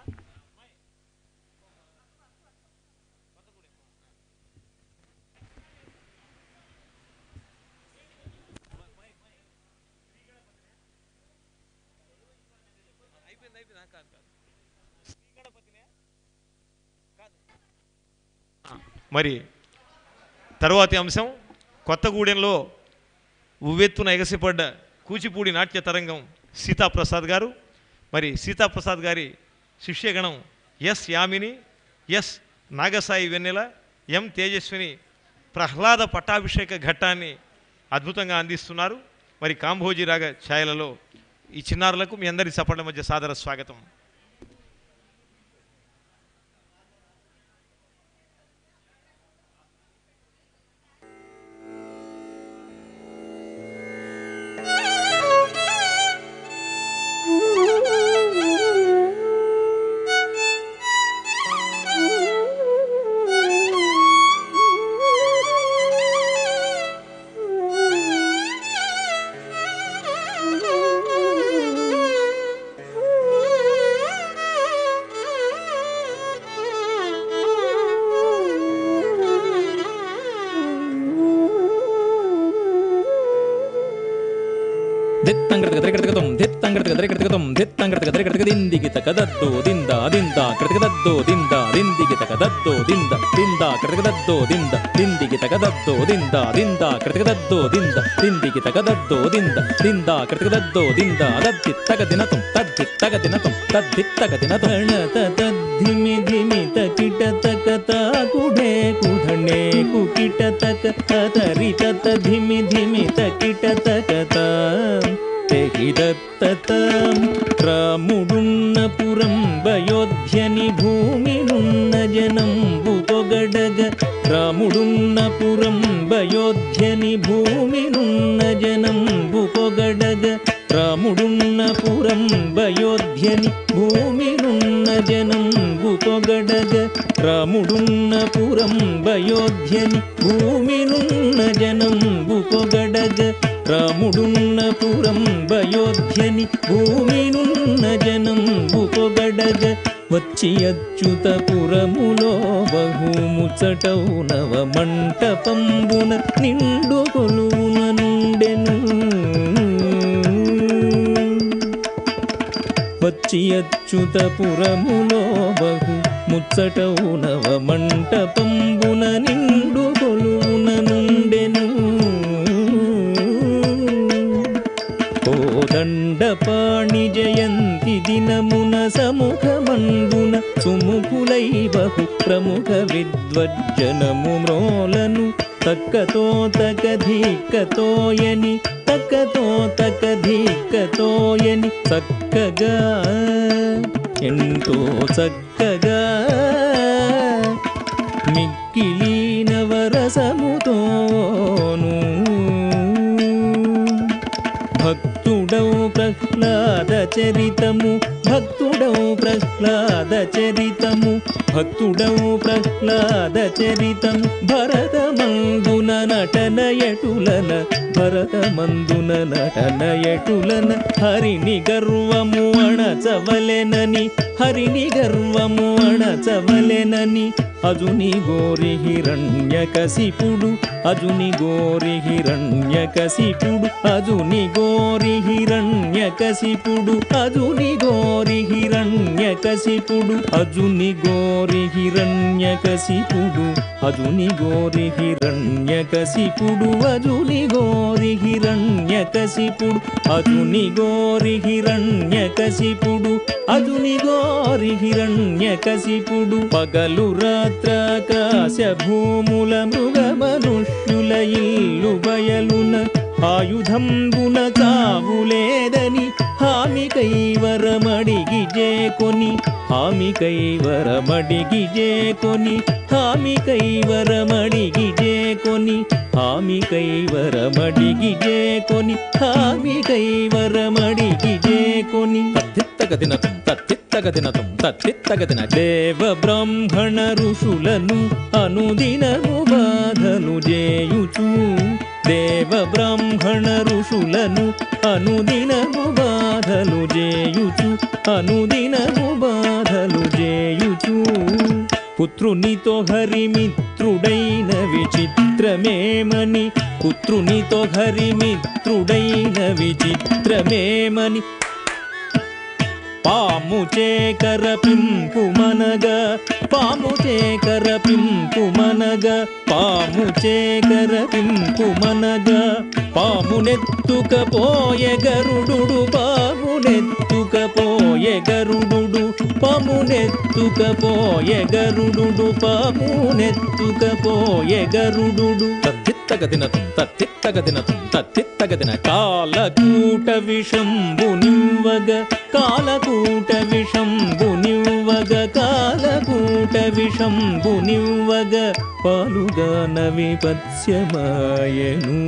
మరి తరువాతి అంశం కొత్తగూడెంలో ఉవ్వెత్తున ఎగసిపడ్డ కూచిపూడి నాట్య తరంగం సీతాప్రసాద్ గారు. మరి సీతాప్రసాద్ గారి శిష్యగణం S Yamini, S Nagasai Vennela, M Tejaswini Prahlada పట్టాభిషేక ఘట్టాన్ని అద్భుతంగా అందిస్తున్నారు. మరి కాంభోజీ రాగ ఛాయలలో ఈ చిన్నారులకు మీ అందరి చప్పట్ల మధ్య సాదర స్వాగతం. Thank you. దిత్తంగడతక దరికడతకతం దిత్తంగడతక దరికడతకతం దిత్తంగడతక దరికడతక దిందికి తకదద్దో దింద దింద కడతకదద్దో దింద దిందికి తకదద్దో దింద దింద కడతకదద్దో దింద దిందికి తకదద్దో దింద దింద కడతకదద్దో దింద దిందికి తకదద్దో దింద దింద కడతకదద్దో దింద దద్దిత్తక దినతం తద్దిత్తక దినతం తద్దిత్తక దినతం తద్ధిమి ధిమి తకిట తక తాకుడే కుధనే కుకిట తక తరి తత ధిమి ధిమి తకిట తక తెహిదత్తతం రాముడున్న పురం వయోధ్యని భూమినున్న జనంబు పొగడగ రాముడున్న పురం వయోధ్యని భూమినున్న జనంబు పొగడగ రాముడున్న పురం వయోధ్యని భూమినున్న జనంబు పొగడగ రాముడున్న పురం వయోధ్యని భూమినున్న జనంబు పొగడగ రాముడున్న పురం వయోధ్యని భూమినున్న జనంబు పొగడగ వచ్చి అచ్యుతపురములో బహుముచటౌ నవ మంటపంబున నిండు కొలువున నుండెను వచ్చి అచ్యుతపురములో బహు ముచ్చటౌ నవ మంటపంబున నిండు కొలువున నుండెను దండపాణి జయంతి దినమున సముఖమందున సుముఖులై బహు ప్రముఖ విద్వజ్జనము మ్రోలను తక్కతో తకధీకతోయని తక్కతో తకధీకతోయని చక్కగా ఎంతో చక్కగా మిక్కిలి నవరసముతోను భక్తుడౌ ప్రహ్లాద చరితము భక్తుడౌ ప్రహ్లాద చరితము భక్తుడౌ ప్రహ్లాద చరితం భరతమందున నటనయటులన భరతమందున నటనయటులన హరిని గర్వము అణచవలెనని హరిని గర్వము అణచవలెనని అజుని గోరి హిరణ్యకశిపుడు అజుని గోరి హిరణ్యకశిపుడు అజుని గోరి హిరణ్యకశిపుడు అజుని గోరి హిరణ్యకశిపుడు అజుని గోరి హిరణ్యకశిపుడు అజుని గోరి హిరణ్యకశిపుడు అజుని గోరి హిరణ్యకశిపుడు అజుని గోరి హిరణ్యకశిపుడు అజుని గోరి హిరణ్యకశిపుడు పగలు రాత్రాకాశ భూముల మృగ మనుష్యుల ఇల్లు బయలున ఆయుధంబున తావులేదని హామి కైవరమడిగి జేకొని హామి కైవరమడిగి జేకొని హామి కైవరమడిగి జేకొని హామి కైవరమడిగి జేకొని హామి కైవరమడిగి జేకొని తద్దిత్తగదినతం తద్దిత్తగదినతం తద్దిత్తగదిన దేవ బ్రాహ్మణ ఋషులను అనుదినము బాధలు జేయుచు దేవ బ్రాహ్మణ ఋషులను అనుదినము బాధలు జేయుచు అనుదినము బాధలు జేయుచు పుత్రునితో హరిమిత్రుడైన విచిత్రమేమని పుత్రునితో హరిమిత్రుడైన విచిత్రమేమని పాము చేకర పింపు మనగా పాము చేకర పింపు మనగా పాము చేకర పింపు మనగా పామునెత్తుకపోయే గరుడు పామునెత్తుకపోయే గరుడు పామునెత్తుకపోయే గరుడు పామునెత్తుకపోయే గరుడు తద్దిత్తగదినతం తద్దిత్తగదినతం తద్దిత్తగదిన కాలకూట విషంబు నివ్వగ కాలకూట విషంబు నివ్వగ కాలకూట విషంబు నివ్వగ పాలుగాన విపత్స్యమాయను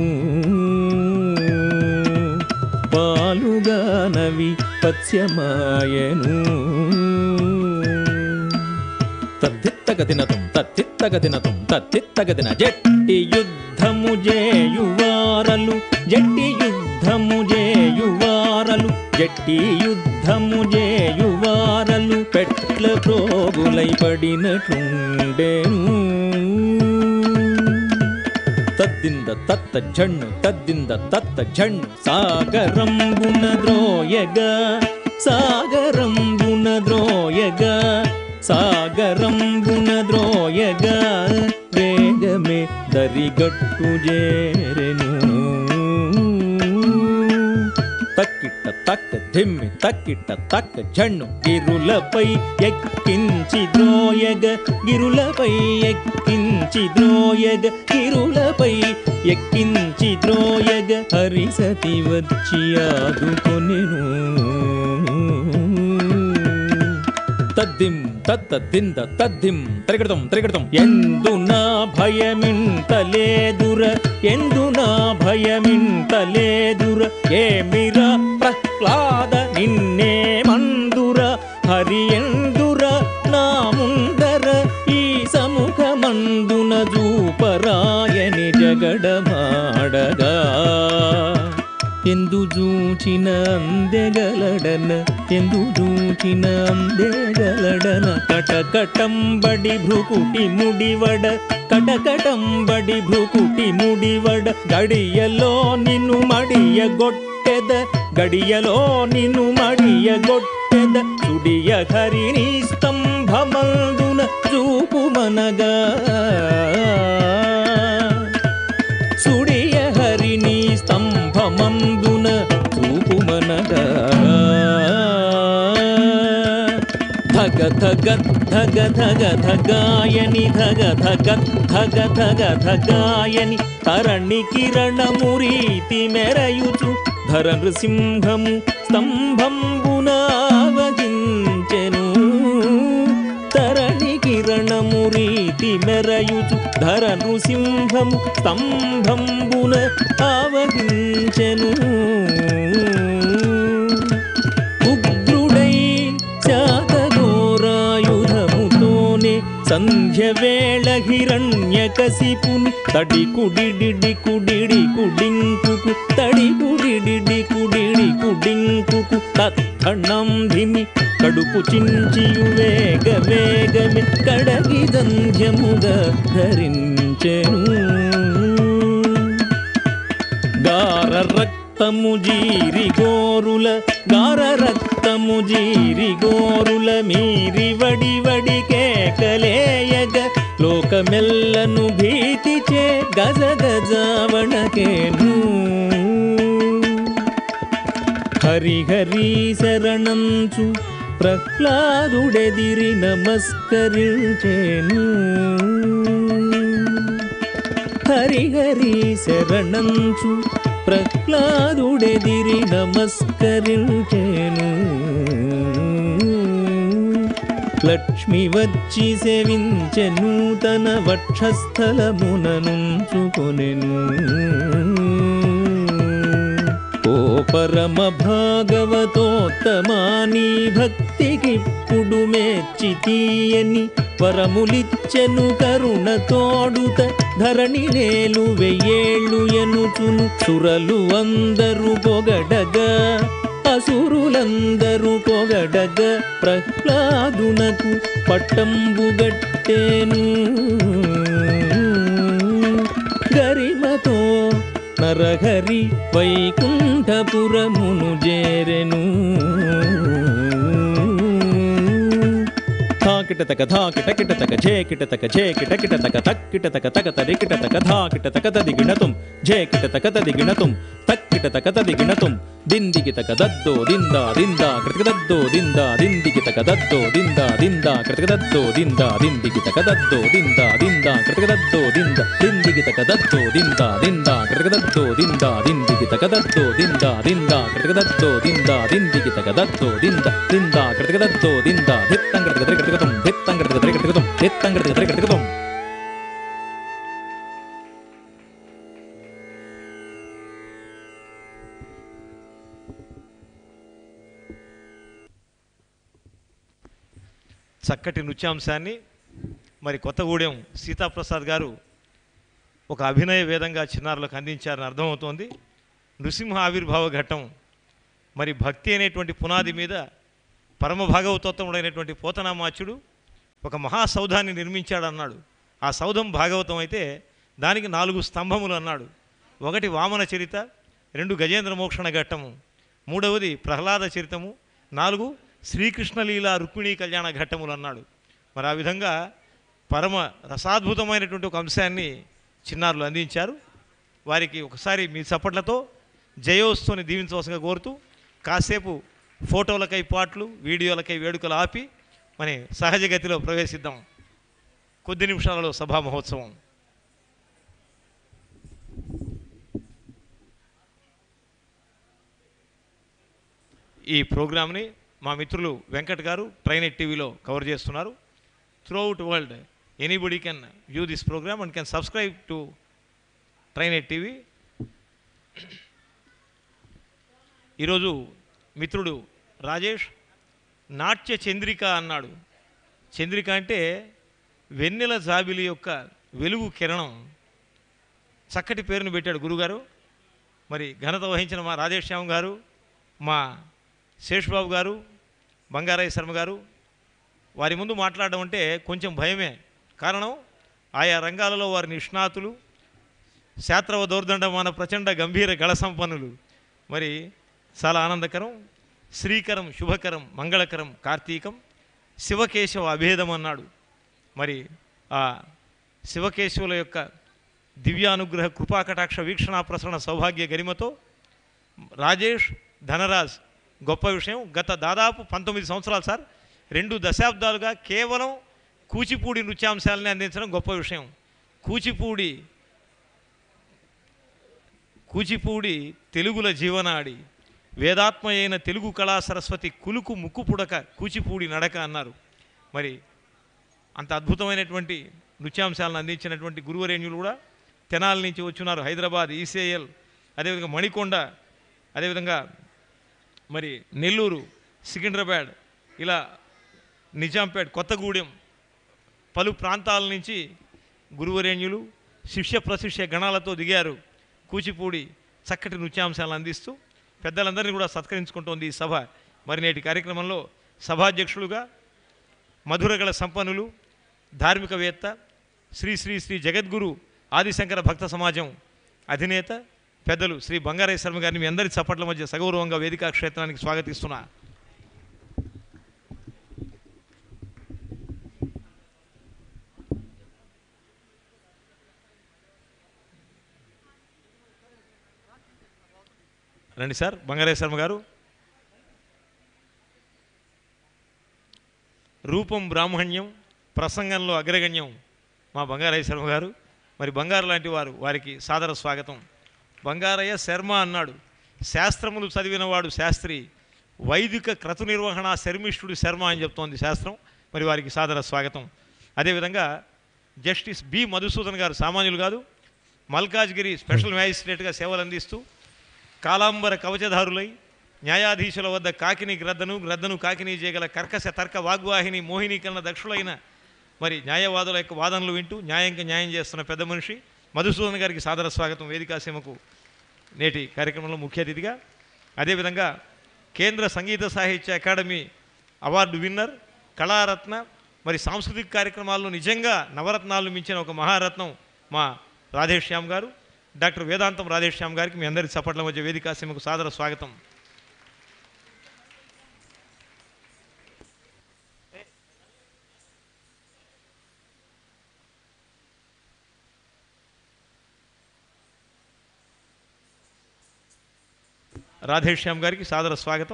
పాలుగాన విపత్స్యమాయను తద్దిత్తగదినతం తద్దిత్తగదినతం తద్దిత్తగదిన జట్టి యుద్ధము జేయువారలు జట్టి యుద్ధము జేయువారలు జట్టి యుద్ధము జేయువారలు పెట్ల ప్రోగులై పడినట్లుండెను తద్దింద తత్త జన్ను తద్దింద తత్త జన్ను సాగరంబున ద్రోయగా సాగరంబున ద్రోయగా సాగరంబున ద్రోయగా వేగమే దరిగట్టు చేరెను తక్కిట్ట తక్క ధిమ్మి తక్కిట్ట తక్క జన్ను గిరులపై ఎక్కించి ద్రోయగ గిరులపై ఎక్కించి ద్రోయగ గిరులపై ఎక్కించి ద్రోయగ హరిసతి వచ్చి ఆదుకొనెను తద్దిం తత్త దింద తద్దిం త్రికృతం త్రికృతం ఎందు నా భయమింతలేదుర ఎందు నా భయమింతలేదుర ఏమిరా ప్రహ్లాద నిన్నే మందుర హరి ఎందుర నా ముందర ఈ సముఖమందున జూపరాయని జగడమాడగా ఎందు జూచిన అందెగలడన ఎందు జూచిన అందెగలడన కటకటంబడి భ్రుకుటి ముడివడ కటకటంబడి భ్రుకుటి ముడివడ గడియలో నిన్ను మడియగొట్టెద గడియలో నిన్ను మడియగొట్టెద సుడియ హరిని స్తంభమందున చూపుమనగా సుడియ హరిని స్తంభమందున చూపుమనగా ధగ ధగ ధగ ధగ ధగాయని ధగ ధగ ధగ ధగ ధగాయని తరణి కిరణమురీతి మెరయుచు ధర నృసింహము స్తంభంబున ఆవగించెను తరణి కిరణమురీతి మెరయుచు ధర నృసింహము స్తంభంబున ఆవగించెను ఉగ్రుడై శాతఘోరాయుధముతోనే సంధ్య వేళ హిరణ్యకశిపుని తడి కుడిడి కుడిడి కుడింకుకు తడి కుడిడి కుడిడి కుడింకుకు తత్తణం ధిమి కడుపు చించియు వేగ వేగమే కడగి దంధ్యముగా ధరించెను గార రక్తము జీరి గోరుల గార రక్తము జీరి గోరుల మీరి వడి వడి కేకలేయగ లోకమెల్లను భీతిచే గజ గజావణకేను హరి హరి శరణంచు ప్రహ్లాదుడెదిరి నమస్కరించెను హరి హరి శరణంచు ప్రహ్లాదుడెదిరి నమస్కరించెను లక్ష్మి వచ్చి సేవించెను తన వక్షస్థలముననుంచుకొనెను ఓ పరమ భాగవతోత్తమాని భక్తికిప్పుడు మెచ్చి తీయని వరములిచ్చెను కరుణ తోడుత ధరణి నేలు వెయ్యేళ్ళు ఎనుచును సురలు అందరూ పొగడగా అసురులందరూ పొగడగ ప్రహ్లాదునకు పట్టంబుగట్టేను గరిమతో నరహరి వైకుంఠపురమును చేరెను ధాకిట తక ధాకిట కిట తక జే కిట తక జే కిట కిట తక తక్కిట తక తక తరి కిట తక ధాకిట తక తది గిణతుం జే కిట తక తది గిణతుం తక్కిట తక తది గిణతుం దిందికి తక దద్దో దిందా దిందా కృతిక దద్దో దిందా దిందికి తక దద్దో దిందా దిందా కృతిక దద్దో దిందా దిందికి తక దద్దో దిందా దిందా కృతిక దద్దో దిందా దిందికి తక దద్దో దిందా దిందా కృతిక దద్దో దిందా దిందికి తక దద్దో దిందా దిందా కృతిక దద్దో దిందా దిందికి తక దద్దో దిందా దిందా కృతిక దద్దో దిందా ధిత్తం కృతిక దరి కృతికతం ధిత్తం కృతిక దరి కృతికతం ధిత్తం కృతిక దరి కృతికతం చక్కటి నృత్యాంశాన్ని మరి కొత్తగూడెం సీతాప్రసాద్ గారు ఒక అభినయ వేదంగా చిన్నారులకు అందించారని అర్థమవుతోంది. నృసింహ ఆవిర్భావ ఘట్టం మరి భక్తి అనేటువంటి పునాది మీద పరమ భాగవతోత్తముడైనటువంటి పోతనామాచ్యుడు ఒక మహాసౌధాన్ని నిర్మించాడన్నాడు. ఆ సౌధం భాగవతం అయితే దానికి నాలుగు స్తంభములు అన్నాడు. ఒకటి వామన చరిత, రెండు గజేంద్ర మోక్షణ ఘట్టము, మూడవది ప్రహ్లాద చరితము, నాలుగు శ్రీకృష్ణలీల రుక్మిణీ కళ్యాణ ఘట్టములు అన్నాడు. మరి ఆ విధంగా పరమ రసాద్భుతమైనటువంటి ఒక అంశాన్ని చిన్నారులు అందించారు. వారికి ఒకసారి మీ చప్పట్లతో జయోస్తుని దీవించవలసిందిగా కోరుతూ కాసేపు ఫోటోలకై పాటలు, వీడియోలకై వేడుకలు ఆపి మన సహజగతిలో ప్రవేశిద్దాం. కొద్ది నిమిషాలలో సభా మహోత్సవం. ఈ ప్రోగ్రామ్ని మా మిత్రులు వెంకట్ గారు ట్రైనెట్ టీవీలో కవర్ చేస్తున్నారు. Throughout world anybody can view this programme and can subscribe to Trinet TV. ఈరోజు మిత్రుడు రాజేష్ నాట్య చంద్రిక అన్నాడు. చంద్రిక అంటే వెన్నెల జాబిలి యొక్క వెలుగు కిరణం. చక్కటి పేరును పెట్టాడు గురుగారు. మరి ఘనత వహించిన మా రాజేష్ శ్యామ్ గారు, మా శేషబాబు గారు, బంగారయ్య శర్మ గారు, వారి ముందు మాట్లాడడం అంటే కొంచెం భయమే. కారణం ఆయా రంగాలలో వారి నిష్ణాతులు, శాస్త్రవ దౌర్దండమాన ప్రచండ గంభీర గళ సంపన్నులు. మరి చాలా ఆనందకరం, శ్రీకరం, శుభకరం, మంగళకరం, కార్తీకం, శివకేశవ అభేదం అన్నాడు. మరి ఆ శివకేశవుల యొక్క దివ్యానుగ్రహ కృపాకటాక్ష వీక్షణ ప్రసరణ సౌభాగ్య గరిమతో రాజేష్ ధనరాజ్ గొప్ప విషయం. గత దాదాపు పంతొమ్మిది సంవత్సరాలు సార్, రెండు దశాబ్దాలుగా కేవలం కూచిపూడి నృత్యాంశాలని అందించడం గొప్ప విషయం. కూచిపూడి కూచిపూడి తెలుగుల జీవనాడి, వేదాత్మ అయిన తెలుగు కళా సరస్వతి కులుకు ముక్కు పుడక కూచిపూడి నడక అన్నారు. మరి అంత అద్భుతమైనటువంటి నృత్యాంశాలను అందించినటువంటి గురువరేణ్యులు కూడా తెనాలి నుంచి వచ్చున్నారు. హైదరాబాద్, ఈసీఐఎల్, అదేవిధంగా మణికొండ, అదేవిధంగా మరి నెల్లూరు, సికింద్రాబాద్, ఇలా నిజాంపేట్, కొత్తగూడెం, పలు ప్రాంతాల నుంచి గురువరేణ్యులు శిష్య ప్రశిష్య గణాలతో దిగారు. కూచిపూడి చక్కటి నృత్యాంశాలను అందిస్తూ పెద్దలందరినీ కూడా సత్కరించుకుంటోంది ఈ సభ. మరి నేటి కార్యక్రమంలో సభాధ్యక్షులుగా మధురగల సంపన్నులు, ధార్మికవేత్త, శ్రీ శ్రీ శ్రీ జగద్గురు ఆదిశంకర భక్త సమాజం అధినేత పెద్దలు శ్రీ బంగారయ్య శర్మ గారిని మీ అందరి చప్పట్ల మధ్య సగౌరవంగా వేదికా క్షేత్రానికి స్వాగతిస్తున్నా. రండి సార్ బంగారయ్య శర్మ గారు. రూపం బ్రాహ్మణ్యం, ప్రసంగంలో అగ్రగణ్యం మా బంగారయ్య శర్మ గారు. మరి బంగారు లాంటి వారు, వారికి సాదర స్వాగతం. బంగారయ్య శర్మ అన్నాడు. శాస్త్రములు చదివినవాడు శాస్త్రి, వైదిక క్రతు నిర్వహణ శర్మిష్ఠుడు శర్మ అని చెప్తోంది శాస్త్రం. మరి వారికి సాదర స్వాగతం. అదేవిధంగా జస్టిస్ బి మధుసూదన్ గారు సామాన్యులు కాదు, మల్కాజ్గిరి స్పెషల్ మ్యాజిస్ట్రేట్గా సేవలు అందిస్తూ కాలాంబర కవచధారులై న్యాయాధీశుల వద్ద కాకిని గ్రద్దను, గ్రద్దను కాకిని చేయగల కర్కశ తర్క వాగ్వాహిని మోహినీకరణ దక్షులైన మరి న్యాయవాదుల యొక్క వాదనలు వింటూ న్యాయంగా న్యాయం చేస్తున్న పెద్ద మనిషి మధుసూదన్ గారికి సాదర స్వాగతం వేదికాసీమకు నేటి కార్యక్రమంలో ముఖ్య అతిథిగా. అదేవిధంగా కేంద్ర సంగీత సాహిత్య అకాడమీ అవార్డు విన్నర్, కళారత్న, మరి సాంస్కృతిక కార్యక్రమాల్లో నిజంగా నవరత్నాలు మించిన ఒక మహారత్నం మా రాధేష్ శ్యామ్ గారు, డాక్టర్ వేదాంతం రాధేష్ శ్యామ్ గారికి మీ అందరి చప్పట్ల మధ్య వేదికాసీమకు సాదర స్వాగతం. రాధేష్ శ్యామ్ గారికి సాదర స్వాగతం.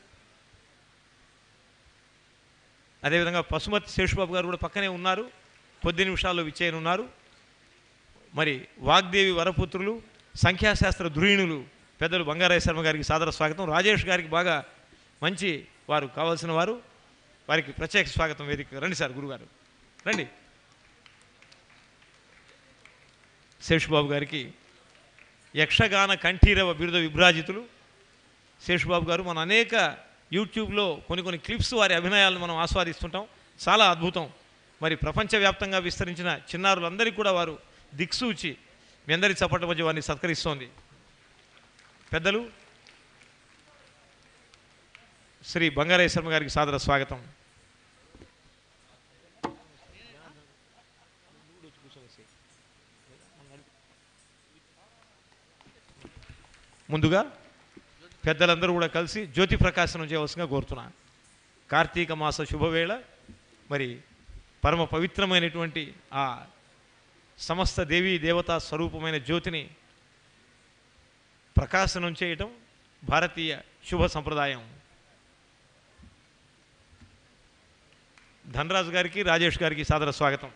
అదేవిధంగా పశుమతి శేషబాబు గారు కూడా పక్కనే ఉన్నారు, కొద్ది నిమిషాల్లో విచ్చేయనున్నారు. మరి వాగ్దేవి వరపుత్రులు, సంఖ్యాశాస్త్ర ధృవీణులు పెద్దలు బంగారయ్య శర్మ గారికి సాదర స్వాగతం. రాజేష్ గారికి బాగా మంచి వారు కావాల్సిన వారు, వారికి ప్రత్యేక స్వాగతం వేదిక. రండి సార్ గురుగారు రండి. శేషబాబు గారికి యక్షగాన కంఠీరవ బిరుద విభ్రాజితులు శేషబాబు గారు. మన అనేక యూట్యూబ్లో కొన్ని కొన్ని క్లిప్స్ వారి అభినయాలను మనం ఆస్వాదిస్తుంటాం, చాలా అద్భుతం. మరి ప్రపంచవ్యాప్తంగా విస్తరించిన చిన్నారులందరికీ కూడా వారు దిక్సూచి మీ అందరి చప్పట్ల మధ్య వారిని సత్కరిస్తోంది. పెద్దలు శ్రీ బంగారయ్య శర్మ గారికి సాదర స్వాగతం. ముందుగా పెద్దలందరూ కూడా కలిసి జ్యోతి ప్రకాశనం చేయవలసిందిగా కోరుతున్నా. కార్తీక మాస శుభవేళ మరి పరమ పవిత్రమైనటువంటి ఆ సమస్త దేవీ దేవతా స్వరూపమైన జ్యోతిని ప్రకాశనం చేయటం భారతీయ శుభ సంప్రదాయం. ధనరాజు గారికి, రాజేష్ గారికి సాదర స్వాగతం.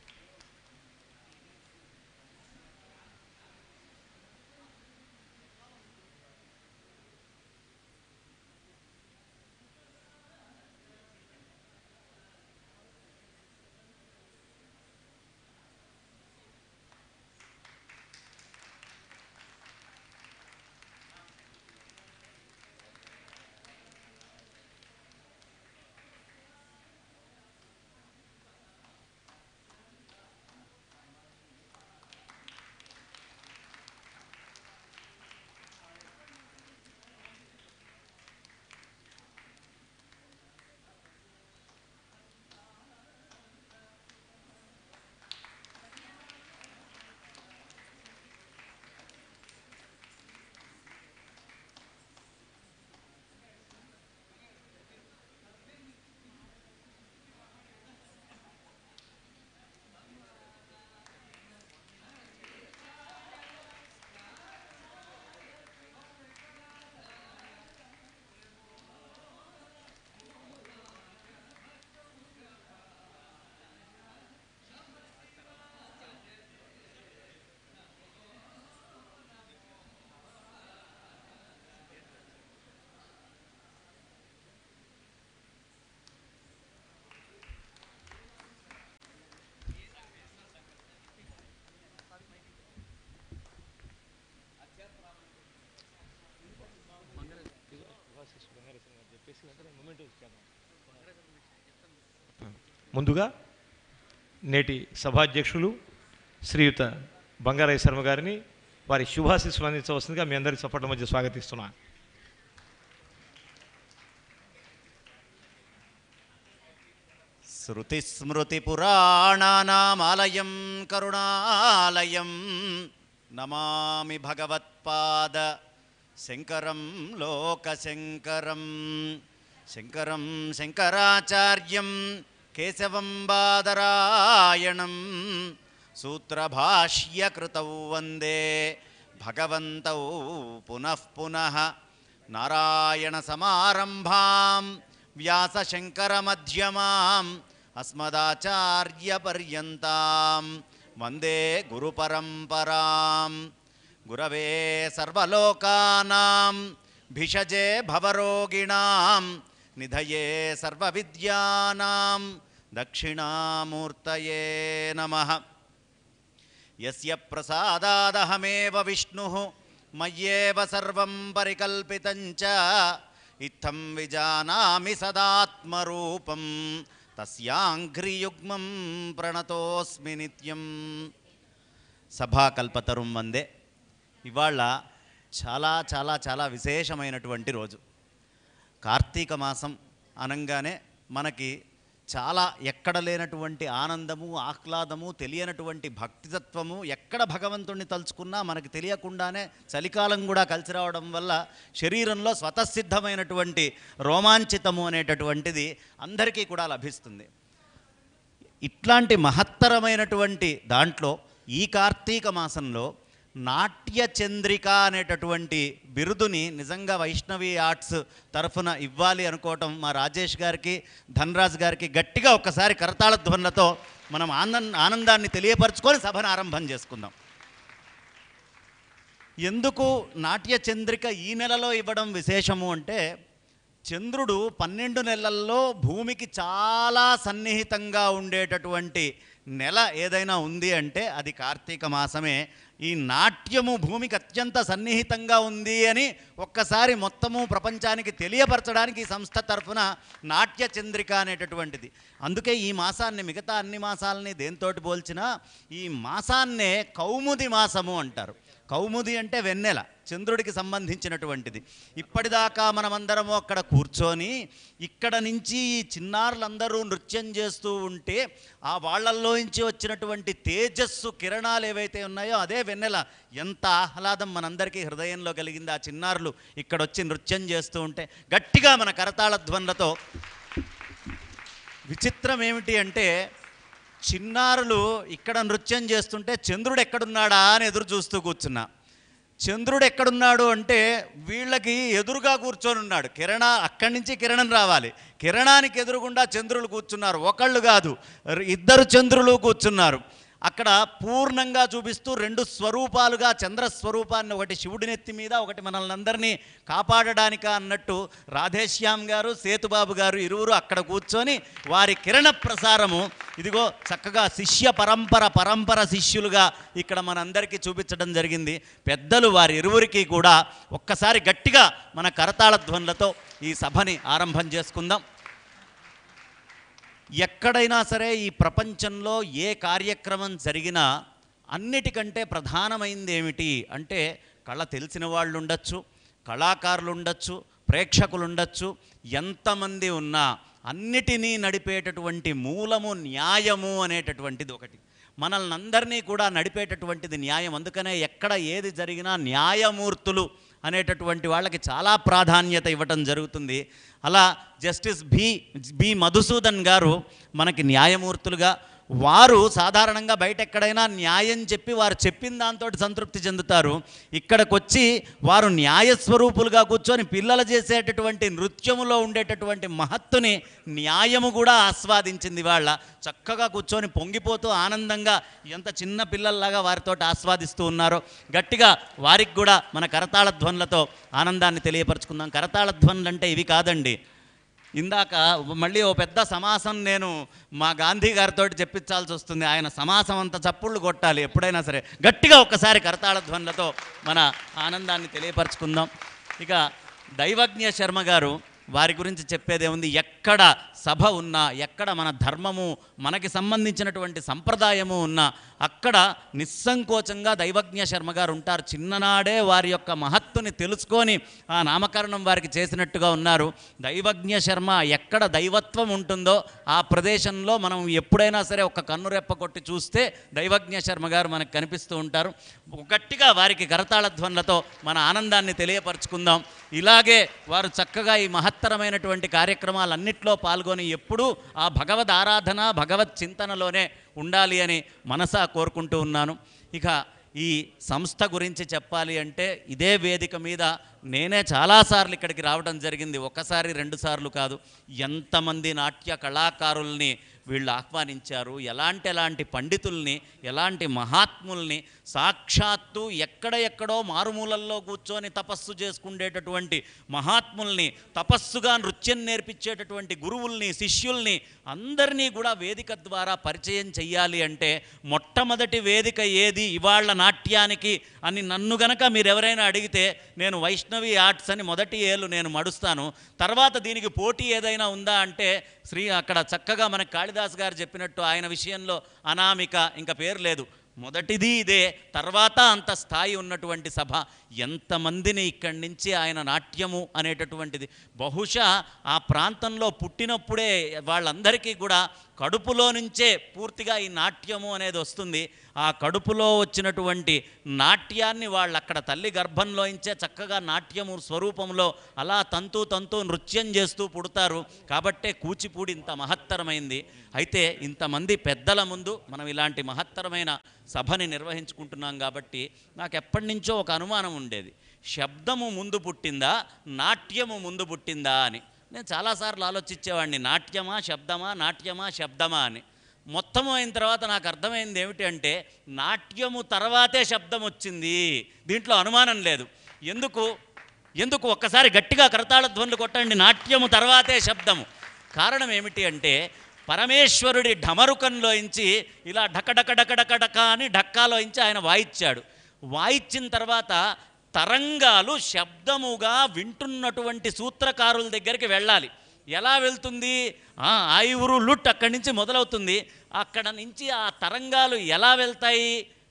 ముందుగా నేటి సభాధ్యక్షులు శ్రీయుత బంగారయ్య శర్మ గారిని వారి శుభాశీస్సులు అందించవలసిందిగా మీ అందరి చప్పట్ల మధ్య స్వాగతిస్తున్నాను. శృతిస్మృతిపురాణానామాలయం కరుణాలయం నమామి భగవత్పాద శంకరం లోకశంకరం శంకరం శంకరాచార్యం కేశవం బాదరాయణం సూత్రభాష్యకృతౌ వందే భగవంతౌ పునః పునః నారాయణసమారంభాం వ్యాసశంకరమధ్యమాం అస్మదాచార్యపర్యంతాం వందే గురుపరంపరాం. గురవే సర్వలోకానాం భిషజే భవరోగిణాం నిధయే సర్వవిద్యానాం దక్షిణామూర్తయే నమః. యస్య ప్రసాదాదహమేవ విష్ణుః మయ్యేవ సర్వం పరికల్పితం చ ఇత్థం విజానామి సదాత్మరూపం తస్యాంఘ్రియుగ్మం ప్రణతోస్మి నిత్యం. సభాకల్పతరుం వందే. ఇవాళ చాలా చాలా చాలా విశేషమైనటువంటి రోజు. కార్తీక మాసం అనగానే మనకి చాలా ఎక్కడ లేనటువంటి ఆనందము, ఆహ్లాదము, తెలియనటువంటి భక్తితత్వము, ఎక్కడ భగవంతుణ్ణి తలుచుకున్నా మనకి తెలియకుండానే చలికాలం కూడా కలిసి రావడం వల్ల శరీరంలో స్వతసిద్ధమైనటువంటి రోమాంచితము అనేటటువంటిది అందరికీ కూడా లభిస్తుంది. ఇట్లాంటి మహత్తరమైనటువంటి దాంట్లో ఈ కార్తీక మాసంలో నాట్య చంద్రిక అనేటటువంటి బిరుదుని నిజంగా వైష్ణవి ఆర్ట్స్ తరఫున ఇవ్వాలి అనుకోవటం మా రాజేష్ గారికి, ధనరాజ్ గారికి గట్టిగా ఒక్కసారి కరతాళ ధ్వనులతో మనం ఆనంద ఆనందాన్ని తెలియపరచుకొని సభను ఆరంభం చేసుకుందాం. ఎందుకు నాట్య చంద్రిక ఈ నెలలో ఇవ్వడం విశేషము అంటే, చంద్రుడు పన్నెండు నెలల్లో భూమికి చాలా సన్నిహితంగా ఉండేటటువంటి నెల ఏదైనా ఉంది అంటే అది కార్తీక మాసమే. ఈ నాట్యము భూమికి అత్యంత సన్నిహితంగా ఉంది అని ఒక్కసారి మొత్తము ప్రపంచానికి తెలియపరచడానికి ఈ సంస్థ తరఫున నాట్య చంద్రిక అనేటటువంటిది. అందుకే ఈ మాసాన్ని మిగతా అన్ని మాసాలని దేంతోటి పోల్చినా ఈ మాసాన్నే కౌముది మాసము అంటారు. కౌముది అంటే వెన్నెల, చంద్రుడికి సంబంధించినటువంటిది. ఇప్పటిదాకా మనమందరము అక్కడ కూర్చొని ఇక్కడ నుంచి ఈ చిన్నారులందరూ నృత్యం చేస్తూ ఉంటే ఆ వాళ్ళల్లో నుంచి వచ్చినటువంటి తేజస్సు కిరణాలు ఏవైతే ఉన్నాయో అదే వెన్నెల ఎంత ఆహ్లాదం మనందరికీ హృదయంలో కలిగింది. ఆ చిన్నారులు ఇక్కడొచ్చి నృత్యం చేస్తూ ఉంటే గట్టిగా మన కరతాళ ధ్వనులతో. విచిత్రం ఏమిటి అంటే చిన్నారులు ఇక్కడ నృత్యం చేస్తుంటే చంద్రుడు ఎక్కడున్నాడా అని ఎదురు చూస్తూ కూర్చున్నా. చంద్రుడు ఎక్కడున్నాడు అంటే వీళ్ళకి ఎదురుగా కూర్చొని ఉన్నాడు. కిరణ అక్కడి నుంచి కిరణం రావాలి, కిరణానికి ఎదురుగుండా చంద్రులు కూర్చున్నారు. ఒకళ్ళు కాదు, ఇద్దరు చంద్రులు కూర్చున్నారు. అక్కడ పూర్ణంగా చూపిస్తూ రెండు స్వరూపాలుగా చంద్రస్వరూపాన్ని, ఒకటి శివుడి నెత్తి మీద, ఒకటి మనల్ని అందరినీ కాపాడడానిక అన్నట్టు రాధేశ్యామ్ గారు, సేతుబాబు గారు ఇరువురు అక్కడ కూర్చొని వారి కిరణ ప్రసారము ఇదిగో చక్కగా శిష్య పరంపర పరంపర శిష్యులుగా ఇక్కడ మనందరికీ చూపించడం జరిగింది. పెద్దలు వారి ఇరువురికి కూడా ఒక్కసారి గట్టిగా మన కరతాళ ధ్వనులతో ఈ సభని ఆరంభం చేసుకుందాం. ఎక్కడైనా సరే ఈ ప్రపంచంలో ఏ కార్యక్రమం జరిగినా అన్నిటికంటే ప్రధానమైంది ఏమిటి అంటే కళ తెలిసిన వాళ్ళు ఉండొచ్చు, కళాకారులు ఉండొచ్చు, ప్రేక్షకులు ఉండొచ్చు, ఎంతమంది ఉన్నా అన్నిటినీ నడిపేటటువంటి మూలము న్యాయము అనేటటువంటిది ఒకటి. మనల్ని అందరినీ కూడా నడిపేటటువంటిది న్యాయం. అందుకనే ఎక్కడ ఏది జరిగినా న్యాయమూర్తులు అనేటటువంటి వాళ్ళకి చాలా ప్రాధాన్యత ఇవ్వటం జరుగుతుంది. అలా జస్టిస్ బి బి మధుసూదన్ గారు మనకి న్యాయమూర్తులుగా, వారు సాధారణంగా బయట ఎక్కడైనా న్యాయం చెప్పి వారు చెప్పిన దాంతో సంతృప్తి చెందుతారు. ఇక్కడికి వచ్చి వారు న్యాయస్వరూపులుగా కూర్చొని పిల్లలు చేసేటటువంటి నృత్యములో ఉండేటటువంటి మహత్తుని న్యాయము కూడా ఆస్వాదించింది. వాళ్ళ చక్కగా కూర్చొని పొంగిపోతూ ఆనందంగా ఎంత చిన్న పిల్లల్లాగా వారితో ఆస్వాదిస్తూ ఉన్నారో గట్టిగా వారికి కూడా మన కరతాళ ధ్వనులతో ఆనందాన్ని తెలియపరచుకుందాం. కరతాళ ధ్వనులు అంటే ఇవి కాదండి. ఇందాక మళ్ళీ ఓ పెద్ద సమాసం నేను మా గాంధీ గారితో చెప్పించాల్సి వస్తుంది. ఆయన సమాసం అంత చప్పుళ్ళు కొట్టాలి ఎప్పుడైనా సరే. గట్టిగా ఒక్కసారి కరతాళ ధ్వనులతో మన ఆనందాన్ని తెలియపరచుకుందాం. ఇక దైవజ్ఞ శర్మ గారు, వారి గురించి చెప్పేదేముంది. ఎక్కడ సభ ఉన్నా, ఎక్కడ మన ధర్మము మనకి సంబంధించినటువంటి సంప్రదాయము ఉన్నా అక్కడ నిస్సంకోచంగా దైవజ్ఞ శర్మ గారు ఉంటారు. చిన్ననాడే వారి యొక్క మహత్తుని తెలుసుకొని ఆ నామకరణం వారికి చేసినట్టుగా ఉన్నారు. దైవజ్ఞ శర్మ ఎక్కడ దైవత్వం ఉంటుందో ఆ ప్రదేశంలో మనం ఎప్పుడైనా సరే ఒక కన్నురెప్ప కొట్టి చూస్తే దైవజ్ఞ శర్మ గారు మనకు కనిపిస్తూ ఉంటారు. గట్టిగా వారికి కరతాళ ధ్వనులతో మన ఆనందాన్ని తెలియపరచుకుందాం. ఇలాగే వారు చక్కగా ఈ మహత్తరమైనటువంటి కార్యక్రమాలన్నింటిలో పాల్గొని ఎప్పుడూ ఆ భగవద్ ఆరాధన భగవత్ చింతనలోనే ఉండాలి అని మనసా కోరుకుంటూ ఉన్నాను. ఇక ఈ సంస్థ గురించి చెప్పాలి అంటే ఇదే వేదిక మీద నేనే చాలాసార్లు ఇక్కడికి రావడం జరిగింది. ఒకసారి రెండు సార్లు కాదు. ఎంతమంది నాట్య కళాకారుల్ని వీళ్ళు ఆహ్వానించారు, ఎలాంటి ఎలాంటి పండితుల్ని, ఎలాంటి మహాత్ముల్ని, సాక్షాత్తు ఎక్కడ ఎక్కడో మారుమూలల్లో కూర్చొని తపస్సు చేసుకునేటటువంటి మహాత్ముల్ని, తపస్సుగా నృత్యం నేర్పించేటటువంటి గురువుల్ని, శిష్యుల్ని అందరినీ కూడా వేదిక ద్వారా పరిచయం చెయ్యాలి అంటే మొట్టమొదటి వేదిక ఏది ఇవాళ నాట్యానికి అని నన్ను గనక మీరు ఎవరైనా అడిగితే నేను వైష్ణవి ఆర్ట్స్ అని మొదటి ఏళ్ళు నేను మడుస్తాను. తర్వాత దీనికి పోటీ ఏదైనా ఉందా అంటే శ్రీ అక్కడ చక్కగా మనకు కాళిదాస్ గారు చెప్పినట్టు ఆయన విషయంలో అనామిక, ఇంకా పేరు లేదు, మొదటిది ఇదే. తర్వాత అంత స్థాయి ఉన్నటువంటి సభ. ఎంతమందిని ఇక్కడి నుంచి ఆయన నాట్యము అనేటటువంటిది బహుశా ఆ ప్రాంతంలో పుట్టినప్పుడే వాళ్ళందరికీ కూడా కడుపులో నుంచే పూర్తిగా ఈ నాట్యము అనేది వస్తుంది. ఆ కడుపులో వచ్చినటువంటి నాట్యాన్ని వాళ్ళు అక్కడ తల్లి గర్భంలోంచే చక్కగా నాట్యము స్వరూపంలో అలా తంతు తంతు నృత్యం చేస్తూ పుడతారు. కాబట్టే కూచిపూడి ఇంత మహత్తరమైంది. అయితే ఇంతమంది పెద్దల ముందు మనం ఇలాంటి మహత్తరమైన సభని నిర్వహించుకుంటున్నాం కాబట్టి నాకు ఎప్పటి నుంచో ఒక అనుమానం ఉండేది. శబ్దము ముందు పుట్టిందా, నాట్యము ముందు పుట్టిందా అని. నేను చాలాసార్లు ఆలోచించేవాడిని, నాట్యమా శబ్దమా, నాట్యమా శబ్దమా అని. మొత్తం అయిన తర్వాత నాకు అర్థమైంది ఏమిటి అంటే నాట్యము తర్వాతే శబ్దం వచ్చింది. దీంట్లో అనుమానం లేదు. ఎందుకు ఎందుకు ఒక్కసారి గట్టిగా కరతాళ ధ్వనులు కొట్టండి. నాట్యము తర్వాతే శబ్దము. కారణం ఏమిటి అంటే పరమేశ్వరుడి ఢమరుకంలోంచి ఇలా ఢక డక డక డక డక అని ఢక్కాలోంచి ఆయన వాయిచ్చాడు. వాయిచ్చిన తర్వాత తరంగాలు శబ్దముగా వింటున్నటువంటి సూత్రకారుల దగ్గరికి వెళ్ళాలి. ఎలా వెళ్తుంది? ఐవురు లుట్ అక్కడి నుంచి మొదలవుతుంది. అక్కడ నుంచి ఆ తరంగాలు ఎలా వెళ్తాయి?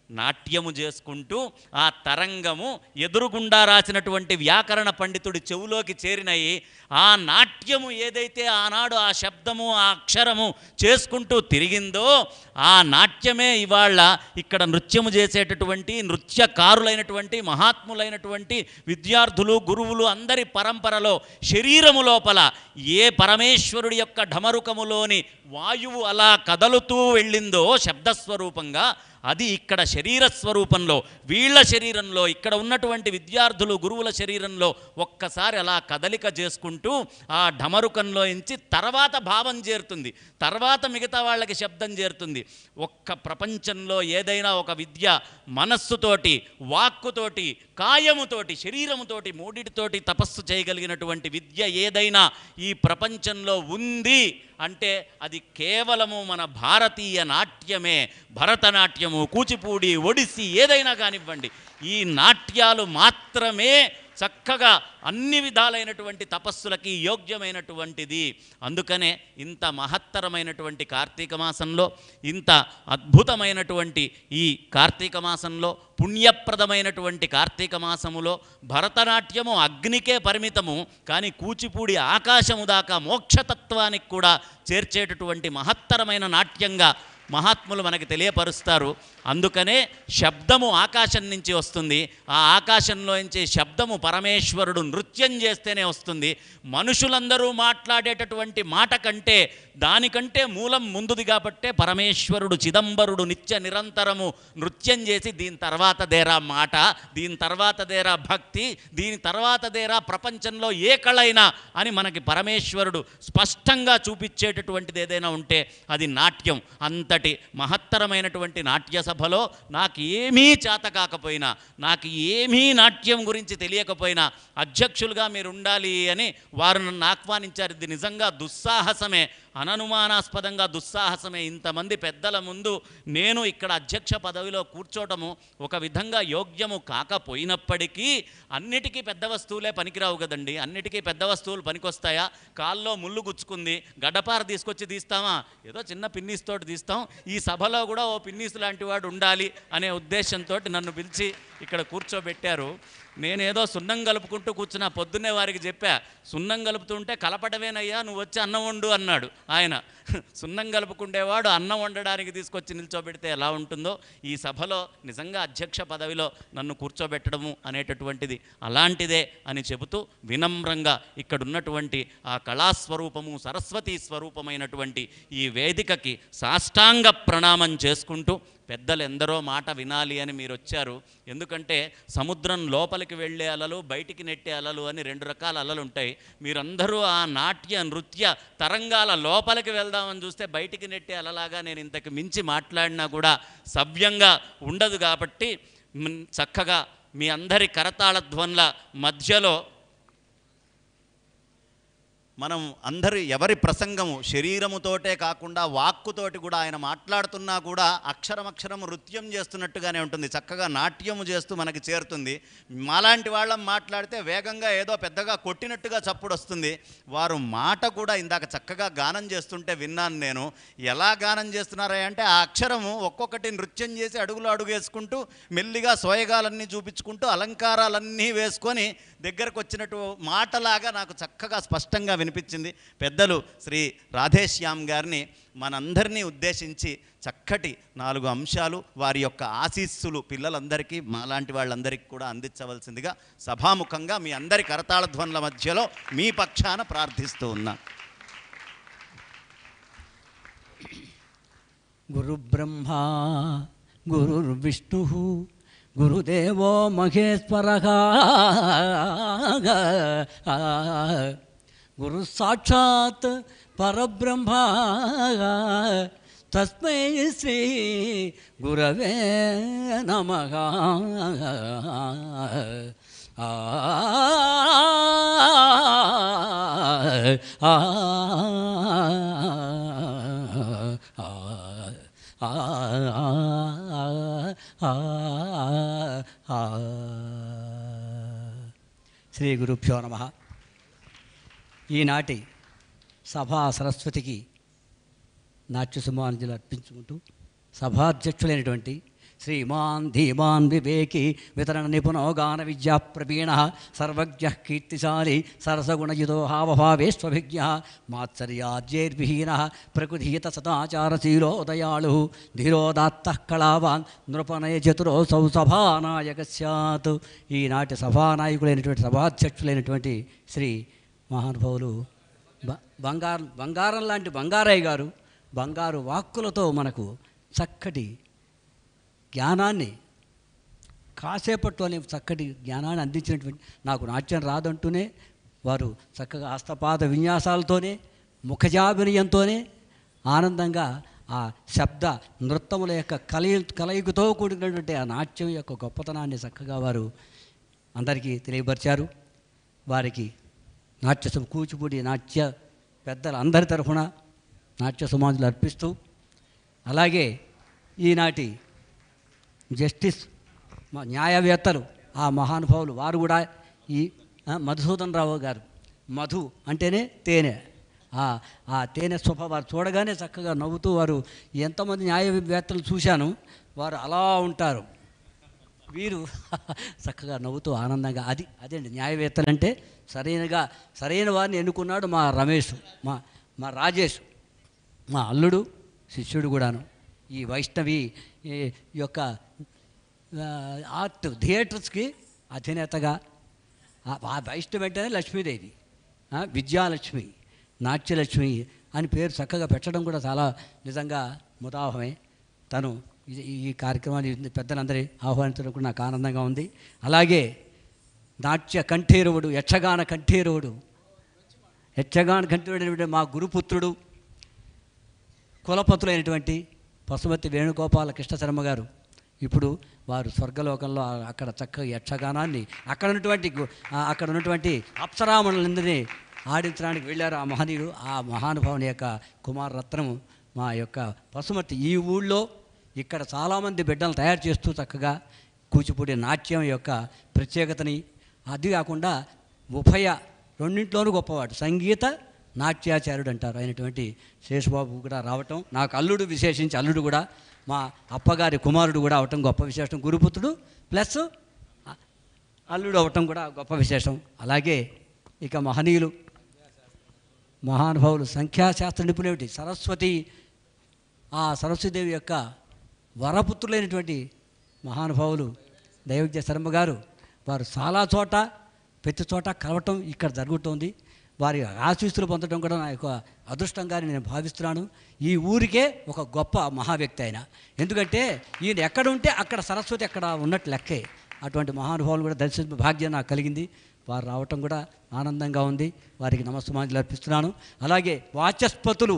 నాట్యము చేసుకుంటూ ఆ తరంగము ఎదురుగుండా రాసినటువంటి వ్యాకరణ పండితుడి చెవులోకి చేరినాయి. ఆ నాట్యము ఏదైతే ఆనాడు ఆ శబ్దము ఆ అక్షరము చేసుకుంటూ తిరిగిందో ఆ నాట్యమే ఇవాళ ఇక్కడ నృత్యము చేసేటటువంటి నృత్యకారులైనటువంటి మహాత్ములైనటువంటి విద్యార్థులు గురువులు అందరి పరంపరలో శరీరము లోపల ఏ పరమేశ్వరుడి యొక్క ఢమరుకములోని వాయువు అలా కదలుతూ వెళ్ళిందో శబ్దస్వరూపంగా అది ఇక్కడ శరీర స్వరూపంలో వీళ్ళ శరీరంలో ఇక్కడ ఉన్నటువంటి విద్యార్థులు గురువుల శరీరంలో ఒక్కసారి అలా కదలిక చేసుకుంటూ ఆ ఢమరుకంలో ఇంచి తర్వాత భావం చేరుతుంది, తర్వాత మిగతా వాళ్ళకి శబ్దం చేరుతుంది. ఒక్క ప్రపంచంలో ఏదైనా ఒక విద్య మనస్సుతోటి వాక్కుతోటి కాయముతోటి శరీరముతోటి మూడిటితోటి తపస్సు చేయగలిగినటువంటి విద్య ఏదైనా ఈ ప్రపంచంలో ఉంది అంటే అది కేవలము మన భారతీయ నాట్యమే. భరతనాట్యము, కూచిపూడి, ఒడిస్సీ ఏదైనా కానివ్వండి, ఈ నాట్యాలు మాత్రమే చక్కగా అన్ని విధాలైనటువంటి తపస్సులకి యోగ్యమైనటువంటిది. అందుకనే ఇంత మహత్తరమైనటువంటి కార్తీక మాసంలో, ఇంత అద్భుతమైనటువంటి ఈ కార్తీక మాసంలో, పుణ్యప్రదమైనటువంటి కార్తీక మాసములో భరతనాట్యము అగ్నికే పరిమితము, కానీ కూచిపూడి ఆకాశము దాకా మోక్షతత్వానికి కూడా చేర్చేటటువంటి మహత్తరమైన నాట్యంగా మహాత్ములు మనకి తెలియపరుస్తారు. అందుకనే శబ్దము ఆకాశం నుంచి వస్తుంది, ఆ ఆకాశంలోంచి శబ్దము పరమేశ్వరుడు నృత్యం చేస్తేనే వస్తుంది. మనుషులందరూ మాట్లాడేటటువంటి మాట కంటే దానికంటే మూలం ముందుది కాబట్టే పరమేశ్వరుడు చిదంబరుడు నిత్య నిరంతరము నృత్యం చేసి దీని తర్వాత దేరా మాట, దీని తర్వాత దేరా భక్తి, దీని తర్వాత దేరా ప్రపంచంలో ఏ కళైనా అని మనకి పరమేశ్వరుడు స్పష్టంగా చూపించేటటువంటిది ఏదైనా ఉంటే అది నాట్యం. అంతటి మహత్తరమైనటువంటి నాట్య సభలో నాకు ఏమీ చేత కాకపోయినా, నాకు ఏమీ నాట్యం గురించి తెలియకపోయినా అధ్యక్షులుగా మీరు ఉండాలి అని వారు నన్ను ఆహ్వానించారు. ఇది నిజంగా దుస్సాహసమే, అననుమానాస్పదంగా దుస్సాహసమే. ఇంతమంది పెద్దల ముందు నేను ఇక్కడ అధ్యక్ష పదవిలో కూర్చోవటము ఒక విధంగా యోగ్యము కాకపోయినప్పటికీ అన్నిటికీ పెద్ద వస్తువులే పనికిరావు కదండి. అన్నిటికీ పెద్ద వస్తువులు పనికొస్తాయా? కాల్లో ముళ్ళు గుచ్చుకుంది, గడ్డపార తీసుకొచ్చి తీస్తామా? ఏదో చిన్న పిన్నీస్తోటి తీస్తాం. ఈ సభలో కూడా ఓ పిన్నీసు లాంటి వాడు ఉండాలి అనే ఉద్దేశంతో నన్ను పిలిచి ఇక్కడ కూర్చోబెట్టారు. నేనేదో సున్నం కలుపుకుంటూ కూర్చున్నా. పొద్దున్నే వారికి చెప్పా, సున్నం కలుపుతుంటే కలపడమేనయ్యా, నువ్వు వచ్చి అన్నం వండు అన్నాడు ఆయన. సున్నం కలుపుకుండేవాడు అన్నం వండడానికి తీసుకొచ్చి నిల్చోబెడితే ఎలా ఉంటుందో ఈ సభలో నిజంగా అధ్యక్ష పదవిలో నన్ను కూర్చోబెట్టడము అనేటటువంటిది అలాంటిదే అని చెబుతూ వినమ్రంగా ఇక్కడ ఉన్నటువంటి ఆ కళాస్వరూపము సరస్వతీ స్వరూపమైనటువంటి ఈ వేదికకి సాష్టాంగ ప్రణామం చేసుకుంటూ, పెద్దలు ఎందరో మాట వినాలి అని మీరు వచ్చారు. ఎందుకంటే సముద్రం లోపలికి వెళ్ళే అలలు, బయటికి నెట్టే అలలు అని రెండు రకాల అలలు ఉంటాయి. మీరందరూ ఆ నాట్య నృత్య తరంగాల లోపలికి వెళ్దామని చూస్తే బయటికి నెట్టే అలలాగా నేను ఇంతకు మించి మాట్లాడినా కూడా సవ్యంగా ఉండదు. కాబట్టి చక్కగా మీ అందరి కరతాళ ధ్వనుల మధ్యలో మనం అందరి ఎవరి ప్రసంగము శరీరముతోటే కాకుండా వాక్కుతోటి కూడా ఆయన మాట్లాడుతున్నా కూడా అక్షరమక్షరం నృత్యం చేస్తున్నట్టుగానే ఉంటుంది. చక్కగా నాట్యము చేస్తూ మనకి చేరుతుంది. మాలాంటి వాళ్ళం మాట్లాడితే వేగంగా ఏదో పెద్దగా కొట్టినట్టుగా చప్పుడు వస్తుంది. వారు మాట కూడా ఇందాక చక్కగా గానం చేస్తుంటే విన్నాను నేను. ఎలా గానం చేస్తున్నారా అంటే ఆ అక్షరము ఒక్కొక్కటి నృత్యం చేసి అడుగులు అడుగు వేసుకుంటూ మెల్లిగా సోయగాలన్నీ చూపించుకుంటూ అలంకారాలన్నీ వేసుకొని దగ్గరకు వచ్చినట్టు మాటలాగా నాకు చక్కగా స్పష్టంగా వినిపించింది. పెద్దలు శ్రీ రాధేశ్యామ్ గారిని మనందరినీ ఉద్దేశించి చక్కటి నాలుగు అంశాలు వారి యొక్క ఆశీస్సులు పిల్లలందరికీ మాలాంటి వాళ్ళందరికీ కూడా అందించవలసిందిగా సభాముఖంగా మీ అందరి కరతాళ ధ్వనుల మధ్యలో మీ పక్షాన ప్రార్థిస్తూ ఉన్నా. గురు బ్రహ్మా గురుర్విష్ణు గురుదేవో మహేశ్వరః గురు సాక్షాత్ పరబ్రహ్మ తస్మై శ్రీ గురవే నమః. ఆ శ్రీ గురుభ్యో నమః. ఈనాటి సభా సరస్వతికి నాట్య సుమాంజలి అర్పించుకుంటూ సభాధ్యక్షులైనటువంటి శ్రీమాన్ ధీమాన్ వివేకి వితరణ నిపుణో గాన విద్యా ప్రవీణ సర్వజ్ఞ కీర్తిశాలి సరసగుణయుతో హావభావేష్విజ్ఞ మాత్సర్యాద్యైర్విహీన ప్రకృతిహిత సదాచారశీలో దయాళు ధీరోదాత్త కళావాన్ నృపనయ చతురోసౌ సభానాయక స్యాత్. ఈనాటి సభానాయకులైనటువంటి సభాధ్యక్షులైనటువంటి శ్రీ మహానుభావులు బ బంగారం బంగారం లాంటి బంగారయ్య గారు బంగారు వాక్కులతో మనకు చక్కటి జ్ఞానాన్ని కాసేపట్లోనే చక్కటి జ్ఞానాన్ని అందించినటువంటి, నాకు నాట్యం రాదంటూనే వారు చక్కగా హస్తపాద విన్యాసాలతోనే ముఖజాభినయంతోనే ఆనందంగా ఆ శబ్ద నృత్తముల యొక్క కలయి కలయికతో కూడినటువంటి ఆ నాట్యం యొక్క గొప్పతనాన్ని చక్కగా వారు అందరికీ తెలియపరిచారు. వారికి నాట్య కూచిపూడి నాట్య పెద్దల అందరి తరఫున నాట్య సమాధులు అర్పిస్తూ, అలాగే ఈనాటి జస్టిస్ మా న్యాయవేత్తలు ఆ మహానుభావులు వారు కూడా ఈ మధుసూదన్ రావు గారు, మధు అంటేనే తేనె, ఆ తేనె స్వభ వారు చూడగానే చక్కగా నవ్వుతూ, వారు ఎంతమంది న్యాయవేత్తలు చూశాను వారు అలా ఉంటారు, వీరు చక్కగా నవ్వుతూ ఆనందంగా. అది అదేండి న్యాయవేత్తలు అంటే సరైనగా సరైన వారిని ఎన్నుకున్నాడు మా రమేష్, మా మా రాజేష్, మా అల్లుడు శిష్యుడు కూడాను. ఈ వైష్ణవి యొక్క ఆర్ట్ థియేటర్స్కి అధినేతగా ఆ వైష్ణవి అంటేనే లక్ష్మీదేవి, విద్యాలక్ష్మి, నాట్యలక్ష్మి అని పేరు చక్కగా పెట్టడం కూడా చాలా నిజంగా ముదావహమే. తను ఈ కార్యక్రమాన్ని పెద్దలందరి ఆహ్వానించడం కూడా నాకు ఆనందంగా ఉంది. అలాగే నాట్య కంఠీరవుడు, యక్షగాన కంఠీరవుడు, యక్షగాన కంఠీరుడు మా గురుపుత్రుడు, కులపతులైనటువంటి పశుమతి వేణుగోపాల కృష్ణ శర్మ గారు. ఇప్పుడు వారు స్వర్గలోకంలో అక్కడ చక్కగా యక్షగానాన్ని అక్కడ ఉన్నటువంటి అక్కడ ఉన్నటువంటి అప్సరామణులందరినీ ఆడించడానికి వెళ్ళారు ఆ మహనీయుడు. ఆ మహానుభావుని యొక్క కుమారరత్నము మా యొక్క పశుమతి. ఈ ఊళ్ళో ఇక్కడ చాలామంది బిడ్డలు తయారు చేస్తూ చక్కగా కూచిపూడి నాట్యం యొక్క ప్రత్యేకతని, అది కాకుండా ఉభయ రెండింటిలోనూ గొప్పవాడు, సంగీత నాట్యాచార్యుడు అంటారు అయినటువంటి శేషబాబు కూడా రావటం, నాకు అల్లుడు, విశేషించి అల్లుడు కూడా మా అప్పగారి కుమారుడు కూడా అవటం గొప్ప విశేషం. గురుపుత్రుడు ప్లస్ అల్లుడు అవటం కూడా గొప్ప విశేషం. అలాగే ఇక మహనీయులు మహానుభావులు సంఖ్యాశాస్త్ర నిపుణుడి సరస్వతి, ఆ సరస్వతీదేవి యొక్క వరపుత్రులైనటువంటి మహానుభావులు దైవజ్ఞ శర్మ గారు. వారు చాలా చోట ప్రతి చోట కలవటం ఇక్కడ జరుగుతోంది. వారి ఆశీస్సులు పొందడం కూడా నా యొక్క అదృష్టంగా నేను భావిస్తున్నాను. ఈ ఊరికే ఒక గొప్ప మహావ్యక్తి ఆయన, ఎందుకంటే ఈయన ఎక్కడ ఉంటే అక్కడ సరస్వతి అక్కడ ఉన్నట్టు లెక్కే. అటువంటి మహానుభావులు కూడా దర్శించే భాగ్యం నాకు కలిగింది. వారు రావటం కూడా ఆనందంగా ఉంది. వారికి నమస్సమాంజలి అర్పిస్తున్నాను. అలాగే వాచస్పతులు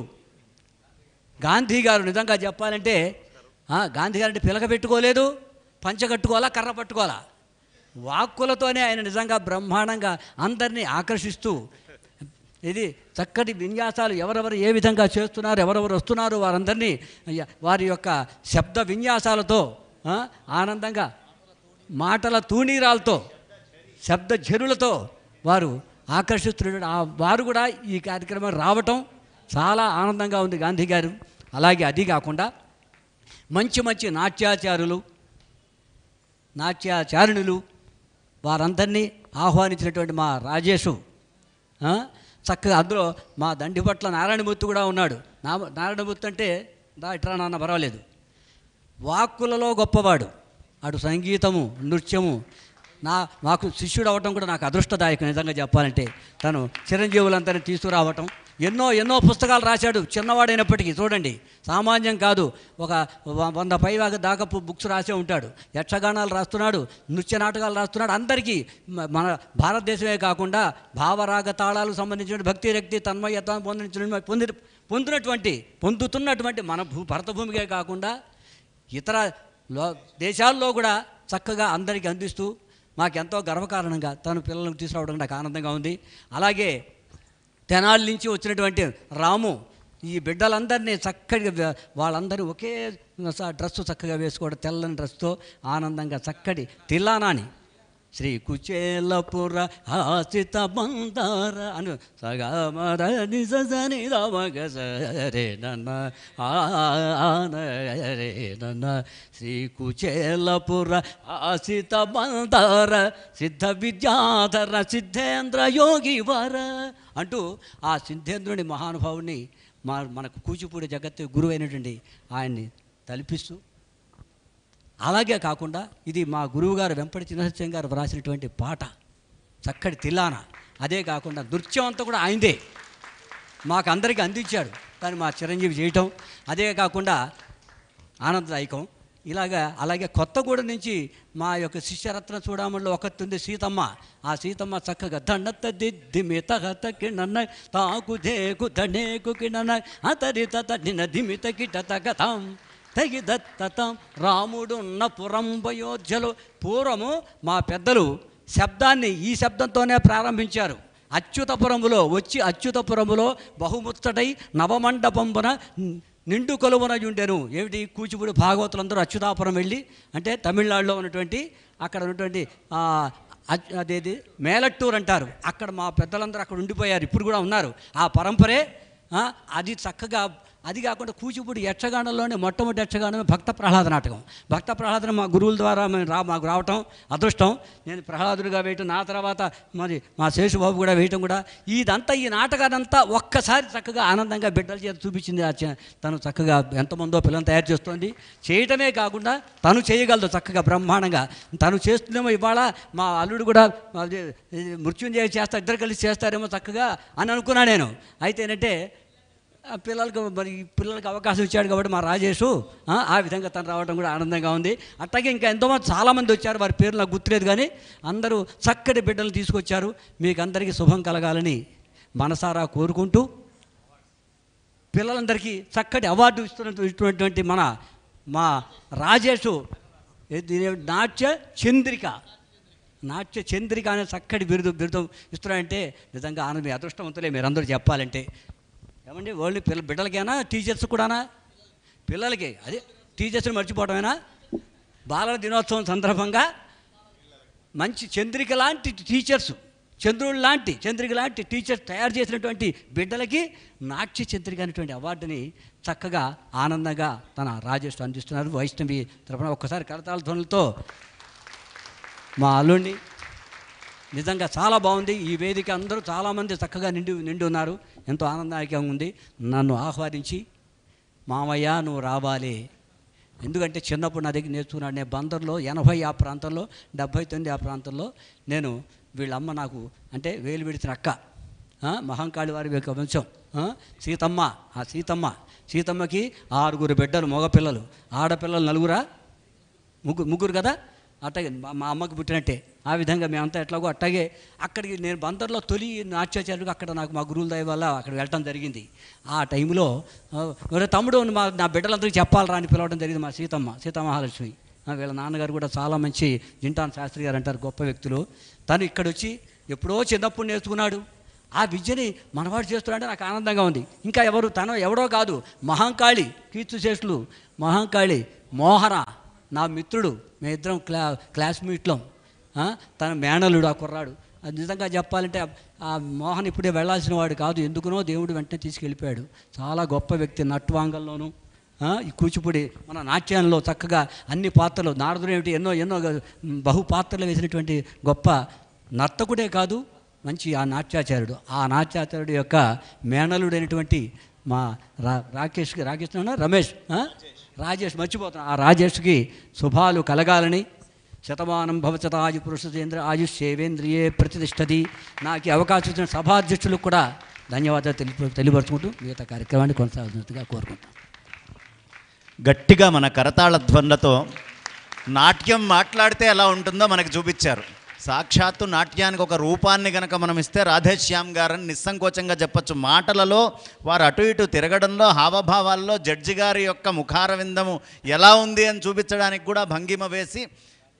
గాంధీ గారు, నిజంగా చెప్పాలంటే గాంధీ గారు అంటే పిలక పెట్టుకోలేదు, పంచ కట్టుకోవాలా, కర్ర పట్టుకోవాలా, వాక్కులతోనే ఆయన నిజంగా బ్రహ్మాండంగా అందరినీ ఆకర్షిస్తూ, ఇది చక్కటి విన్యాసాలు ఎవరెవరు ఏ విధంగా చేస్తున్నారు, ఎవరెవరు వస్తున్నారు వారందరినీ వారి యొక్క శబ్ద విన్యాసాలతో ఆనందంగా, మాటల తూణీరాలతో, శబ్ద ఝరులతో వారు ఆకర్షిస్తున్న వారు కూడా ఈ కార్యక్రమం రావటం చాలా ఆనందంగా ఉంది గాంధీ గారు. అలాగే అది కాకుండా మంచి మంచి నాట్యాచారులు, నాట్యాచారుణులు వారందరినీ ఆహ్వానించినటువంటి మా రాజేషు, చక్కగా అందులో మా దండిపట్ల నారాయణమూర్తి కూడా ఉన్నాడు. నా నారాయణమూర్తి అంటే దా ఇట్రా నాన్న పర్వాలేదు, వాక్కులలో గొప్పవాడు, అటు సంగీతము నృత్యము. నా మాకు శిష్యుడు అవ్వటం కూడా నాకు అదృష్టదాయకం నిజంగా చెప్పాలంటే. తను చిరంజీవులందరినీ తీసుకురావటం, ఎన్నో ఎన్నో పుస్తకాలు రాశాడు చిన్నవాడైనప్పటికీ. చూడండి, సామాన్యం కాదు, ఒక వంద పై దాకా బుక్స్ రాసే ఉంటాడు. యక్షగానాలు రాస్తున్నాడు, నృత్య నాటకాలు రాస్తున్నాడు. అందరికీ మన భారతదేశమే కాకుండా భావరాగ తాళాలకు సంబంధించిన భక్తి రక్తి తన్మయత పొందించిన పొంది పొందినటువంటి పొందుతున్నటువంటి మన భూ భరత భూమికే కాకుండా ఇతర లో దేశాల్లో కూడా చక్కగా అందరికీ అందిస్తూ మాకెంతో గర్వకారణంగా తను పిల్లలను తీసుకురావడం నాకు ఆనందంగా ఉంది. అలాగే తెనాలి నుంచి వచ్చినటువంటి రాము ఈ బిడ్డలందరినీ చక్కగా వాళ్ళందరూ ఒకే డ్రెస్సు చక్కగా వేసుకోవడం, తెల్లని డ్రెస్తో ఆనందంగా చక్కటి తిల్లానాని శ్రీ కుచేలపుర ఆశ్రిత మందార అను సగమర నిజని రమగ సరే నన్న ఆనరే నన్న శ్రీ కుచేలపుర ఆశ్రిత మందార సిద్ధ విద్యాధర సిద్ధేంద్ర యోగి వర అంటూ ఆ సిద్ధేంద్రుని మహానుభావుని మా మనకు కూచిపూడి జగత్తు గురువైనటువంటి ఆయన్ని తలిపిస్తూ, అలాగే కాకుండా ఇది మా గురువుగారు వెంపటి చిన్నసత్యం గారు వ్రాసినటువంటి పాట, చక్కటి తిల్లాన. అదే కాకుండా నృత్యం అంతా కూడా ఆయనదే మాకు అందరికీ అందించాడు, కానీ మా చిరంజీవి చేయటం. అదే కాకుండా ఆనందదాయకం. ఇలాగా అలాగే కొత్తగూడెం నుంచి మా యొక్క శిష్యరత్న చూడమల్లో ఒకటి ఉంది సీతమ్మ. ఆ సీతమ్మ చక్కగా దండత దిద్దిమిత కిణన్న తాకు దేకు దండేకు కిణన్న అతడి తత నిన్న దిమిత కిట తగతాం తగిదత్తం రాముడున్న పురంబయోధ్యలో. పూర్వము మా పెద్దలు శబ్దాన్ని ఈ శబ్దంతోనే ప్రారంభించారు. అచ్యుతపురములో వచ్చి అచ్యుతపురములో బహుముచ్చటై నవమండపంబున నిండు కొలువున ఉండెను. ఏమిటి కూచిపూడి భాగవతులందరూ అచ్యుతాపురం వెళ్ళి, అంటే తమిళనాడులో ఉన్నటువంటి అక్కడ ఉన్నటువంటి అదేది మేలట్టూరు అంటారు, అక్కడ మా పెద్దలందరూ అక్కడ ఉండిపోయారు, ఇప్పుడు కూడా ఉన్నారు. ఆ పరంపరే అది చక్కగా. అది కాకుండా కూచిపూడి యక్షగానంలోనే మొట్టమొదటి యక్షగానమే భక్త ప్రహ్లాద నాటకం. భక్త ప్రహ్లాదన మా గురువుల ద్వారా మేము రా మాకు రావటం అదృష్టం. నేను ప్రహ్లాదుడిగా వేయటం, నా తర్వాత మరి మా శేషుబాబు కూడా వేయటం కూడా. ఇదంతా ఈ నాటకానంతా ఒక్కసారి చక్కగా ఆనందంగా బిడ్డల చేత చూపించింది. తను చక్కగా ఎంతమందో పిల్లలు తయారు చేస్తోంది. చేయటమే కాకుండా తను చేయగలదు చక్కగా బ్రహ్మాండంగా. తను చేస్తుందేమో ఇవాళ మా అల్లుడు కూడా మృత్యుంజయ చేస్తా, ఇద్దరు కలిసి చేస్తారేమో చక్కగా అని అనుకున్నా నేను. అయితే ఏంటంటే పిల్లలకు మరి పిల్లలకి అవకాశం ఇచ్చాడు కాబట్టి మా రాజేషు ఆ విధంగా తను రావడం కూడా ఆనందంగా ఉంది. అట్లాగే ఇంకా ఎంతోమంది చాలామంది వచ్చారు, వారి పేరు నాకు గుర్తులేదు, కానీ అందరూ చక్కటి బిడ్డలు తీసుకొచ్చారు. మీకు అందరికీ శుభం కలగాలని మనసారా కోరుకుంటూ, పిల్లలందరికీ చక్కటి అవార్డు ఇస్తున్నటువంటి మన మా రాజేషు నాట్య చంద్రిక నాట్య చంద్రిక అనే చక్కటి బిరుదు బిరుదం ఇస్తున్నారంటే నిజంగా ఆనంద మీ అదృష్టవంతులే మీరందరూ చెప్పాలంటే. ఏమండి ఓన్లీ పిల్ల బిడ్డలకేనా టీచర్స్ కూడానా? పిల్లలకి అదే టీచర్స్ని మర్చిపోవటమేనా? బాలల దినోత్సవం సందర్భంగా మంచి చంద్రిక లాంటి టీచర్స్, చంద్రుడు లాంటి చంద్రిక లాంటి టీచర్స్ తయారు చేసినటువంటి బిడ్డలకి నాట్య చంద్రిక అనేటువంటి అవార్డుని చక్కగా ఆనందంగా తన రాజేష్ అందిస్తున్నారు. వైష్ణవి తరఫున ఒక్కసారి కరతాళ ధ్వనులతో మా అల్లుడిని. నిజంగా చాలా బాగుంది ఈ వేదిక. అందరూ చాలామంది చక్కగా నిండి నిండి ఉన్నారు. ఎంతో ఆనందదాయకంగా ఉంది. నన్ను ఆహ్వానించి మామయ్య నువ్వు రావాలి, ఎందుకంటే చిన్నప్పుడు నా దగ్గర నేర్చుకున్నాడు. నేను బందర్లో ఎనభై ఆ ప్రాంతంలో డెబ్భై తొమ్మిది ఆ ప్రాంతంలో నేను వీళ్ళమ్మ నాకు అంటే వేలు విడిచిన అక్క మహంకాళి వారి యొక్క వంశం సీతమ్మ. ఆ సీతమ్మ సీతమ్మకి ఆరుగురు బిడ్డలు, మగపిల్లలు, ఆడపిల్లలు నలుగురా ముగ్గురు ముగ్గురు కదా. అట్లాగే మా అమ్మకి పుట్టినట్టే ఆ విధంగా మేమంతా ఎట్లాగో అట్లాగే అక్కడికి నేను బందర్లో తొలి నాట్యాచార్యుడిగా అక్కడ నాకు మా గురువుల దయ వల్ల అక్కడ వెళ్ళటం జరిగింది. ఆ టైంలో తమ్ముడు మా నా బిడ్డలందరికీ చెప్పాలరా అని పిలవడం జరిగింది. మా సీతమ్మ సీతామహాలక్ష్మి వీళ్ళ నాన్నగారు కూడా చాలా మంచి జింటాన్ శాస్త్రి గారు అంటారు, గొప్ప వ్యక్తులు. తను ఇక్కడ వచ్చి ఎప్పుడో చిన్నప్పుడు నేర్చుకున్నాడు. ఆ విద్యని మనవాడు చేస్తున్నాడంటే నాకు ఆనందంగా ఉంది. ఇంకా ఎవరు తను ఎవడో కాదు, మహంకాళి కీర్తిశేషులు మహంకాళి మోహన నా మిత్రుడు, మేమిద్దరం క్లా క్లాస్మేట్లో. తన మేనలుడు ఆ కుర్రాడు. అది నిజంగా చెప్పాలంటే ఆ మోహన్ ఇప్పుడే వెళ్ళాల్సిన వాడు కాదు, ఎందుకునో దేవుడు వెంటనే తీసుకెళ్ళిపోయాడు. చాలా గొప్ప వ్యక్తి. నట్వాంగంలోనూ ఈ కూచిపూడి మన నాట్యంలో చక్కగా అన్ని పాత్రలు, నారదుడు ఏమిటి ఎన్నో ఎన్నో బహు పాత్రలు వేసినటువంటి గొప్ప నర్తకుడే కాదు, మంచి ఆ నాట్యాచార్యుడు. ఆ నాట్యాచార్యుడు యొక్క మేనలుడైనటువంటి మా రా రాకేష్కి రాకేష్ రమేష్ రాజేష్ మర్చిపోతున్నాను. ఆ రాజేష్కి శుభాలు కలగాలని, శతమానం భవచతాయు పురుషేంద్ర ఆయుష్ సేవేంద్రియే ప్రతిష్టది. నాకు అవకాశం ఇచ్చిన సభాధ్యక్షులకు కూడా ధన్యవాదాలు తెలియ తెలియపరుచుకుంటూ మిగతా కార్యక్రమాన్ని కొనసాగుతున్నట్టుగా కోరుకుంటాను. గట్టిగా మన కరతాళ ధ్వనులతో నాట్యం మాట్లాడితే ఎలా ఉంటుందో మనకు చూపించారు. సాక్షాత్తు నాట్యానికి ఒక రూపాన్ని గనక మనం ఇస్తే రాధేశ్యామ్ గారని నిస్సంకోచంగా చెప్పచ్చు. మాటలలో వారు అటు ఇటు తిరగడంలో, హావభావాల్లో జడ్జి గారి యొక్క ముఖారవిందము ఎలా ఉంది అని చూపించడానికి కూడా భంగిమ వేసి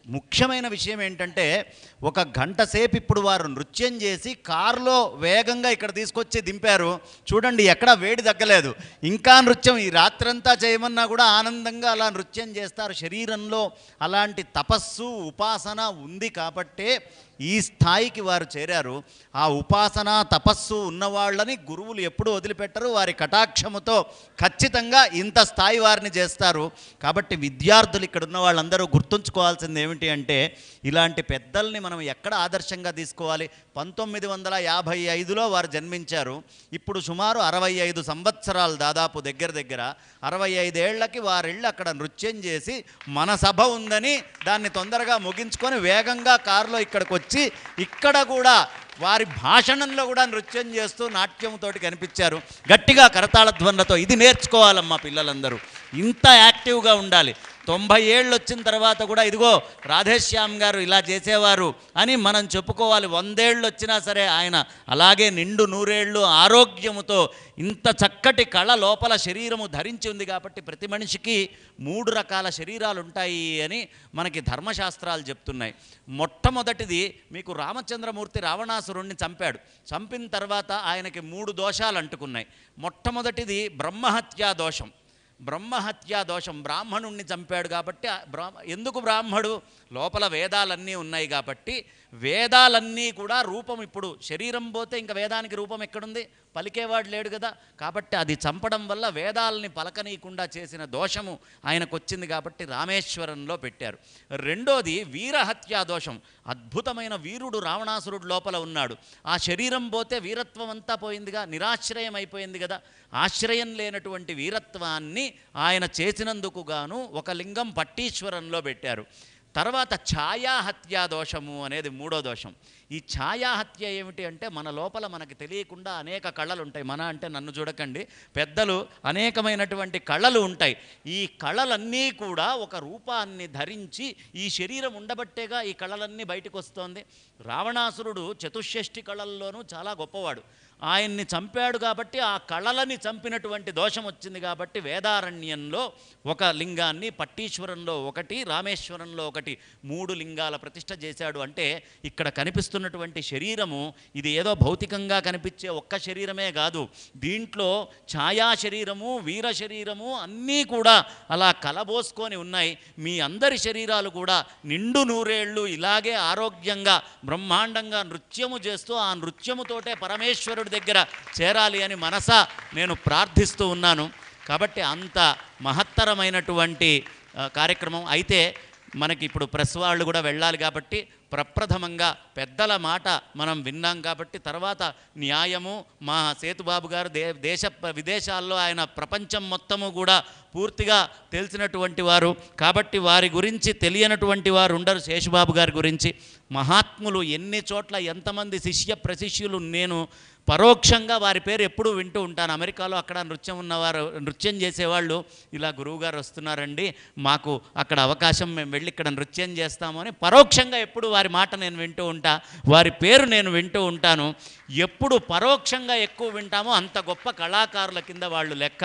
ముఖ్యమైన విషయం ఏంటంటే ఒక గంట సేపు ఇప్పుడు వారు నృత్యం చేసి కారులో వేగంగా ఇక్కడ తీసుకొచ్చి దింపారు. చూడండి, ఎక్కడ వేడి తగ్గలేదు. ఇంకా నృత్యం ఈ రాత్రంతా చేయమన్నా కూడా ఆనందంగా అలా నృత్యం చేస్తారు. శరీరంలో అలాంటి తపస్సు ఉపాసన ఉంది కాబట్టే ఈ స్థాయికి వారు చేరారు. ఆ ఉపాసన తపస్సు ఉన్నవాళ్ళని గురువులు ఎప్పుడూ వదిలిపెట్టరు. వారి కటాక్షముతో ఖచ్చితంగా ఇంత స్థాయి వారిని చేస్తారు. కాబట్టి విద్యార్థులు ఇక్కడ ఉన్న వాళ్ళందరూ గుర్తుంచుకోవాల్సింది ఏమిటి అంటే, ఇలాంటి పెద్దల్ని మనం ఎక్కడ ఆదర్శంగా తీసుకోవాలి? పంతొమ్మిది వందల యాభై ఐదులో వారు జన్మించారు. ఇప్పుడు సుమారు అరవై ఐదు సంవత్సరాలు దాదాపు దగ్గర దగ్గర అరవై ఐదేళ్లకి వారిళ్ళు అక్కడ నృత్యం చేసి మన సభ ఉందని దాన్ని తొందరగా ముగించుకొని వేగంగా కారులో ఇక్కడికి వచ్చి ఇక్కడ కూడా వారి భాషణంలో కూడా నృత్యం చేస్తూ నాట్యంతోటి కనిపించారు. గట్టిగా కరతాళ ధ్వనులతో ఇది నేర్చుకోవాలమ్మా పిల్లలందరూ. ఇంత యాక్టివ్గా ఉండాలి. తొంభై ఏళ్ళు వచ్చిన తర్వాత కూడా ఇదిగో రాధేశ్యామ్ గారు ఇలా చేసేవారు అని మనం చెప్పుకోవాలి. వందేళ్ళు వచ్చినా సరే ఆయన అలాగే నిండు నూరేళ్ళు ఆరోగ్యముతో ఇంత చక్కటి కళ లోపల శరీరము ధరించి ఉంది. కాబట్టి ప్రతి మనిషికి మూడు రకాల శరీరాలు ఉంటాయి అని మనకి ధర్మశాస్త్రాలు చెప్తున్నాయి. మొట్టమొదటిది మీకు రామచంద్రమూర్తి రావణాసురుణ్ణి చంపాడు. చంపిన తర్వాత ఆయనకి మూడు దోషాలు అంటుకున్నాయి. మొట్టమొదటిది బ్రహ్మహత్యా దోషం. బ్రహ్మహత్యా దోషం, బ్రాహ్మణుణ్ణి చంపాడు కాబట్టి బ్రా ఎందుకు బ్రాహ్మడు? లోపల వేదాలన్నీ ఉన్నాయి కాబట్టి వేదాలన్నీ కూడా రూపం, ఇప్పుడు శరీరం పోతే ఇంకా వేదానికి రూపం ఎక్కడుంది? పలికేవాడు లేడు కదా. కాబట్టి అది చంపడం వల్ల వేదాలని పలకనీయకుండా చేసిన దోషము ఆయనకు వచ్చింది కాబట్టి రామేశ్వరంలో పెట్టారు. రెండోది వీరహత్యా దోషం. అద్భుతమైన వీరుడు రావణాసురుడు లోపల ఉన్నాడు. ఆ శరీరం పోతే వీరత్వం అంతా పోయిందిగా, నిరాశ్రయం అయిపోయింది కదా. ఆశ్రయం లేనటువంటి వీరత్వాన్ని ఆయన చేసినందుకు గాను ఒక లింగం పట్టీశ్వరంలో పెట్టారు. తర్వాత ఛాయాహత్యా దోషము అనేది మూడో దోషం. ఈ ఛాయాహత్య ఏమిటి అంటే, మన లోపల మనకి తెలియకుండా అనేక కళలు ఉంటాయి. మన అంటే నన్ను చూడకండి, పెద్దలు అనేకమైనటువంటి కళలు ఉంటాయి. ఈ కళలన్నీ కూడా ఒక రూపాన్ని ధరించి ఈ శరీరం ఉండబట్టేగా ఈ కళలన్నీ బయటకు వస్తోంది. రావణాసురుడు చతుషష్ఠి కళల్లోనూ చాలా గొప్పవాడు. ఆయన్ని చంపాడు కాబట్టి ఆ కళలని చంపినటువంటి దోషం వచ్చింది కాబట్టి వేదారణ్యంలో ఒక లింగాన్ని, పట్టీశ్వరంలో ఒకటి, రామేశ్వరంలో ఒకటి, మూడు లింగాల ప్రతిష్ఠ చేశాడు. అంటే ఇక్కడ కనిపిస్తున్నటువంటి శరీరము ఇది ఏదో భౌతికంగా కనిపించే ఒక్క శరీరమే కాదు. దీంట్లో ఛాయా శరీరము, వీర శరీరము అన్నీ కూడా అలా కలబోసుకొని ఉన్నాయి. మీ అందరి శరీరాలు కూడా నిండు నూరేళ్ళు ఇలాగే ఆరోగ్యంగా బ్రహ్మాండంగా నృత్యము చేస్తూ ఆ నృత్యముతోటే పరమేశ్వరుడు దగ్గర చేరాలి అని మనసా నేను ప్రార్థిస్తూ ఉన్నాను. కాబట్టి అంత మహత్తరమైనటువంటి కార్యక్రమం. అయితే మనకి ఇప్పుడు ప్రెస్ వాళ్ళు కూడా వెళ్ళాలి కాబట్టి ప్రప్రథమంగా పెద్దల మాట మనం విన్నాం కాబట్టి తర్వాత న్యాయము, మా సేతుబాబు గారు దే దేశ విదేశాల్లో ఆయన ప్రపంచం మొత్తము కూడా పూర్తిగా తెలిసినటువంటి వారు కాబట్టి వారి గురించి తెలియనటువంటి వారు ఉండరు. శేషుబాబు గారి గురించి మహాత్ములు ఎన్ని చోట్ల ఎంతమంది శిష్య ప్రశిష్యులు నేను పరోక్షంగా వారి పేరు ఎప్పుడూ వింటూ ఉంటాను. అమెరికాలో అక్కడ నృత్యం ఉన్నవారు, నృత్యం చేసేవాళ్ళు ఇలా గురువుగారు వస్తున్నారండి, మాకు అక్కడ అవకాశం, మేము వెళ్ళి ఇక్కడ నృత్యం చేస్తాము అని పరోక్షంగా ఎప్పుడు వారి మాట నేను వింటూ ఉంటా, వారి పేరు నేను వింటూ ఉంటాను. ఎప్పుడు పరోక్షంగా ఎక్కువ వింటామో అంత గొప్ప కళాకారుల కింద వాళ్ళు లెక్క.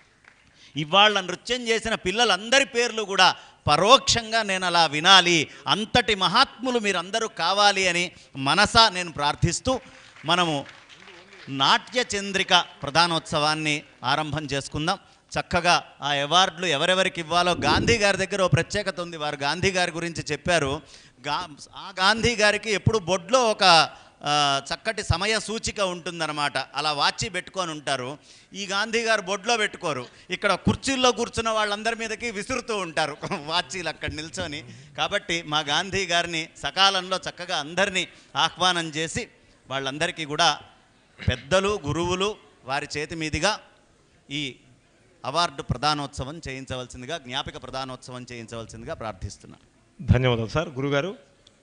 ఇవాళ నృత్యం చేసిన పిల్లలందరి పేర్లు కూడా పరోక్షంగా నేను అలా వినాలి, అంతటి మహాత్ములు మీరందరూ కావాలి అని మనసా నేను ప్రార్థిస్తూ మనము నాట్య చంద్రిక ప్రధానోత్సవాన్ని ఆరంభం చేసుకుందాం. చక్కగా ఆ అవార్డులు ఎవరెవరికి ఇవ్వాలో గాంధీ గారి దగ్గర ఓ ప్రత్యేకత ఉంది. వారు గాంధీ గారి గురించి చెప్పారు. గా ఆ గాంధీ గారికి ఎప్పుడు బొడ్లో ఒక చక్కటి సమయ సూచిక ఉంటుందన్నమాట. అలా వాచి పెట్టుకొని ఉంటారు. ఈ గాంధీ గారు బొడ్లో పెట్టుకోరు, ఇక్కడ కుర్చీల్లో కూర్చున్న వాళ్ళందరి మీదకి విసురుతూ ఉంటారు వాచీలు అక్కడ నిల్చొని. కాబట్టి మా గాంధీ గారిని సకాలంలో చక్కగా అందరినీ ఆహ్వానం చేసి వాళ్ళందరికీ కూడా పెద్దలు, గురువులు వారి చేతి మీదుగా ఈ అవార్డు ప్రధానోత్సవం చేయించవలసిందిగా, జ్ఞాపిక ప్రధానోత్సవం చేయించవలసిందిగా ప్రార్థిస్తున్నాను. ధన్యవాదాలు సార్. గురుగారు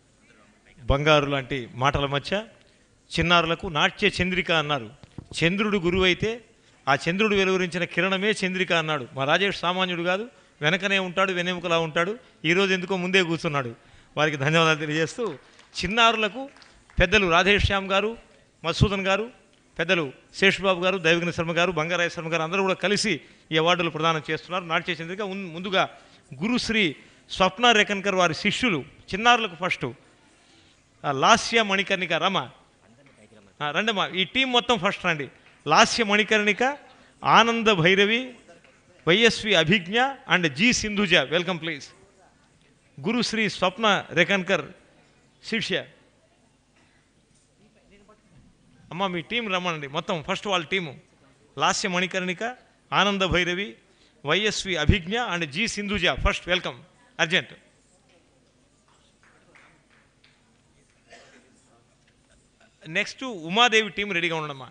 బంగారు లాంటి మాటల మధ్య చిన్నారులకు నాట్య చంద్రిక అన్నారు. చంద్రుడు గురువు అయితే ఆ చంద్రుడు వెలువరించిన కిరణమే చంద్రిక అన్నాడు. మా రాజేష్ సామాన్యుడు కాదు, వెనకనే ఉంటాడు, వెన్నెముకలా ఉంటాడు. ఈరోజు ఎందుకో ముందే కూర్చున్నాడు. వారికి ధన్యవాదాలు తెలియజేస్తూ చిన్నారులకు పెద్దలు రాధేశ్యామ్ గారు, మధుసూదన్ గారు, పెద్దలు శేషుబాబు గారు, దైవజ్ఞ శర్మ గారు, బంగారాయ శర్మ గారు అందరూ కూడా కలిసి ఈ అవార్డులు ప్రదానం చేస్తున్నారు. నాట్య చంద్రిక ముందుగా గురుశ్రీ స్వప్న రేఖన్కర్ వారి శిష్యులు చిన్నారులకు ఫస్ట్ లాస్య మణికర్ణిక రమ రండమ్మా, ఈ టీం మొత్తం ఫస్ట్ రండి. Lasya Manikarnika, Ananda Bhairavi, YSV Abhigna and G Sindhuja, welcome please. Gurushri Swapna Rekhankar శిష్య. అమ్మ మీ టీం రమ్మనండి మొత్తం ఫస్ట్ వాళ్ళ team. Lasya Manikarnika, Ananda Bhairavi, YSV Abhigna and G Sindhuja, first welcome urgent. Next Umadevi team రెడీగా ఉండమ్మా.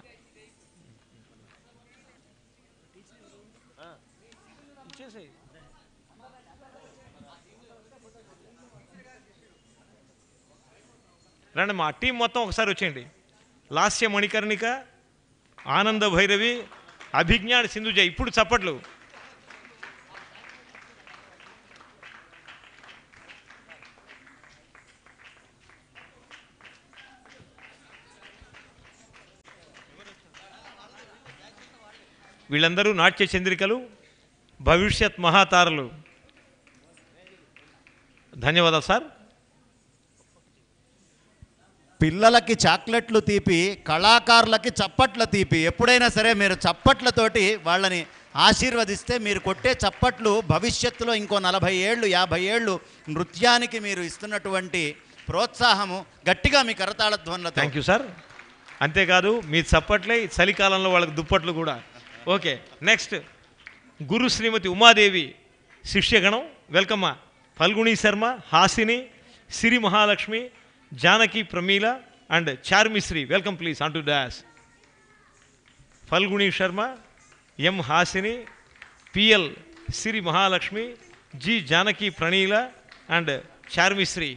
రండమ్మా, టీం మొత్తం ఒకసారి వచ్చేయండి. లాస్య మణికర్ణిక, ఆనంద భైరవి, అభిజ్ఞ అండ్ సింధుజ. ఇప్పుడు చప్పట్లు. వీళ్ళందరూ నాట్య చంద్రికలు, భవిష్యత్ మహాతారలు. ధన్యవాదాలు సార్. పిల్లలకి చాక్లెట్లు తీపి, కళాకారులకి చప్పట్ల తీపి. ఎప్పుడైనా సరే మీరు చప్పట్లతోటి వాళ్ళని ఆశీర్వదిస్తే మీరు కొట్టే చప్పట్లు భవిష్యత్తులో ఇంకో నలభై ఏళ్ళు యాభై ఏళ్ళు నృత్యానికి మీరు ఇస్తున్నటువంటి ప్రోత్సాహము గట్టిగా మీ కరతాళ ధ్వనులతో. Thank you sir. అంతేకాదు మీ చప్పట్లే చలికాలంలో వాళ్ళకి దుప్పట్లు కూడా. ఓకే, నెక్స్ట్ గురు శ్రీమతి ఉమాదేవి శిష్యగణం, వెల్కమ్మా. Falguni Sharma, Hasini, Siri Mahalakshmi, Janaki Pramila and Charmishri, welcome please on to dash. Falguni Sharma, M Hasini, PL Siri Mahalakshmi, G Janaki Pranila and Charmishri.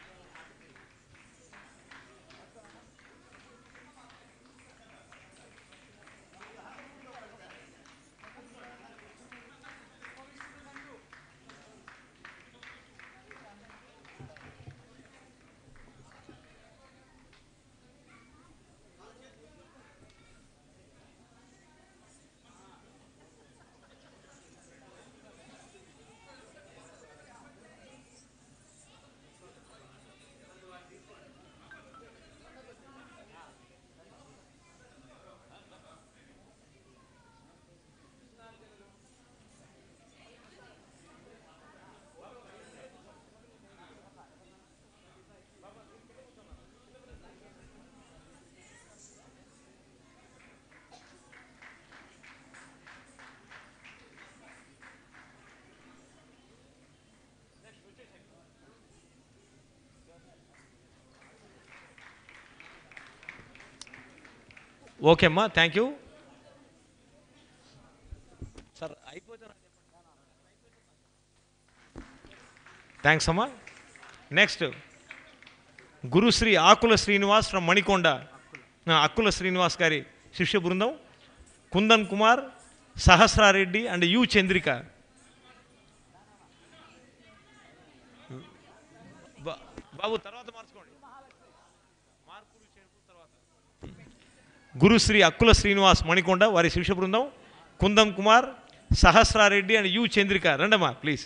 Okay అమ్మా, థ్యాంక్ యూ సార్. అయిపోతే థ్యాంక్స్ అమ్మా. నెక్స్ట్ గురుశ్రీ ఆకుల శ్రీనివాస్ ఫ్రమ్ మణికొండ, అక్కుల శ్రీనివాస్ గారి శిష్య బృందం, కుందన్ కుమార్, సహస్రారెడ్డి అండ్ యు చంద్రిక. బాబు తర్వాత మార్చుకోండి. గురుశ్రీ అక్కుల శ్రీనివాస్ మణికొండ వారి శిష్య బృందం, కుందం కుమార్, సహస్రారెడ్డి అండ్ యు చంద్రిక. రండమ్మా ప్లీజ్.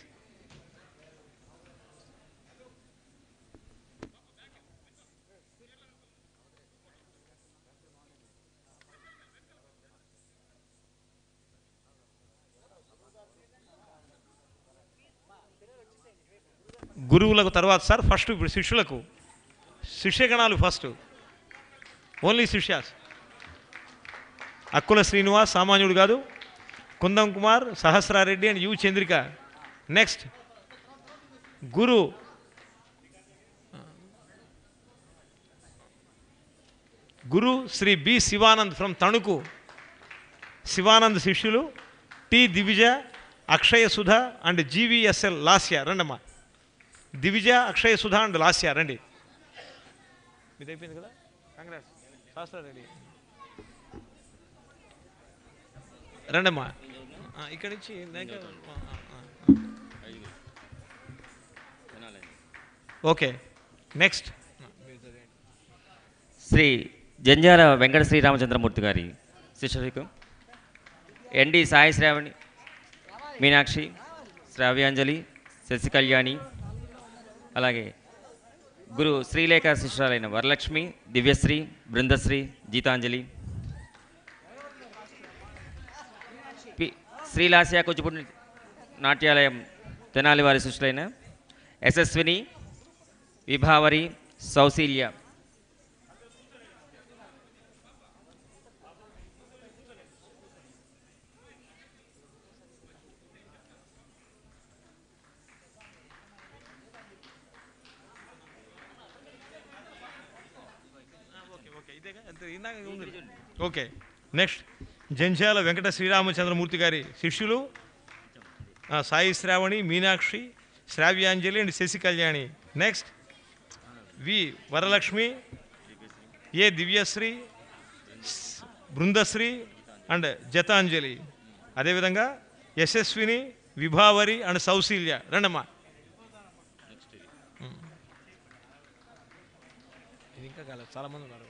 గురువులకు తర్వాత సార్ ఫస్ట్ ఇప్పుడు శిష్యులకు. శిష్యగణాలు ఫస్ట్, ఓన్లీ శిష్యాస్. అక్కుల శ్రీనివాస్ సామాన్యుడు కాదు, Kundan Kumar, Sahasra Reddy and U Chandrika. Next Guru Guru Shri B Shivanand from Tanuku. Shivanand శిష్యులు T Divija, Akshaya Sudha and GVSL Lasya. రండమ్మా. దివిజ, అక్షయ సుధ అండ్ లాస్య రండి. ఇది అయిపోయింది కదా, కాంగ్రెస్ సహస్రారెడ్డి రండమ్మా. ఇక్కడి నుంచి ఓకే. నెక్స్ట్ శ్రీ జంజాల వెంకట శ్రీరామచంద్రమూర్తి గారి శిష్యరికం, ఎన్డి సాయి శ్రావణి, మీనాక్షి, శ్రావ్యాంజలి, శశి కళ్యాణి, అలాగే గురు శ్రీలేఖ శిష్యురాలైన వరలక్ష్మి, దివ్యశ్రీ, బృందశ్రీ, గీతాంజలి, పి శ్రీలాస్య కూచిపూడి నాట్యాలయం తెనాలి వారి శిష్యులైన యశస్విని, విభావరి, సౌశీల్య. ఓకే, నెక్స్ట్ జంధ్యాల వెంకట శ్రీరామచంద్రమూర్తి గారి శిష్యులు ఆ, Sai Shravani, Meenakshi, Shravyanjali and Shashi Kalyani. Next V Varalakshmi, A Divyashri, స్- బృందశ్రీ అండ్ జతాంజలి. అదేవిధంగా యశస్విని, విభావరి అండ్ సౌశీల్య. రండమ్మా. ఇది ఇంకా కాలేదు, చాలామంది ఉన్నారు.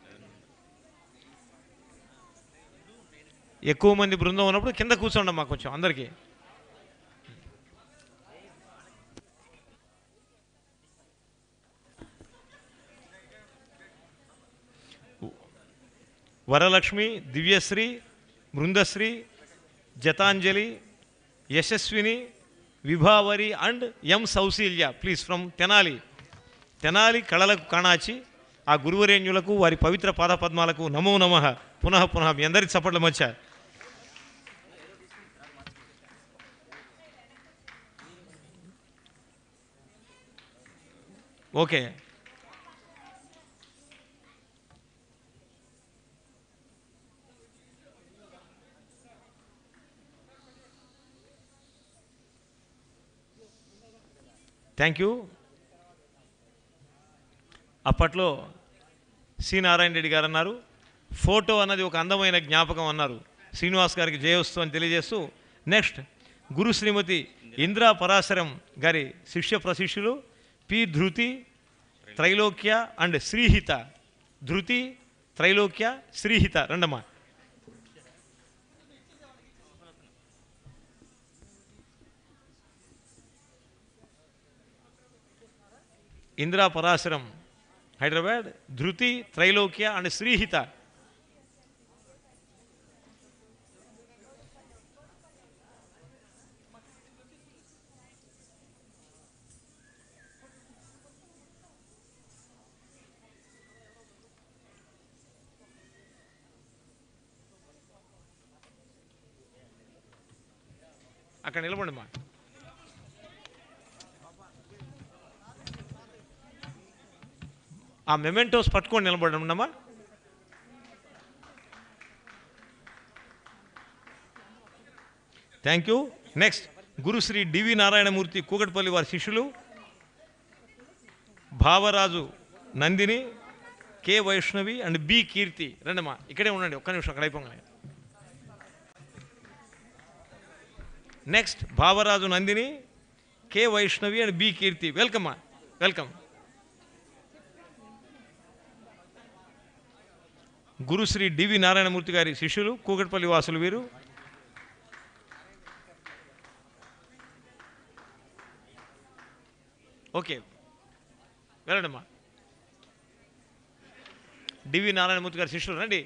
ఎక్కువ మంది బృందం ఉన్నప్పుడు కింద కూర్చోండమ్మా కొంచెం అందరికీ. Varalakshmi, Divyashri, Brindashri, Geetanjali, Yashaswini, Vibhavari and M Sausheelya please from Tenali. Tenali కళలకు కాణాచి ఆ గురువరేణ్యులకు వారి పవిత్ర పాదపద్మాలకు నమో నమః. పునః పునః మీ అందరి చప్పట్ల మధ్య ఓకే. Thank you. అప్పట్లో సి నారాయణ రెడ్డి గారు అన్నారు, ఫోటో అన్నది ఒక అందమైన జ్ఞాపకం అన్నారు. శ్రీనివాస్ గారికి జయవస్తు అని తెలియజేస్తూ నెక్స్ట్ గురు శ్రీమతి ఇంద్రా పరాశరం గారి శిష్య ప్రశిష్యులు పి ధృతి, త్రైలోక్య అండ్ శ్రీహిత. ధృతి, త్రైలోక్య, శ్రీహిత. రండమ్మా. ఇందిరా పరాశరం హైదరాబాద్, ధృతి, త్రైలోక్య అండ్ శ్రీహిత. అక్కడ నిలబడి మా ఆ మెమెంటోస్ పట్టుకొని నిలబడి ఉండమ్మా. Thank you. Next Gurushri DV Narayanamurthy Kukatpally వారి శిష్యులు Bhavaraju Nandini, K Vaishnavi and B Keerthi. రండమ్మా, ఇక్కడే ఉండండి ఒక్క నిమిషం, అక్కడ అయిపోగానే. Next Bhavaraju Nandini, K Vaishnavi and B Keerthi. Welcome welcome. Gurushri DV Narayanamurthy గారి శిష్యులు కూకట్పల్లి వాసులు వీరు. ఓకే, వెళ్ళండమ్మా. డివి నారాయణమూర్తి గారి శిష్యులు రండి.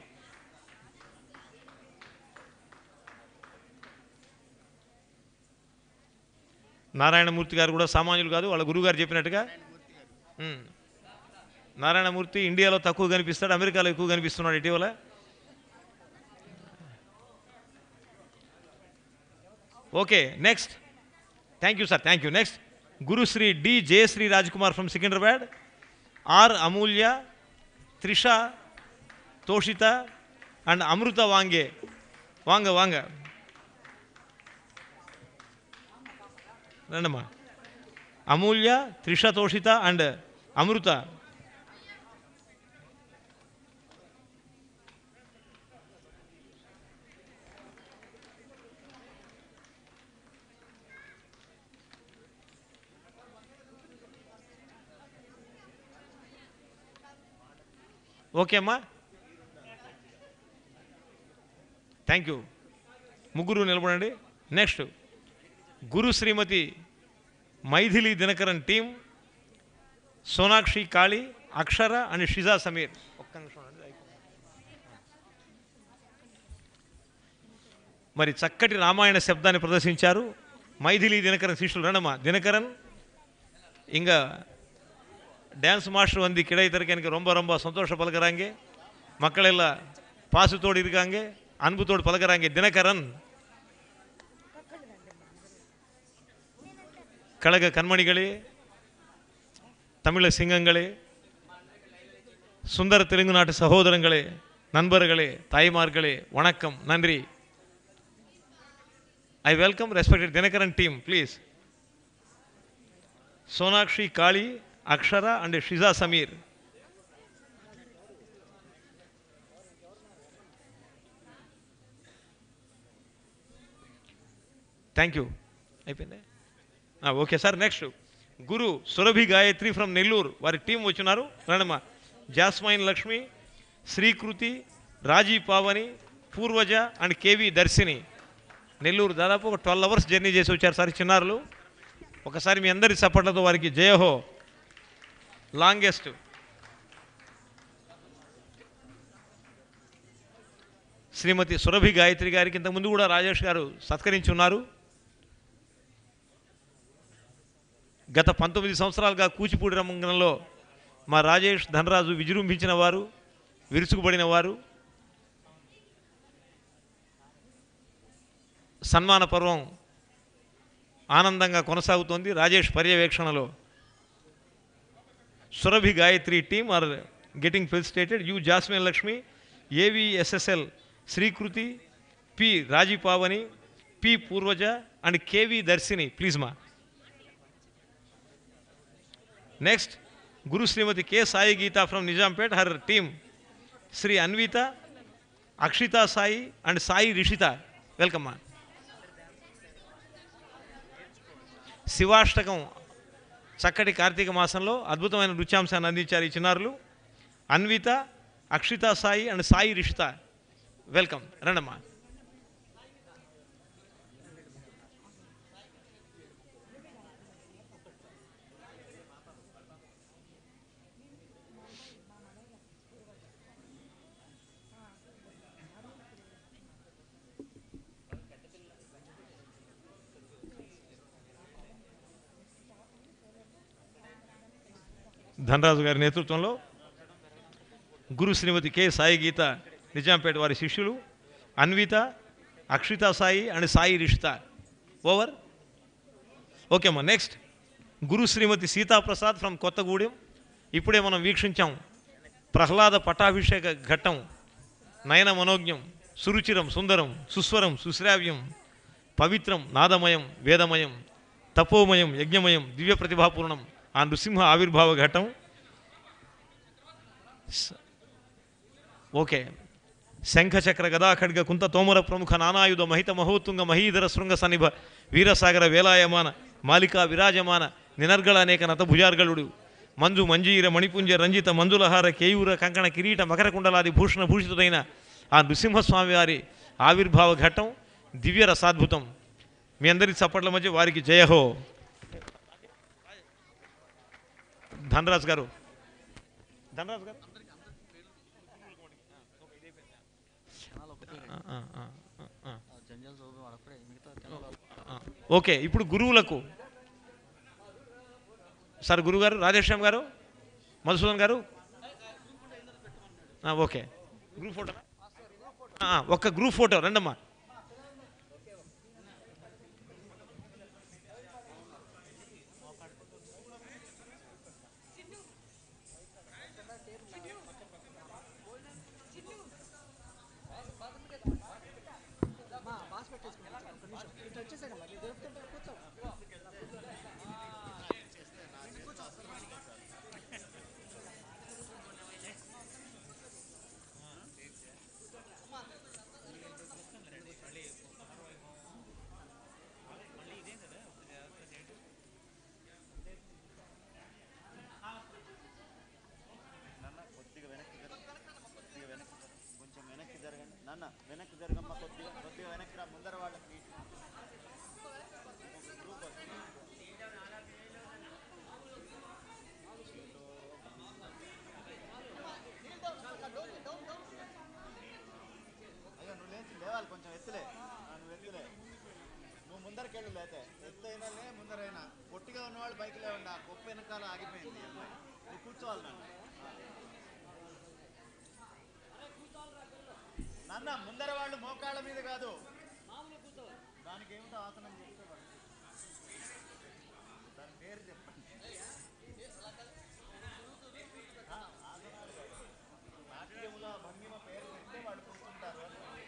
నారాయణమూర్తి గారు కూడా సామాన్యులు కాదు, వాళ్ళ గురువుగారు చెప్పినట్టుగా. నారాయణమూర్తి ఇండియాలో తక్కువ కనిపిస్తాడు, అమెరికాలో ఎక్కువ కనిపిస్తున్నాడు ఇటీవల. Okay, next. Thank you sir, thank you. Next Gurushri D Jayashri Rajkumar from Secunderabad, R Amulya, Trisha, Toshita and Amrita Vange. Vanga Vanga రండమ్మా. అమూల్య, త్రిష, తోషిత అండ్ అమృత. ఓకే అమ్మా, థ్యాంక్ యూ. ముగ్గురు నిలబడండి. Next Guru Shrimati Maithili Dinakaran team, Sonakshi Kali, Akshara and Shija Sameer. ఒక్క నిమిషం మరి చక్కటి రామాయణ శబ్దాన్ని ప్రదర్శించారు మైథిలి దినకరన్ శిష్యులు. రణమ దినకరన్ ఇంక డ్యాన్స్ மாஸ்டர் வந்து கிடைத்ததற்கு எனக்கு ரொம்ப ரொம்ப சந்தோஷம் பலகறாங்க. மக்கள் எல்லாம் பாசத்தோடு இருக்காங்க, அன்புத்தோடு பலகறாங்க. தினகரன் கழக கண்மணிகளே, தமிழ சிங்கங்களே, சுந்தர தெலுங்கு நாட்டு சகோதரங்களே, நண்பர்களே, தாய்மார்களே, வணக்கம், நன்றி. I welcome respected Dinakaran team, please. Sonakshi Kali, Akshara and Shiza Samir. Thank you. Okay, sir. Next, Guru Surabhi Gayatri from Nellore. Vari team vachunaru. Ranama Jasmine Lakshmi, Sri Kruti, Raji Pavani, Purvaja and K V Darsini. Nellore దాదాపు ఒక twelve hours journey చేసి వచ్చారు sir చిన్నారులు. ఒకసారి మీ అందరి సపోర్ట్లతో వారికి జయహో. లాంగెస్ట్ శ్రీమతి సురభి గాయత్రి గారికి ఇంతకుముందు కూడా రాజేష్ గారు సత్కరించి ఉన్నారు. గత పంతొమ్మిది సంవత్సరాలుగా కూచిపూడి రంగంలో మా రాజేష్ ధనరాజు విజృంభించిన వారు, విరుచుకుపడిన వారు. సన్మాన పర్వం ఆనందంగా కొనసాగుతోంది రాజేష్ పర్యవేక్షణలో. Surabhi Gayatri team are getting felicitated. U Jasmine Lakshmi, AVSSL Shrikruti, P Raji Pavani, P Purvaja and KV Darshini. Please మా. Next Guru Shrimati K Sai Geeta from Nizampet. Her team Shri Anvita, Akshita Sai and Sai Rishita. Welcome మా. శివాష్టకం చక్కటి కార్తీక మాసంలో అద్భుతమైన నృత్యాంశాన్ని అందించారు ఈ చిన్నారులు. అన్విత, అక్షిత సాయి అండ్ సాయి రిషిత. వెల్కమ్, రండమ్మా. ధనరాజు గారి నేతృత్వంలో గురు శ్రీమతి కె సాయి గీత నిజాంపేట వారి శిష్యులు Anvita, Akshita Sai and Sai Rishita. Over. Okay అమ్మా. Next Guru Shrimati Sitaprasad from Kothagudem. ఇప్పుడే మనం వీక్షించాం ప్రహ్లాద పట్టాభిషేక ఘట్టం. నయన మనోజ్ఞం, సురుచిరం, సుందరం, సుస్వరం, సుశ్రావ్యం, పవిత్రం, నాదమయం, వేదమయం, తపోమయం, యజ్ఞమయం, దివ్య ప్రతిభాపూర్ణం ఆ నృసింహ ఆవిర్భావ ఘట్టం. ఓకే. శంఖచక్ర గదా ఖడ్గ కుంత తోమర ప్రముఖ నానాయుధ మహిత మహోత్తుంగ మహీధర శృంగ సన్నిభ వీరసాగర వేలాయమాన మాలికా విరాజమాన నినర్గళ అనేక నతభుజార్గళుడు మంజు మంజీర మణిపుంజ రంజిత మంజులహార కేయూర కంకణ కిరీట మకర కుండలాది భూషణ భూషితుడైన ఆ నృసింహస్వామి వారి ఆవిర్భావ ఘట్టం దివ్య రసాద్భుతం. మీ అందరి చప్పట్ల మధ్య వారికి జయహో. ధనరాజ్ గారు, ధనరాజ్ గారు ఓకే. ఇప్పుడు గురువులకు సార్ గురువు గారు రాధేశ్యామ్ గారు, మధుసూదన్ గారు. ఓకే. గ్రూప్ ఫోటో ఒక్క గ్రూప్ ఫోటో రండమ్మా. వెనక్కి జరగమ్మ, కొద్దిగా కొద్దిగా వెనక్కి రా, ముందర వాళ్ళకి అయితే ఎత్తైనా ముందరైనా పొట్టిగా ఉన్నవాళ్ళు బైక్ లేవండి ఆ కొప్పు వెనకాల ఆగిపోయింది ఈ అమ్మాయి నువ్వు కూర్చోవాలి నన్ను నాన్న ముందర వాళ్ళు మోకాళ్ళ మీద కాదు దానికి ఏమిటో ఆసనం చెప్తే దాని పేరు చెప్పండి నాట్యంలో భంగిమ పేరు పెడితే వాడు కూర్చుంటారు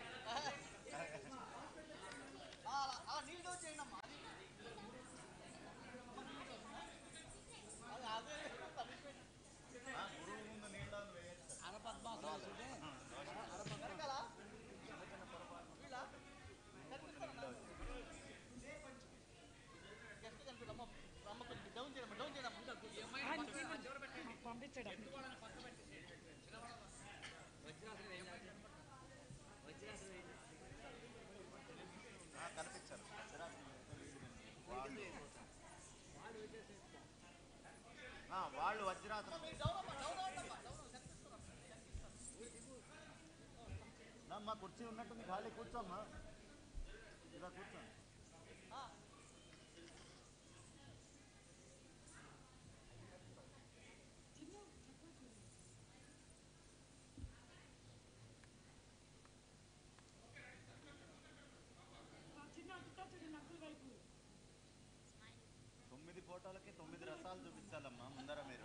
నీళ్ళు చేయండి గురువు ముందు నీళ్ళు వేయచ్చు వాళ్ళు వజ్రాసనం అమ్మా కుర్చీ ఉన్నట్టుంది ఖాళీ కూర్చోమ్మా ఇలా కూర్చోండి తొమ్మిది ఫోటోలకి తొమ్మిది రసాలు చూపించాలమ్మా ముందర మీరు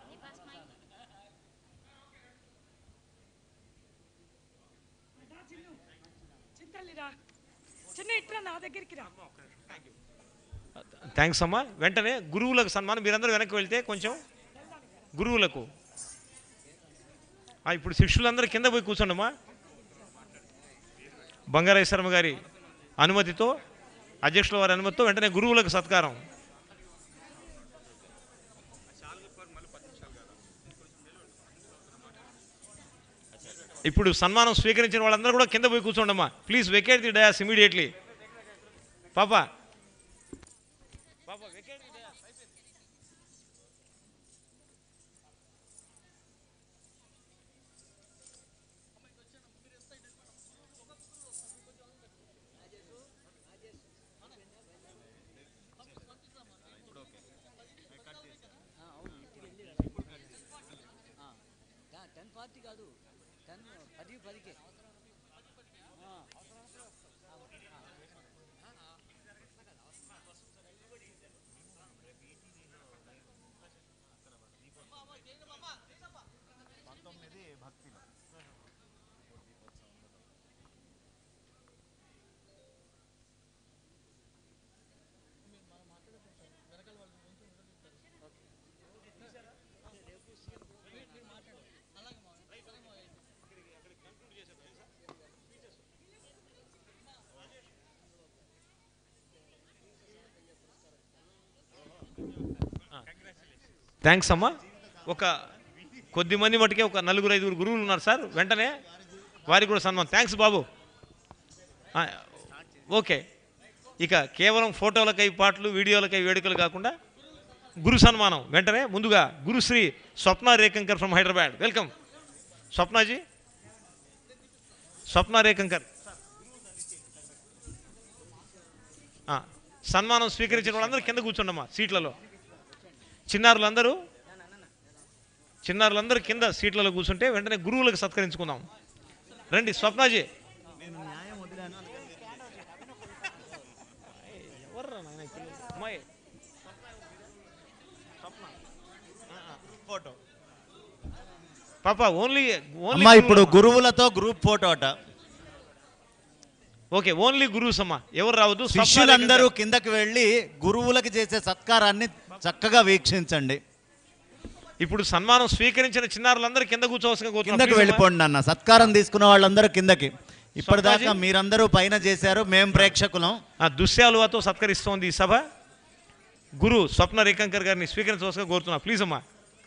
థ్యాంక్స్ అమ్మా. వెంటనే గురువులకు సన్మానం. మీరందరూ వెనక్కి వెళ్తే కొంచెం గురువులకు. ఇప్పుడు శిష్యులందరూ కింద పోయి కూర్చోండమ్మా. బంగారాయ శర్మ గారి అనుమతితో, అధ్యక్షుల వారి అనుమతితో వెంటనే గురువులకు సత్కారం. ఇప్పుడు సన్మానం స్వీకరించిన వాళ్ళందరూ కూడా కింద పోయి కూర్చోండమ్మా. Please vacate the dais immediately. పాపా టెన్ పార్టీ కాదు టెన్ పది పదికే పంతొమ్మిది భక్తి థ్యాంక్స్ అమ్మా. ఒక కొద్ది మంది మటుకే ఒక నలుగురు ఐదుగురు గురువులు ఉన్నారు సార్. వెంటనే వారికి కూడా సన్మానం. థ్యాంక్స్ బాబు. ఓకే, ఇక కేవలం ఫోటోలకై పాటలు వీడియోలకై వేడుకలు కాకుండా గురు సన్మానం. వెంటనే ముందుగా గురుశ్రీ స్వప్న రేకంకర్ ఫ్రమ్ హైదరాబాద్. వెల్కమ్ స్వప్నాజీ. స్వప్న రేకంకర్ సన్మానం స్వీకరించిన వాళ్ళందరూ కింద కూర్చోండమ్మా సీట్లలో. చిన్నారులందరూ చిన్నారులందరూ కింద సీట్లలో కూర్చుంటే వెంటనే గురువులకు సత్కరించుకుందాం. రండి స్వప్నాజీ. ఫోటో పాప ఓన్లీ ఓన్లీ ఇప్పుడు గురువులతో గ్రూప్ ఫోటో అట. ఓకే, ఓన్లీ గురువుస్ అమ్మా, ఎవరు రావద్దు. శిష్యులందరూ కిందకి వెళ్ళి గురువులకు చేసే సత్కారాన్ని చక్కగా వీక్షించండి. ఇప్పుడు సన్మానం స్వీకరించిన చిన్నారులందరూ కింద కూర్చోవలసిన కిందకి వెళ్ళిపోండి అన్న. సత్కారం తీసుకున్న వాళ్ళందరూ కిందకి. ఇప్పటిదాకా మీరందరూ పైన చేశారు, మేము ప్రేక్షకులం. దుశ్యాలువాతో సత్కరిస్తోంది ఈ సభ. గురు స్వప్న రేకంకర్ గారిని స్వీకరించవలసిగా కోరుతున్నా. ప్లీజ్ అమ్మా.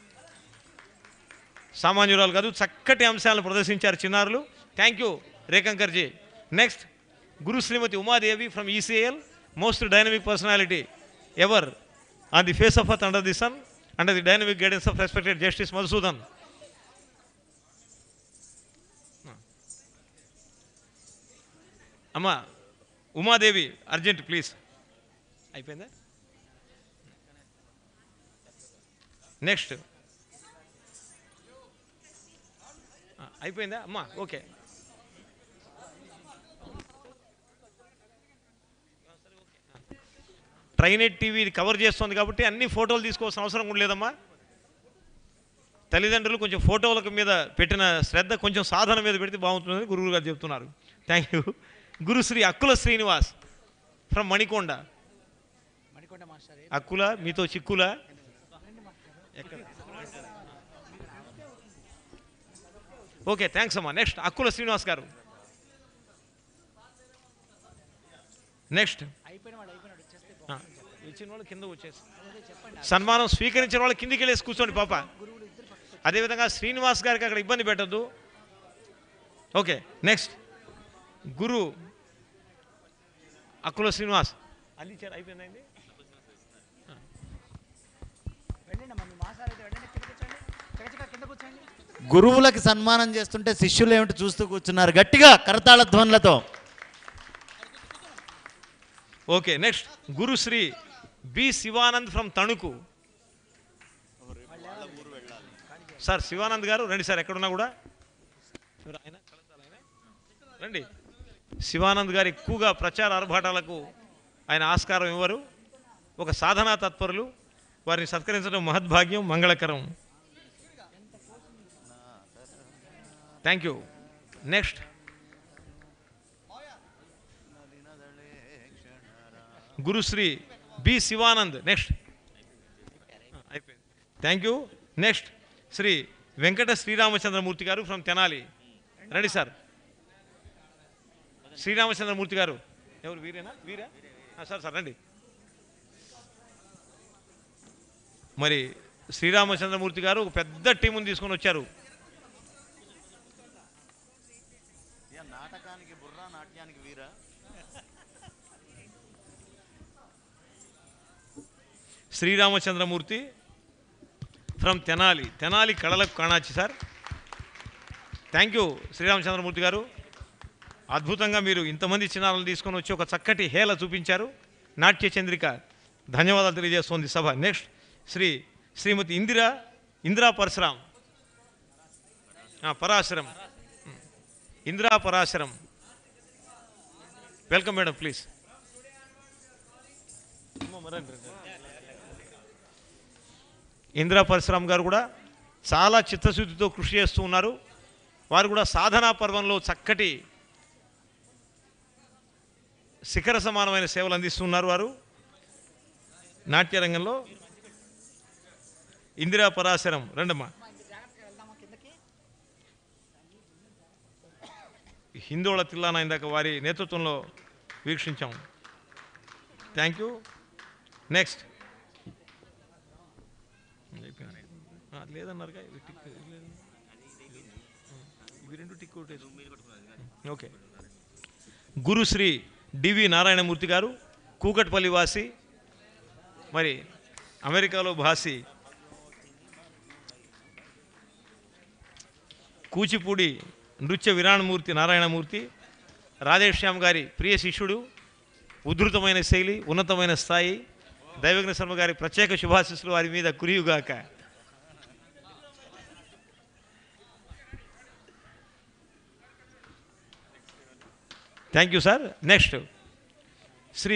సామాన్యురాలు కాదు, చక్కటి అంశాలను ప్రదర్శించారు చిన్నారులు. Thank you Rekankar ji. Next Guru Shrimati Umadevi from ECL, most dynamic personality ever on the face of earth under the sun, under the dynamic guidance of respected justice Madhusudan. అమ్మా ఉమాదేవి అర్జెంట్ ప్లీజ్. అయిపోయిందా? నెక్స్ట్ అయిపోయిందా అమ్మా? ఓకే. ట్రైనెట్ టీవీ ఇది cover చేస్తుంది కాబట్టి అన్ని ఫోటోలు తీసుకోవాల్సిన అవసరం కూడా లేదమ్మా. తల్లిదండ్రులు కొంచెం ఫోటోల మీద పెట్టిన శ్రద్ధ కొంచెం సాధన మీద పెడితే బాగుంటుందని గురువు గారు చెప్తున్నారు. Thank you. Gurushri Akkula Srinivas from Manikonda. Akkula మీతో చిక్కుల ఎక్కడ? ఓకే, థ్యాంక్స్ అమ్మా. నెక్స్ట్ అక్కుల శ్రీనివాస్ గారు. నెక్స్ట్ ఇచ్చిన వాళ్ళు కింద వచ్చేసి సన్మానం స్వీకరించిన వాళ్ళు కిందికి వెళ్ళేసి కూర్చోండి పాప. అదేవిధంగా శ్రీనివాస్ గారికి అక్కడ ఇబ్బంది పెట్టద్దు. ఓకే, నెక్స్ట్ గురు అక్కుల శ్రీనివాస్ అందించారు. అయిపోయిందండి. గురువులకి సన్మానం చేస్తుంటే శిష్యులు ఏమిటి చూస్తూ కూర్చున్నారు? గట్టిగా కరతాళ ధ్వనులతో. Okay, next Gurushri B Shivanand from Tanuku. Sir Shivanand గారు రండి సార్, ఎక్కడున్నా కూడా రండి. శివానంద్ గారు ఎక్కువగా ప్రచార ఆర్భాటాలకు ఆయన ఆస్కారం ఇవ్వరు. ఒక సాధనా తత్పరులు. వారిని సత్కరించడం మహద్భాగ్యం, మంగళకరం. Thank you. Next Gurushri B Shivanand. Next అయిపోయింది. Thank you. Next Shri Venkata Shriramachandramurthy గారు ఫ్రమ్ తెనాలి. రండి సార్. శ్రీరామచంద్రమూర్తి గారు ఎవరు? వీరేనా? వీరా సార్? సార్ రండి. మరి శ్రీరామచంద్రమూర్తి గారు ఒక పెద్ద టీముని తీసుకొని వచ్చారు. నాటకానికి బుర్రా, నాట్యానికి వీరా. శ్రీరామచంద్రమూర్తి ఫ్రమ్ తెనాలి. తెనాలి కళలకు కాణాచి సార్. థ్యాంక్ యూ శ్రీరామచంద్రమూర్తి గారు. అద్భుతంగా మీరు ఇంతమంది చిన్నారులను తీసుకొని వచ్చి ఒక చక్కటి హేళ చూపించారు. నాట్య చంద్రిక. ధన్యవాదాలు తెలియజేస్తోంది సభ. Next Shri Shrimati Indira Indira Parashuram Parasharam Indira Parasharam. Welcome madam, please. Indira Parashuram గారు కూడా చాలా చిత్తశుద్ధితో కృషి చేస్తూ ఉన్నారు. వారు కూడా సాధనా పర్వంలో చక్కటి శిఖర సమానమైన సేవలు అందిస్తున్నారు. వారు నాట్యరంగంలో. ఇందిరా పరాశరం రండమ్మా. హిందోళ తిల్లానా ఇందాక వారి నేతృత్వంలో వీక్షించాం. Thank you. నెక్స్ట్ లేదన్నారు ఇవి రెండు tick okay. Gurushri DV Narayanamurthy గారు కూకట్పల్లి వాసి, మరి అమెరికాలో భాసి. కూచిపూడి నృత్య విరాణమూర్తి నారాయణమూర్తి రాధేశ్యామ్ గారి ప్రియ శిష్యుడు. ఉధృతమైన శైలి, ఉన్నతమైన స్థాయి. దైవజ్ఞ శర్మ గారి ప్రత్యేక శుభాశిస్సులు వారి మీద కురియుగాక. Thank you sir. Next Shri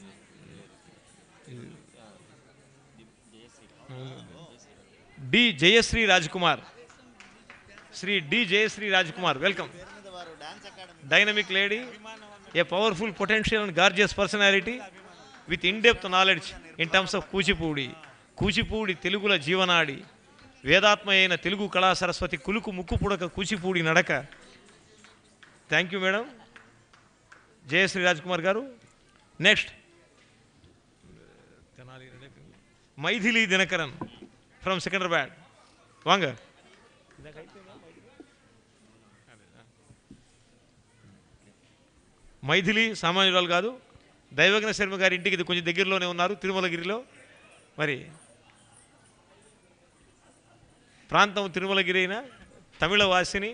D Jayashri Rajkumar. Shri D Jayashri Rajkumar, welcome. Dynamic lady, a powerful potential and gorgeous personality with in depth knowledge in terms of Kuchipudi. Kuchipudi తెలుగుల జీవనాడి. వేదాత్మ అయిన తెలుగు కళా సరస్వతి కులుకు ముక్కు పుడక కూచిపూడి నడక. Thank you madam Jayashri Rajkumar గారు. Next Maithili Dinakaran from Secunderabad. వాంగ. మైథిలి సామాన్యురాలు కాదు. దైవజ్ఞ శర్మ గారి ఇంటికి ఇది కొంచెం దగ్గరలోనే ఉన్నారు, తిరుమలగిరిలో. మరి ప్రాంతం తిరుమలగిరి అయినా తమిళ వాసిని.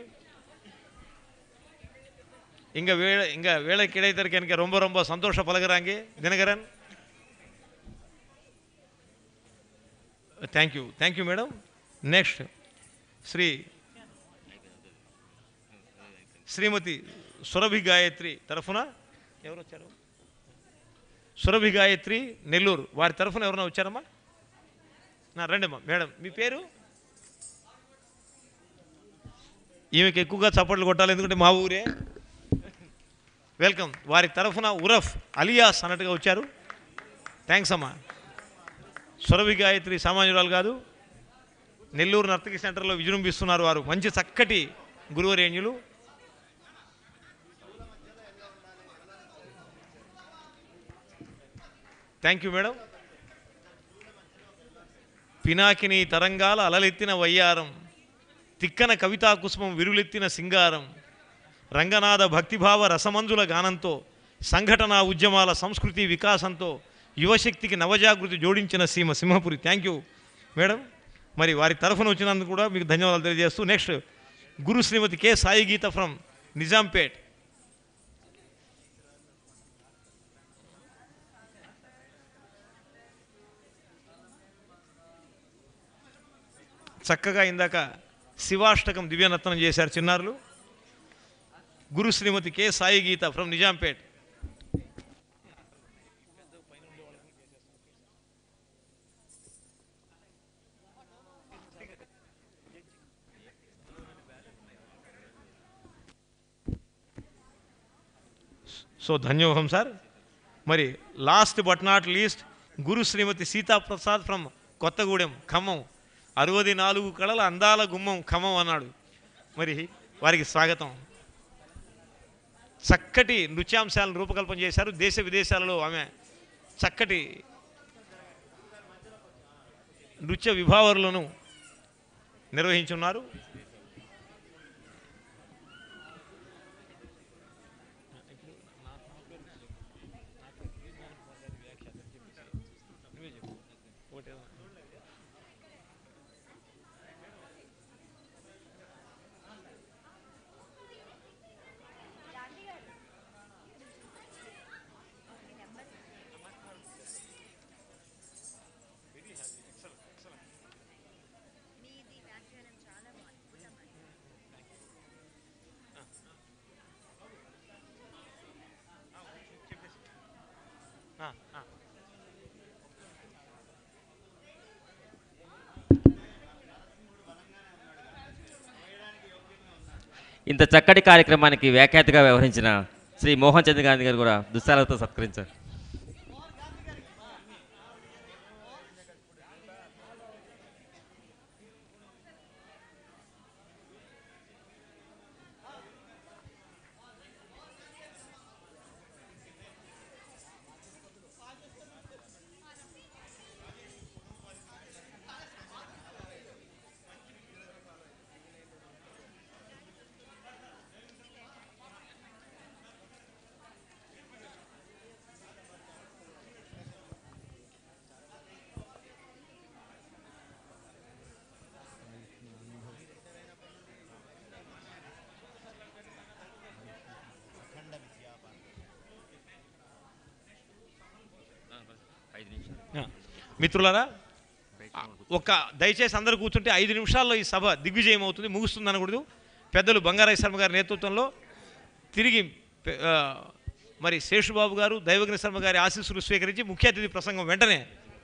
இங்கே வே இங்கே வேலை கிடைத்திருக்க எனக்கு ரொம்ப ரொம்ப சந்தோஷம் பழகுறாங்க Dinakaran. Thank you thank you madam. Next Shri Shrimati Surabhi Gayatri తరఫున ఎవరు వచ్చారు? సురభి గాయత్రి నెల్లూరు వారి తరఫున ఎవరైనా వచ్చారమ్మా? నా రండమ్మా. మేడం మీ పేరు? ఈమెకి ఎక్కువగా చప్పట్లు కొట్టాలి ఎందుకంటే మా ఊరే. వెల్కమ్. వారి తరఫున ఉరఫ్ అలియాస్ అన్నట్టుగా వచ్చారు. థ్యాంక్స్ అమ్మా. సురభి గాయత్రి సామాన్యురాలు కాదు, నెల్లూరు నర్తకి సెంటర్లో విజృంభిస్తున్నారు వారు. మంచి చక్కటి గురువరేణ్యులు. Thank you madam. పినాకిని తరంగాల అలలెత్తిన వయ్యారం, తిక్కన కవితా కుసుమం విరులెత్తిన సింగారం, రంగనాథ భక్తిభావ రసమంజుల గానంతో, సంఘటన ఉద్యమాల సంస్కృతి వికాసంతో యువశక్తికి నవజాగృతి జోడించిన సీమ సింహపురి. Thank you madam. మరి వారి తరఫున వచ్చినందుకు కూడా మీకు ధన్యవాదాలు తెలియజేస్తూ next Guru Shrimati K Sai Geeta from Nizampet. చక్కగా ఇందాక శివాష్టకం దివ్యనర్తనం చేశారు చిన్నారులు. Guru Shrimati K Sai Geeta from Nizampet. So ధన్యవాదం సార్. మరి last but not least Guru Shrimati Sitaprasad from Kothagudem Khammam. అరవది నాలుగు కళల అందాల గుమ్మం ఖమ్మం అన్నాడు. మరి వారికి స్వాగతం. చక్కటి నృత్యాంశాలను రూపకల్పన చేశారు. దేశ విదేశాలలో ఆమె చక్కటి నృత్య విభావరులను నిర్వహించున్నారు. ఇంత చక్కటి కార్యక్రమానికి వ్యాఖ్యాతగా వ్యవహరించిన శ్రీ మోహన్ చంద్ర గాంధీ గారు కూడా దుస్సాలతో సత్కరించారు. మిత్రులారా, ఒక దయచేసి అందరూ కూర్చుంటే ఐదు నిమిషాల్లో ఈ సభ దిగ్విజయం అవుతుంది, ముగుస్తుంది అనకూడదు. పెద్దలు బంగారాయ శర్మ గారి నేతృత్వంలో తిరిగి మరి శేషుబాబు గారు దైవజ్ఞ శర్మ గారి ఆశీస్సులు స్వీకరించి ముఖ్య అతిథి ప్రసంగం వెంటనే.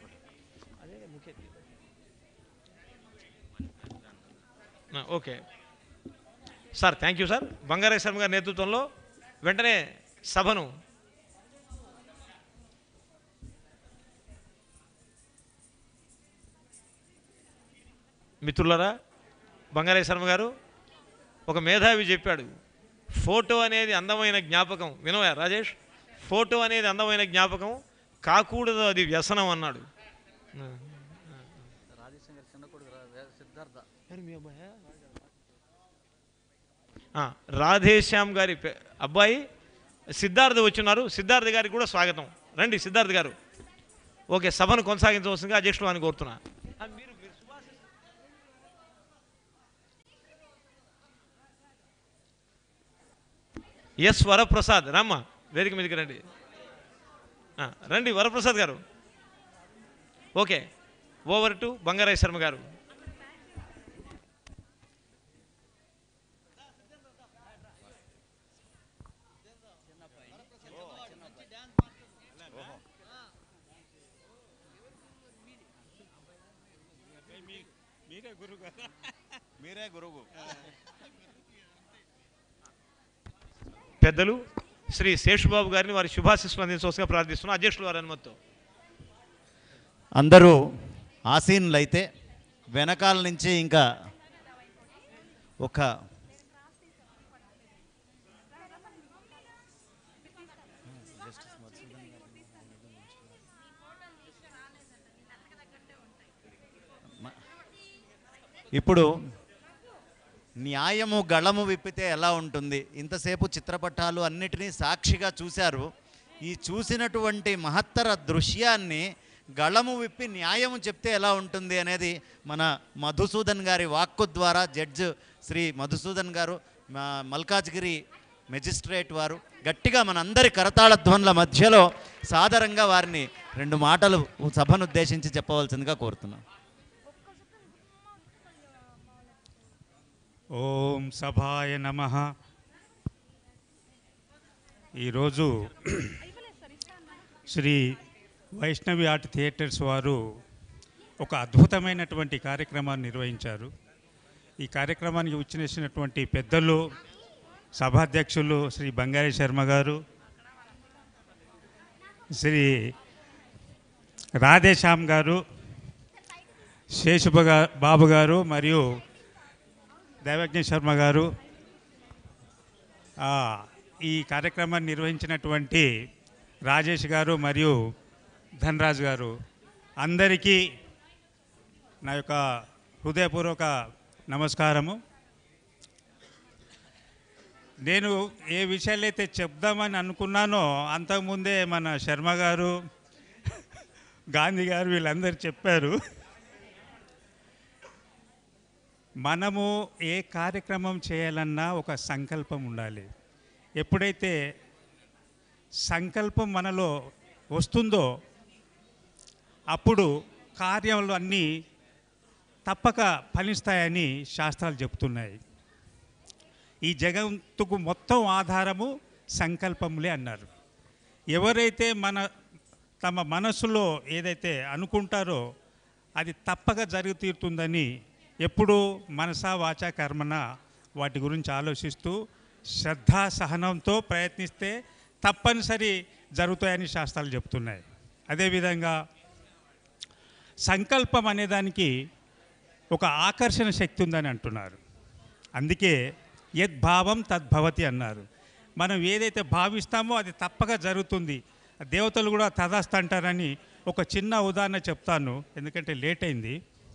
Okay sir, thank you sir. Bangaraya Sharma గారి నేతృత్వంలో వెంటనే సభను మిత్రులరా, బంగారాయ శర్మ గారు ఒక మేధావి చెప్పాడు, ఫోటో అనేది అందమైన జ్ఞాపకం. వినవా రాజేష్? ఫోటో అనేది అందమైన జ్ఞాపకం కాకూడదు, అది వ్యసనం అన్నాడు. రాధేశ్యామ్ గారి అబ్బాయి సిద్ధార్థ వచ్చినారు. సిద్ధార్థ గారికి కూడా స్వాగతం. రండి సిద్ధార్థ గారు. ఓకే, సభను కొనసాగించవలసిందిగా అధ్యక్షులు అని కోరుతున్నా. ఎస్ వరప్రసాద్ రామ్మ వేదిక మీదకి రండి. రండి వరప్రసాద్ గారు. Okay, over to Bangaraya Sharma గారు. మీరే గురువు. పెద్దలు శ్రీ శేషుబాబు గారిని వారి శుభాశిస్సులు అందించవలసిగా ప్రార్థిస్తున్నాం. అధ్యక్షులు వారి అనుమతితో అందరూ ఆసీనులైతే వెనకాల నుంచి ఇంకా ఒక ఇప్పుడు న్యాయము గళము విప్పితే ఎలా ఉంటుంది? ఇంతసేపు చిత్రపటాలు అన్నిటినీ సాక్షిగా చూశారు. ఈ చూసినటువంటి మహత్తర దృశ్యాన్ని గళము విప్పి న్యాయము చెప్తే ఎలా ఉంటుంది అనేది మన మధుసూదన్ గారి వాక్కు ద్వారా జడ్జ్ శ్రీ మధుసూదన్ గారు, మల్కాజ్గిరి మెజిస్ట్రేట్ వారు గట్టిగా మనందరి కరతాళ ధ్వనుల మధ్యలో సాదరంగా వారిని రెండు మాటలు సభను ఉద్దేశించి చెప్పవలసిందిగా కోరుతున్నాం. ఓం సభాయ నమః. ఈరోజు శ్రీ వైష్ణవి ఆర్ట్ థియేటర్స్ వారు ఒక అద్భుతమైనటువంటి కార్యక్రమాన్ని నిర్వహించారు. ఈ కార్యక్రమానికి వచ్చినటువంటి పెద్దలు, సభాధ్యక్షులు శ్రీ బంగారి శర్మ గారు, శ్రీ రాధేశ్యామ్ గారు, శేషుబ బాబు గారు మరియు దైవజ్ఞ శర్మ గారు, ఈ కార్యక్రమాన్ని నిర్వహించినటువంటి రాజేష్ గారు మరియు ధనరాజ్ గారు, అందరికీ నా యొక్క హృదయపూర్వక నమస్కారము. నేను ఏ విషయాలైతే చెప్దామని అనుకున్నానో అంతకుముందే మన శర్మ గారు, గాంధీ గారు వీళ్ళందరూ చెప్పారు. మనము ఏ కార్యక్రమం చేయాలన్నా ఒక సంకల్పం ఉండాలి. ఎప్పుడైతే సంకల్పం మనలో వస్తుందో అప్పుడు కార్యాలు అన్నీ తప్పక ఫలిస్తాయని శాస్త్రాలు చెప్తున్నాయి. ఈ జగత్తుకు మొత్తం ఆధారము సంకల్పములే అన్నారు. ఎవరైతే మన తమ మనసులో ఏదైతే అనుకుంటారో అది తప్పక జరుగుతీరుతుందని ఎప్పుడూ మనసా వాచా కర్మన వాటి గురించి ఆలోచిస్తూ శ్రద్ధా సహనంతో ప్రయత్నిస్తే తప్పనిసరి జరుగుతాయని శాస్త్రాలు చెప్తున్నాయి. అదేవిధంగా సంకల్పం అనేదానికి ఒక ఆకర్షణ శక్తి ఉందని అంటున్నారు. అందుకే యద్భావం తద్భవతి అన్నారు. మనం ఏదైతే భావిస్తామో అది తప్పక జరుగుతుంది. దేవతలు కూడా తదాస్తు అంటారని ఒక చిన్న ఉదాహరణ చెప్తాను, ఎందుకంటే లేట్ అయింది.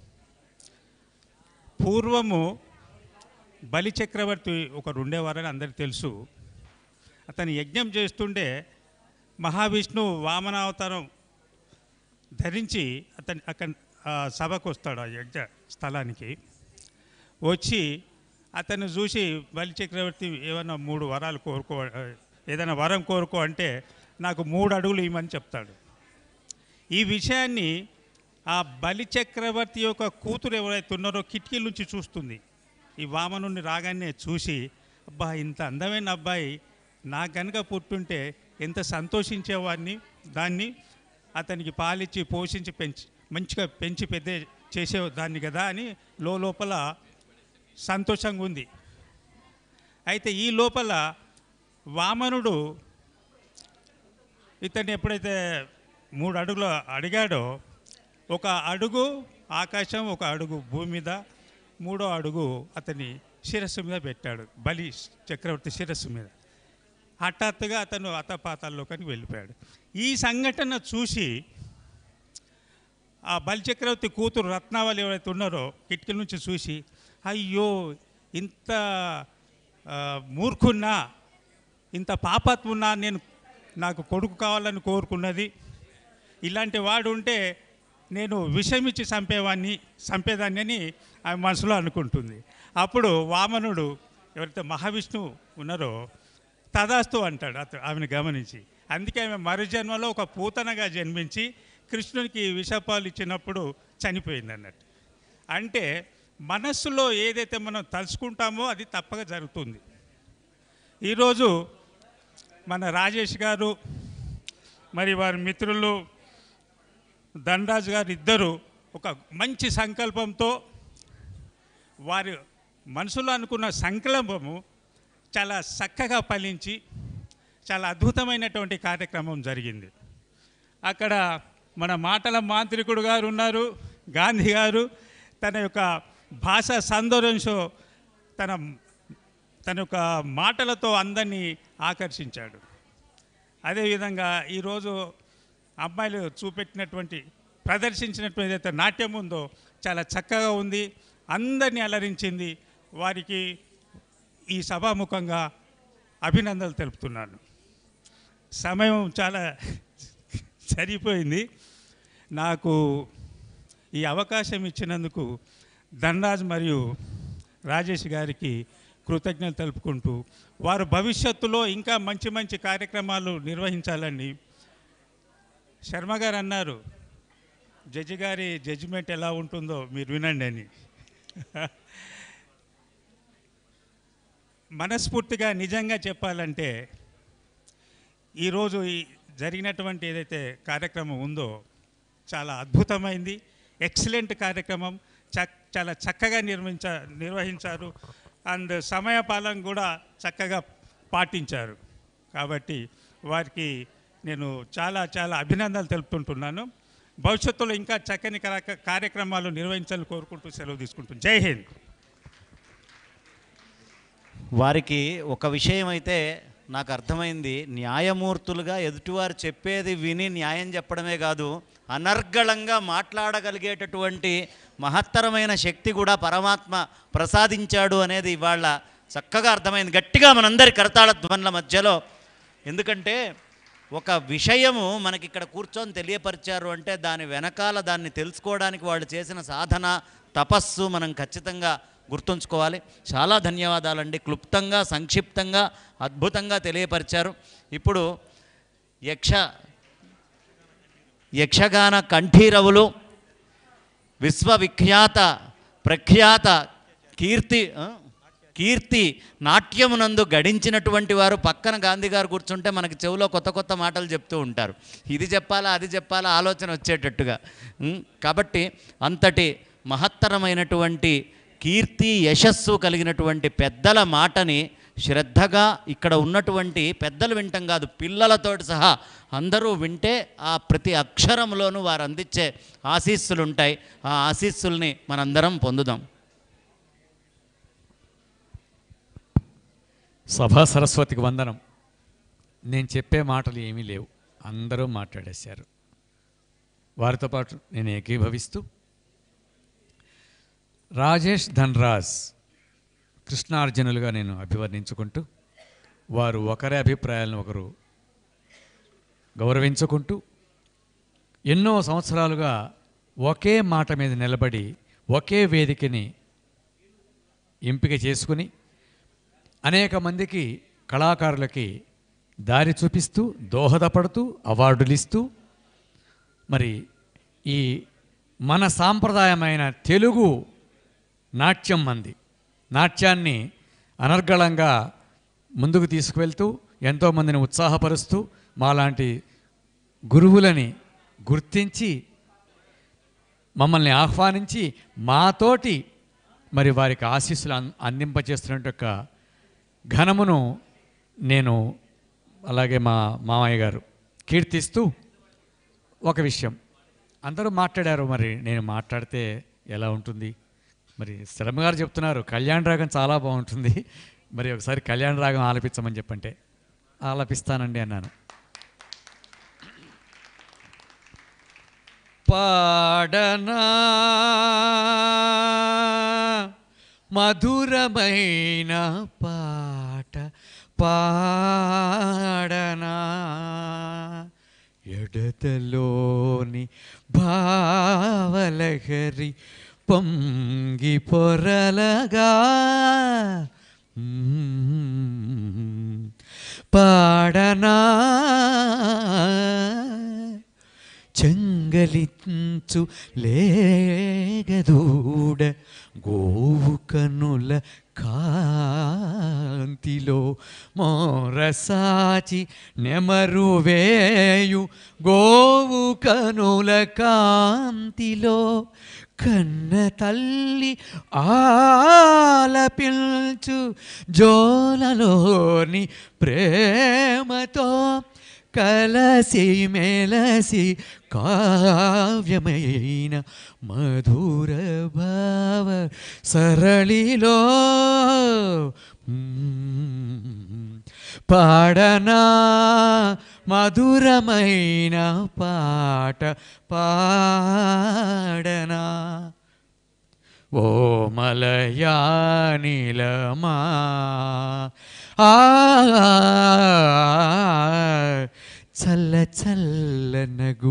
పూర్వము బలి చక్రవర్తి ఒకరు ఉండేవారని అందరికీ తెలుసు. అతను యజ్ఞం చేస్తుండే మహావిష్ణువు వామనావతారం ధరించి అతని అక్కడ సభకు వస్తాడు, ఆ యజ్ఞ స్థలానికి వచ్చి అతను చూసి బలి చక్రవర్తి ఏమైనా మూడు వరాలు కోరుకో, ఏదైనా వరం కోరుకో అంటే నాకు మూడు అడుగులు ఇవ్వమని చెప్తాడు. ఈ విషయాన్ని ఆ బలి చక్రవర్తి యొక్క కూతురు ఎవరైతే ఉన్నారో కిటికీల నుంచి చూస్తుంది. ఈ వామనుని రాగానే చూసి, అబ్బా ఇంత అందమైన అబ్బాయి నాకు కనుక పుట్టుంటే ఎంత సంతోషించేవాడిని, దాన్ని అతనికి పాలిచ్చి పోషించి పెంచి మంచిగా పెంచి పెద్ద చేసేదాన్ని కదా అని లోపల సంతోషంగా ఉంది. అయితే ఈ లోపల వామనుడు ఇతన్ని ఎప్పుడైతే మూడు అడుగులు అడిగాడో, ఒక అడుగు ఆకాశం, ఒక అడుగు భూమి మీద, మూడో అడుగు అతని శిరస్సు మీద పెట్టాడు, బలి చక్రవర్తి శిరస్సు మీద. హఠాత్తుగా అతను అతపాతాల్లోకి వెళ్ళిపోయాడు. ఈ సంఘటన చూసి ఆ బలి చక్రవర్తి కూతురు రత్నావళి ఎవరైతే ఉన్నారో కిటికీ నుంచి చూసి, అయ్యో ఇంత మూర్ఖున్నా, ఇంత పాపాత్మున్నా, నేను నాకు కొడుకు కావాలని కోరుకున్నది, ఇలాంటి వాడు ఉంటే నేను విషమిచ్చి చంపేవాడిని చంపేదాన్ని అని ఆమె మనసులో అనుకుంటుంది. అప్పుడు వామనుడు ఎవరైతే మహావిష్ణువు ఉన్నారో తదాస్తు అంటాడు అతను ఆమెను గమనించి. అందుకే ఆమె మరుజన్మలో ఒక పూతనగా జన్మించి కృష్ణునికి విషపాలు ఇచ్చినప్పుడు చనిపోయింది అన్నట్టు. అంటే మనస్సులో ఏదైతే మనం తలుచుకుంటామో అది తప్పక జరుగుతుంది. ఈరోజు మన రాజేష్ గారు మరి వారి మిత్రులు ధనరాజు గారు ఇద్దరు ఒక మంచి సంకల్పంతో వారి మనసులో అనుకున్న సంకల్పము చాలా చక్కగా ఫలించి చాలా అద్భుతమైనటువంటి కార్యక్రమం జరిగింది. అక్కడ మన మాటల మాంత్రికుడు గారు ఉన్నారు, గాంధీ గారు తన యొక్క భాషా సౌందర్యంతో తన తన యొక్క మాటలతో అందరినీ ఆకర్షించాడు. అదేవిధంగా ఈరోజు అమ్మాయిలు చూపెట్టినటువంటి ప్రదర్శించినటువంటి ఏదైతే నాట్యం ఉందో చాలా చక్కగా ఉంది, అందరినీ అలరించింది. వారికి ఈ సభాముఖంగా అభినందనలు తెలుపుతున్నాను. సమయం చాలా సరిపోయింది. నాకు ఈ అవకాశం ఇచ్చినందుకు ధనరాజ్ మరియు రాజేష్ గారికి కృతజ్ఞతలు తెలుపుకుంటూ వారు భవిష్యత్తులో ఇంకా మంచి మంచి కార్యక్రమాలు నిర్వహించాలని. శర్మ గారు అన్నారు జడ్జి గారి జడ్జిమెంట్ ఎలా ఉంటుందో మీరు వినండి అని. మనస్ఫూర్తిగా నిజంగా చెప్పాలంటే ఈరోజు ఈ జరిగినటువంటి ఏదైతే కార్యక్రమం ఉందో చాలా అద్భుతమైంది, ఎక్సలెంట్ కార్యక్రమం. చక్ చాలా చక్కగా నిర్మించ నిర్వహించారు అండ్ సమయపాలన కూడా చక్కగా పాటించారు. కాబట్టి వారికి నేను చాలా చాలా అభినందనలు తెలుపుతుంటున్నాను. భవిష్యత్తులో ఇంకా చక్కని కార్యక్రమాలు నిర్వహించాలని కోరుకుంటూ సెలవు తీసుకుంటున్నాను. జై హింద్. వారికి ఒక విషయం అయితే నాకు అర్థమైంది, న్యాయమూర్తులుగా ఎదుటివారు చెప్పేది విని న్యాయం చెప్పడమే కాదు, అనర్గళంగా మాట్లాడగలిగేటటువంటి మహత్తరమైన శక్తి కూడా పరమాత్మ ప్రసాదించాడు అనేది ఇవాళ చక్కగా అర్థమైంది. గట్టిగా మనందరి కరతాళ ధ్వనుల మధ్యలో. ఎందుకంటే ఒక విషయము మనకి ఇక్కడ కూర్చొని తెలియపరిచారు అంటే దాని వెనకాల దాన్ని తెలుసుకోవడానికి వాళ్ళు చేసిన సాధన, తపస్సు మనం ఖచ్చితంగా గుర్తుంచుకోవాలి. చాలా ధన్యవాదాలండి. క్లుప్తంగా సంక్షిప్తంగా అద్భుతంగా తెలియపరిచారు. ఇప్పుడు యక్ష యక్షగాన కంఠీరవులు విశ్వవిఖ్యాత ప్రఖ్యాత కీర్తి కీర్తి నాట్యమునందు గడించినటువంటి వారు. పక్కన గాంధీ గారు కూర్చుంటే మనకి చెవిలో కొత్త కొత్త మాటలు చెప్తూ ఉంటారు, ఇది చెప్పాలా అది చెప్పాలా ఆలోచన వచ్చేటట్టుగా. కాబట్టి అంతటి మహత్తరమైనటువంటి కీర్తి యశస్సు కలిగినటువంటి పెద్దల మాటని శ్రద్ధగా ఇక్కడ ఉన్నటువంటి పెద్దలు వింటాం కాదు, పిల్లలతోటి సహా అందరూ వింటే ఆ ప్రతి అక్షరంలోనూ వారు అందించే ఆశీస్సులు ఉంటాయి. ఆ ఆశీస్సుల్ని మనందరం పొందుదాం. సభా సరస్వతికి వందనం. నేను చెప్పే మాటలు ఏమీ లేవు, అందరూ మాట్లాడేశారు. వారితో పాటు నేను ఏకీభవిస్తూ రాజేష్ ధనరాజ్ కృష్ణార్జునులుగా నేను అభివర్ణించుకుంటూ వారు ఒకరి అభిప్రాయాలను ఒకరు గౌరవించుకుంటూ ఎన్నో సంవత్సరాలుగా ఒకే మాట మీద నిలబడి ఒకే వేదికని ఎంపిక చేసుకుని అనేక మందికి కళాకారులకి దారి చూపిస్తూ దోహదపడుతూ అవార్డులు ఇస్తూ మరి ఈ మన సాంప్రదాయమైన తెలుగు నాట్యం మంది నాట్యాన్ని అనర్గళంగా ముందుకు తీసుకువెళ్తూ ఎంతోమందిని ఉత్సాహపరుస్తూ మాలాంటి గురువులని గుర్తించి మమ్మల్ని ఆహ్వానించి మాతోటి మరి వారికి ఆశీస్సులు అం అందింపచేస్తున్న యొక్క ఘనమును నేను అలాగే మా మామయ్య గారు కీర్తిస్తూ ఒక విషయం అందరూ మాట్లాడారు, మరి నేను మాట్లాడితే ఎలా ఉంటుంది? మరి శర్మ గారు చెప్తున్నారు కళ్యాణ రాగం చాలా బాగుంటుంది, మరి ఒకసారి కళ్యాణ రాగం ఆలపించమని చెప్పంటే ఆలపిస్తానండి అన్నాను. పాడనా మధురమైన పాట పాడనా ఎడతలోని భావలహరి పొంగి పొరలగా పాడనా చెంగ లేగలించు లేగదూడ గోవు కనుల కాంతిలో మోరసాచి నెమరు వేయు గోవు కనుల కాంతిలో కన్న తల్లి ఆలపించు జోలలోని ప్రేమతో కలసి మెలసి కావ్యమైన మధుర భావ సరళిలో పాడనా మధురమైన పాట పాడనా ఓ మలయానిలమా ఆ చల్ల చల్లనగు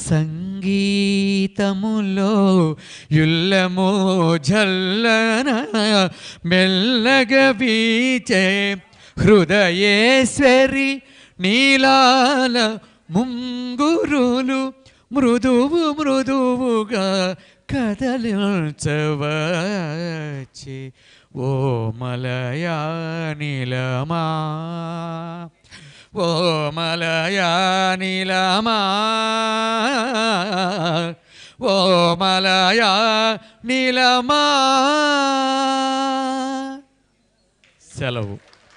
సంగీతములో యుల్లమో జల్లన మెల్లగ వీచే హృదయేశ్వరి నీలాల ముంగురులు మృదువు మృదువుగా కదలించవచ్చే ఓ మలయానిలమా ఓ మలయానిలమా ఓ మలయానిలమా సెలవు.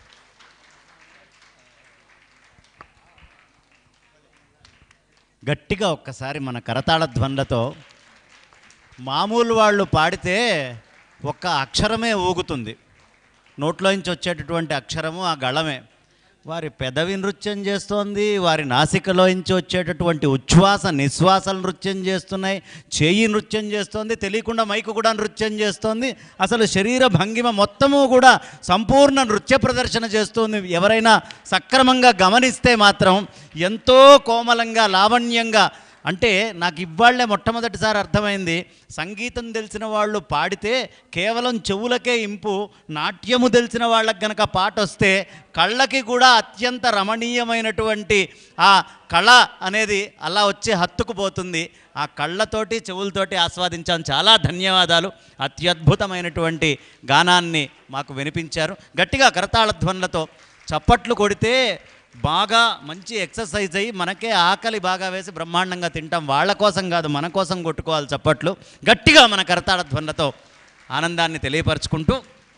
గట్టిగా ఒక్కసారి మన కరతాళ ధ్వనులతో మామూలు వాళ్ళు పాడితే ఒక్క అక్షరమే ఊగుతుంది, నోట్లోంచి వచ్చేటటువంటి అక్షరము ఆ గళమే. వారి పెదవి నృత్యం చేస్తోంది, వారి నాసికలోంచి వచ్చేటటువంటి ఉచ్ఛ్వాస నిశ్వాసాలు నృత్యం చేస్తున్నాయి, చేయి నృత్యం చేస్తోంది, తెలియకుండా మైకు కూడా నృత్యం చేస్తోంది. అసలు శరీర భంగిమ మొత్తము కూడా సంపూర్ణ నృత్య ప్రదర్శన చేస్తుంది. ఎవరైనా సక్రమంగా గమనిస్తే మాత్రం ఎంతో కోమలంగా లావణ్యంగా, అంటే నాకు ఇవాళ్లే మొట్టమొదటిసారి అర్థమైంది, సంగీతం తెలిసిన వాళ్ళు పాడితే కేవలం చెవులకే ఇంపు, నాట్యము తెలిసిన వాళ్ళకి గనక పాట వస్తే కళ్ళకి కూడా అత్యంత రమణీయమైనటువంటి ఆ కళ అనేది అలా వచ్చి హత్తుకుపోతుంది. ఆ కళ్ళతోటి చెవులతోటి ఆస్వాదించాను. చాలా ధన్యవాదాలు. అత్యద్భుతమైనటువంటి గానాన్ని మాకు వినిపించారు. గట్టిగా కరతాళ ధ్వనులతో చప్పట్లు కొడితే బాగా మంచి ఎక్సర్సైజ్ అయ్యి మనకే ఆకలి బాగా వేసి బ్రహ్మాండంగా తింటాం. వాళ్ళ కోసం కాదు, మన కోసం కొట్టుకోవాలి చప్పట్లు. గట్టిగా మన కరతాళ ధ్వనులతో ఆనందాన్ని తెలియపరచుకుంటూ,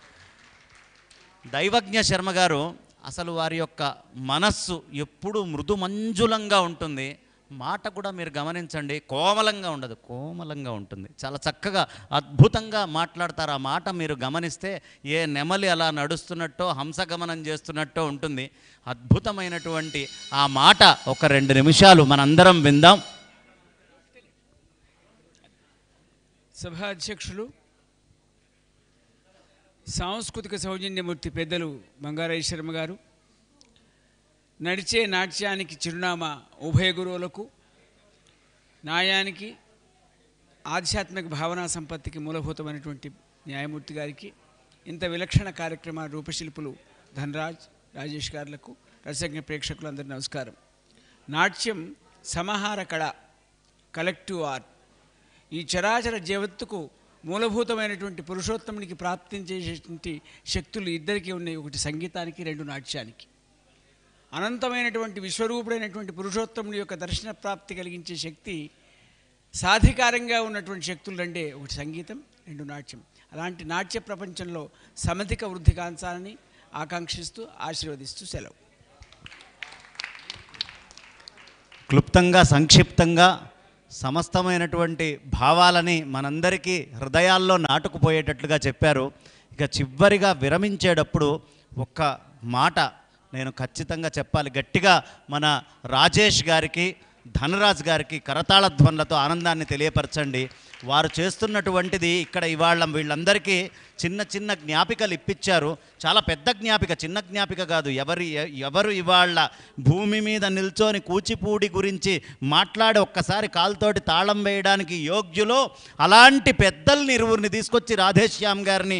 దైవజ్ఞ శర్మ గారు అసలు వారి యొక్క మనస్సు ఎప్పుడూ మృదు మంజులంగా ఉంటుంది. మాట కూడా మీరు గమనించండి, కోమలంగా ఉండదు, కోమలంగా ఉంటుంది. చాలా చక్కగా అద్భుతంగా మాట్లాడతారు. ఆ మాట మీరు గమనిస్తే ఏ నెమలి అలా నడుస్తున్నట్టో హంసగమనం చేస్తున్నట్టో ఉంటుంది. అద్భుతమైనటువంటి ఆ మాట ఒక రెండు నిమిషాలు మనందరం విందాం. సభాధ్యక్షులు, సాంస్కృతిక సౌజన్యమూర్తి పెద్దలు బంగారయ్య శర్మ గారు, నడిచే నాట్యానికి చిరునామా ఉభయ గురువులకు, న్యాయానికి ఆధ్యాత్మిక భావనా సంపత్తికి మూలభూతమైనటువంటి న్యాయమూర్తి గారికి, ఇంత విలక్షణ కార్యక్రమ రూపశిల్పులు ధనరాజ్ రాజేష్ గారులకు, రసజ్ఞ ప్రేక్షకులందరూ నమస్కారం. నాట్యం సమాహార కళ, కలెక్టివ్ ఆర్ట్. ఈ చరాచర జగత్తుకు మూలభూతమైనటువంటి పురుషోత్తమునికి ప్రాప్తించేటువంటి శక్తులు ఇద్దరికీ ఉన్నాయి. ఒకటి సంగీతానికి, రెండు నాట్యానికి. అనంతమైనటువంటి విశ్వరూపుడైనటువంటి పురుషోత్తముని యొక్క దర్శన ప్రాప్తి కలిగించే శక్తి సాధికారంగా ఉన్నటువంటి శక్తులు రెండే, ఒకటి సంగీతం, రెండు నాట్యం. అలాంటి నాట్య ప్రపంచంలో సమధిక వృద్ధి కాంచాలని ఆకాంక్షిస్తూ ఆశీర్వదిస్తూ సెలవు. క్లుప్తంగా సంక్షిప్తంగా సమస్తమైనటువంటి భావాలని మనందరికీ హృదయాల్లో నాటుకుపోయేటట్లుగా చెప్పారు. ఇక చివరిగా విరమించేటప్పుడు ఒక్క మాట నేను ఖచ్చితంగా చెప్పాలి. గట్టిగా మన రాజేష్ గారికి, ధనరాజ్ గారికి కరతాళ ధ్వనులతో ఆనందాన్ని తెలియపరచండి. వారు చేస్తున్నటువంటిది ఇక్కడ ఇవాళ వీళ్ళందరికీ చిన్న చిన్న జ్ఞాపికలు ఇప్పించారు. చాలా పెద్ద జ్ఞాపిక, చిన్న జ్ఞాపిక కాదు. ఎవరి ఎవరు ఇవాళ భూమి మీద నిల్చొని కూచిపూడి గురించి మాట్లాడి ఒక్కసారి కాలుతోటి తాళం వేయడానికి యోగ్యులో అలాంటి పెద్దల్ని ఇరువురిని తీసుకొచ్చి రాధేశ్యామ్ గారిని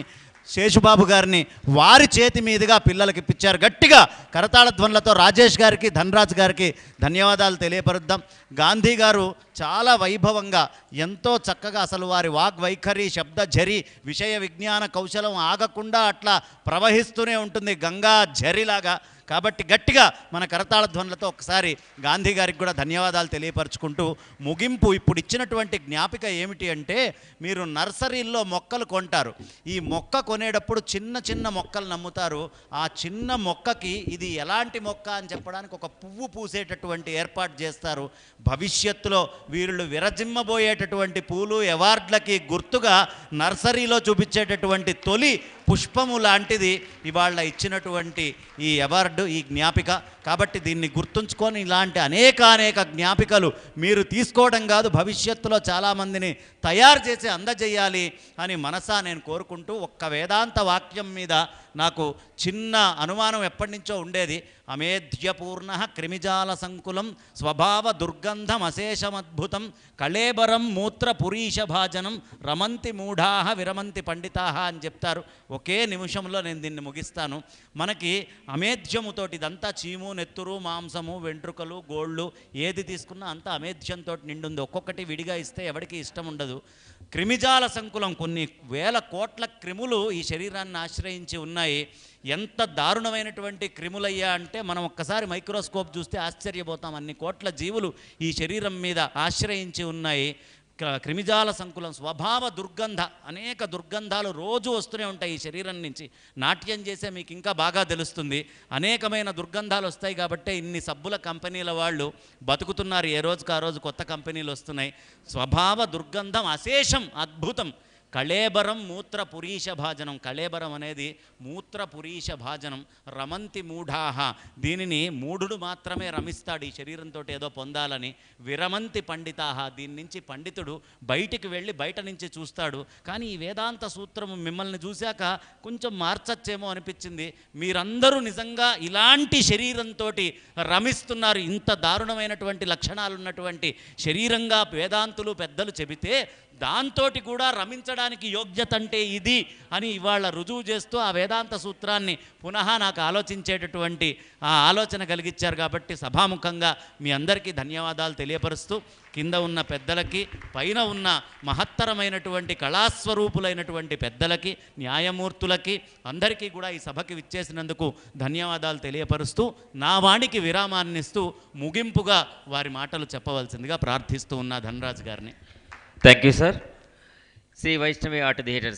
శేషుబాబు గారిని వారి చేతి మీదుగా పిల్లలకి ఇప్పించారు. గట్టిగా కరతాళ ధ్వనులతో రాజేష్ గారికి ధనరాజ్ గారికి ధన్యవాదాలు తెలియపరుద్దాం. గాంధీ గారు చాలా వైభవంగా ఎంతో చక్కగా అసలు వారి వాగ్వైఖరి శబ్ద ఝరి విషయ విజ్ఞాన కౌశలం ఆగకుండా అట్లా ప్రవహిస్తూనే ఉంటుంది గంగా ఝరిలాగా. కాబట్టి గట్టిగా మన కరతాళ ధ్వనులతో ఒకసారి గాంధీ గారికి కూడా ధన్యవాదాలు తెలియపరుచుకుంటూ ముగింపు ఇప్పుడు ఇచ్చినటువంటి జ్ఞాపిక ఏమిటి అంటే, మీరు నర్సరీల్లో మొక్కలు కొంటారు. ఈ మొక్క కొనేటప్పుడు చిన్న చిన్న మొక్కలు నమ్ముతారు. ఆ చిన్న మొక్కకి ఇది ఎలాంటి మొక్క అని చెప్పడానికి ఒక పువ్వు పూసేటటువంటి ఏర్పాటు చేస్తారు. భవిష్యత్తులో వీళ్ళు విరజిమ్మబోయేటటువంటి పూలు అవార్డులకి గుర్తుగా నర్సరీలో చూపించేటటువంటి తొలి పుష్పము లాంటిది ఇవాళ ఇచ్చినటువంటి ఈ అవార్డు, ఈ జ్ఞాపిక. కాబట్టి దీన్ని గుర్తుంచుకొని ఇలాంటి అనేక అనేక జ్ఞాపికలు మీరు తీసుకోవడం కాదు, భవిష్యత్తులో చాలామందిని తయారు చేసి అందజేయాలి అని మనసా నేను కోరుకుంటూ, ఒక్క వేదాంత వాక్యం మీద నాకు చిన్న అనుమానం ఎప్పటి నుంచో ఉండేది. అమేధ్యపూర్ణ క్రిమిజాల సంకులం స్వభావ దుర్గంధం అశేషమద్భుతం కళేబరం మూత్ర పురీష భాజనం రమంతి మూఢాహ విరమంతి పండితాహ అని చెప్తారు. ఒకే నిమిషంలో నేను దీన్ని ముగిస్తాను. మనకి అమేధ్యముతోటి ఇదంతా చీము, నెత్తురు, మాంసము, వెంట్రుకలు, గోళ్ళు ఏది తీసుకున్నా అంతా అమేధ్యంతో నిండుంది. ఒక్కొక్కటి విడిగా ఇస్తే ఎవరికి ఇష్టం ఉండదు. క్రిమిజాల సంకులం కొన్ని వేల కోట్ల క్రిములు ఈ శరీరాన్ని ఆశ్రయించి ఉన్నాయి. ఎంత దారుణమైనటువంటి క్రిములయ్యా అంటే మనం ఒక్కసారి మైక్రోస్కోప్ చూస్తే ఆశ్చర్యపోతాం. అన్ని కోట్ల జీవులు ఈ శరీరం మీద ఆశ్రయించి ఉన్నాయి. క్రిమిజాల సంకులం స్వభావ దుర్గంధ, అనేక దుర్గంధాలు రోజు వస్తూనే ఉంటాయి ఈ శరీరం నుంచి. నాట్యం చేసే మీకు ఇంకా బాగా తెలుస్తుంది. అనేకమైన దుర్గంధాలు వస్తాయి కాబట్టే ఇన్ని సబ్బుల కంపెనీల వాళ్ళు బతుకుతున్నారు. ఏ రోజుకు ఆ రోజు కొత్త కంపెనీలు వస్తున్నాయి. స్వభావ దుర్గంధం అశేషం అద్భుతం కళేబరం మూత్ర పురీష భాజనం. కళేబరం అనేది మూత్ర పురీష భాజనం. రమంతి మూఢాహ, దీనిని మూఢుడు మాత్రమే రమిస్తాడు ఈ శరీరంతో ఏదో పొందాలని. విరమంతి పండితాహ, దీని నుంచి పండితుడు బయటికి వెళ్ళి బయట నుంచి చూస్తాడు. కానీ ఈ వేదాంత సూత్రము మిమ్మల్ని చూశాక కొంచెం మార్చచ్చేమో అనిపించింది. మీరందరూ నిజంగా ఇలాంటి శరీరంతో రమిస్తున్నారు. ఇంత దారుణమైనటువంటి లక్షణాలు ఉన్నటువంటి శరీరంగా వేదాంతులు పెద్దలు చెబితే దాంతో కూడా రమించడానికి యోగ్యత అంటే ఇది అని ఇవాళ రుజువు చేస్తూ ఆ వేదాంత సూత్రాన్ని పునః నాకు ఆలోచించేటటువంటి ఆ ఆలోచన కలిగించారు. కాబట్టి సభాముఖంగా మీ అందరికీ ధన్యవాదాలు తెలియపరుస్తూ, కింద ఉన్న పెద్దలకి, పైన ఉన్న మహత్తరమైనటువంటి కళాస్వరూపులైనటువంటి పెద్దలకి, న్యాయమూర్తులకి అందరికీ కూడా ఈ సభకి విచ్చేసినందుకు ధన్యవాదాలు తెలియపరుస్తూ, నా వాణికి విరామాన్నిస్తూ ముగింపుగా వారి మాటలు చెప్పవలసిందిగా ప్రార్థిస్తూ ఉన్న ధనరాజ్ గారిని. Thank you sir. Shri Vaishnavi art theatres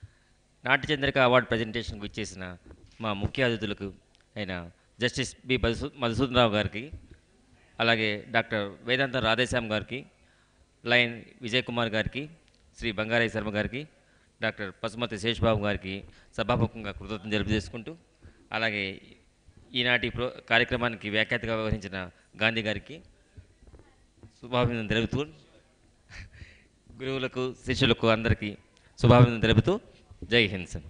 Natya Chandrika award ప్రజెంటేషన్కి ఇచ్చేసిన మా ముఖ్య అతిథులకు అయిన జస్టిస్ బి మధుసూ మధుసూదన్ రావు గారికి, అలాగే డాక్టర్ వేదాంత రాధేశ్యామ్ గారికి, లయన్ విజయ్ కుమార్ గారికి, శ్రీ బంగారయ్య శర్మ గారికి, డాక్టర్ పసుమతి శేషబాబు గారికి సభాముఖంగా కృతజ్ఞతలు తెలియజేసుకుంటూ, అలాగే ఈనాటి ప్రో కార్యక్రమానికి వ్యాఖ్యాతగా వ్యవహరించిన గాంధీ గారికి శుభాభినందనలు తెలుపుతూ, గురువులకు శిష్యులకు అందరికీ శుభాభినందనలు తెలుపుతూ జై హింద్ సార్.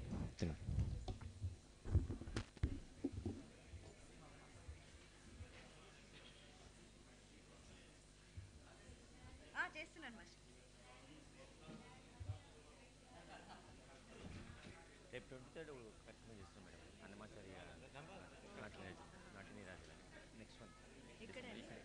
Next one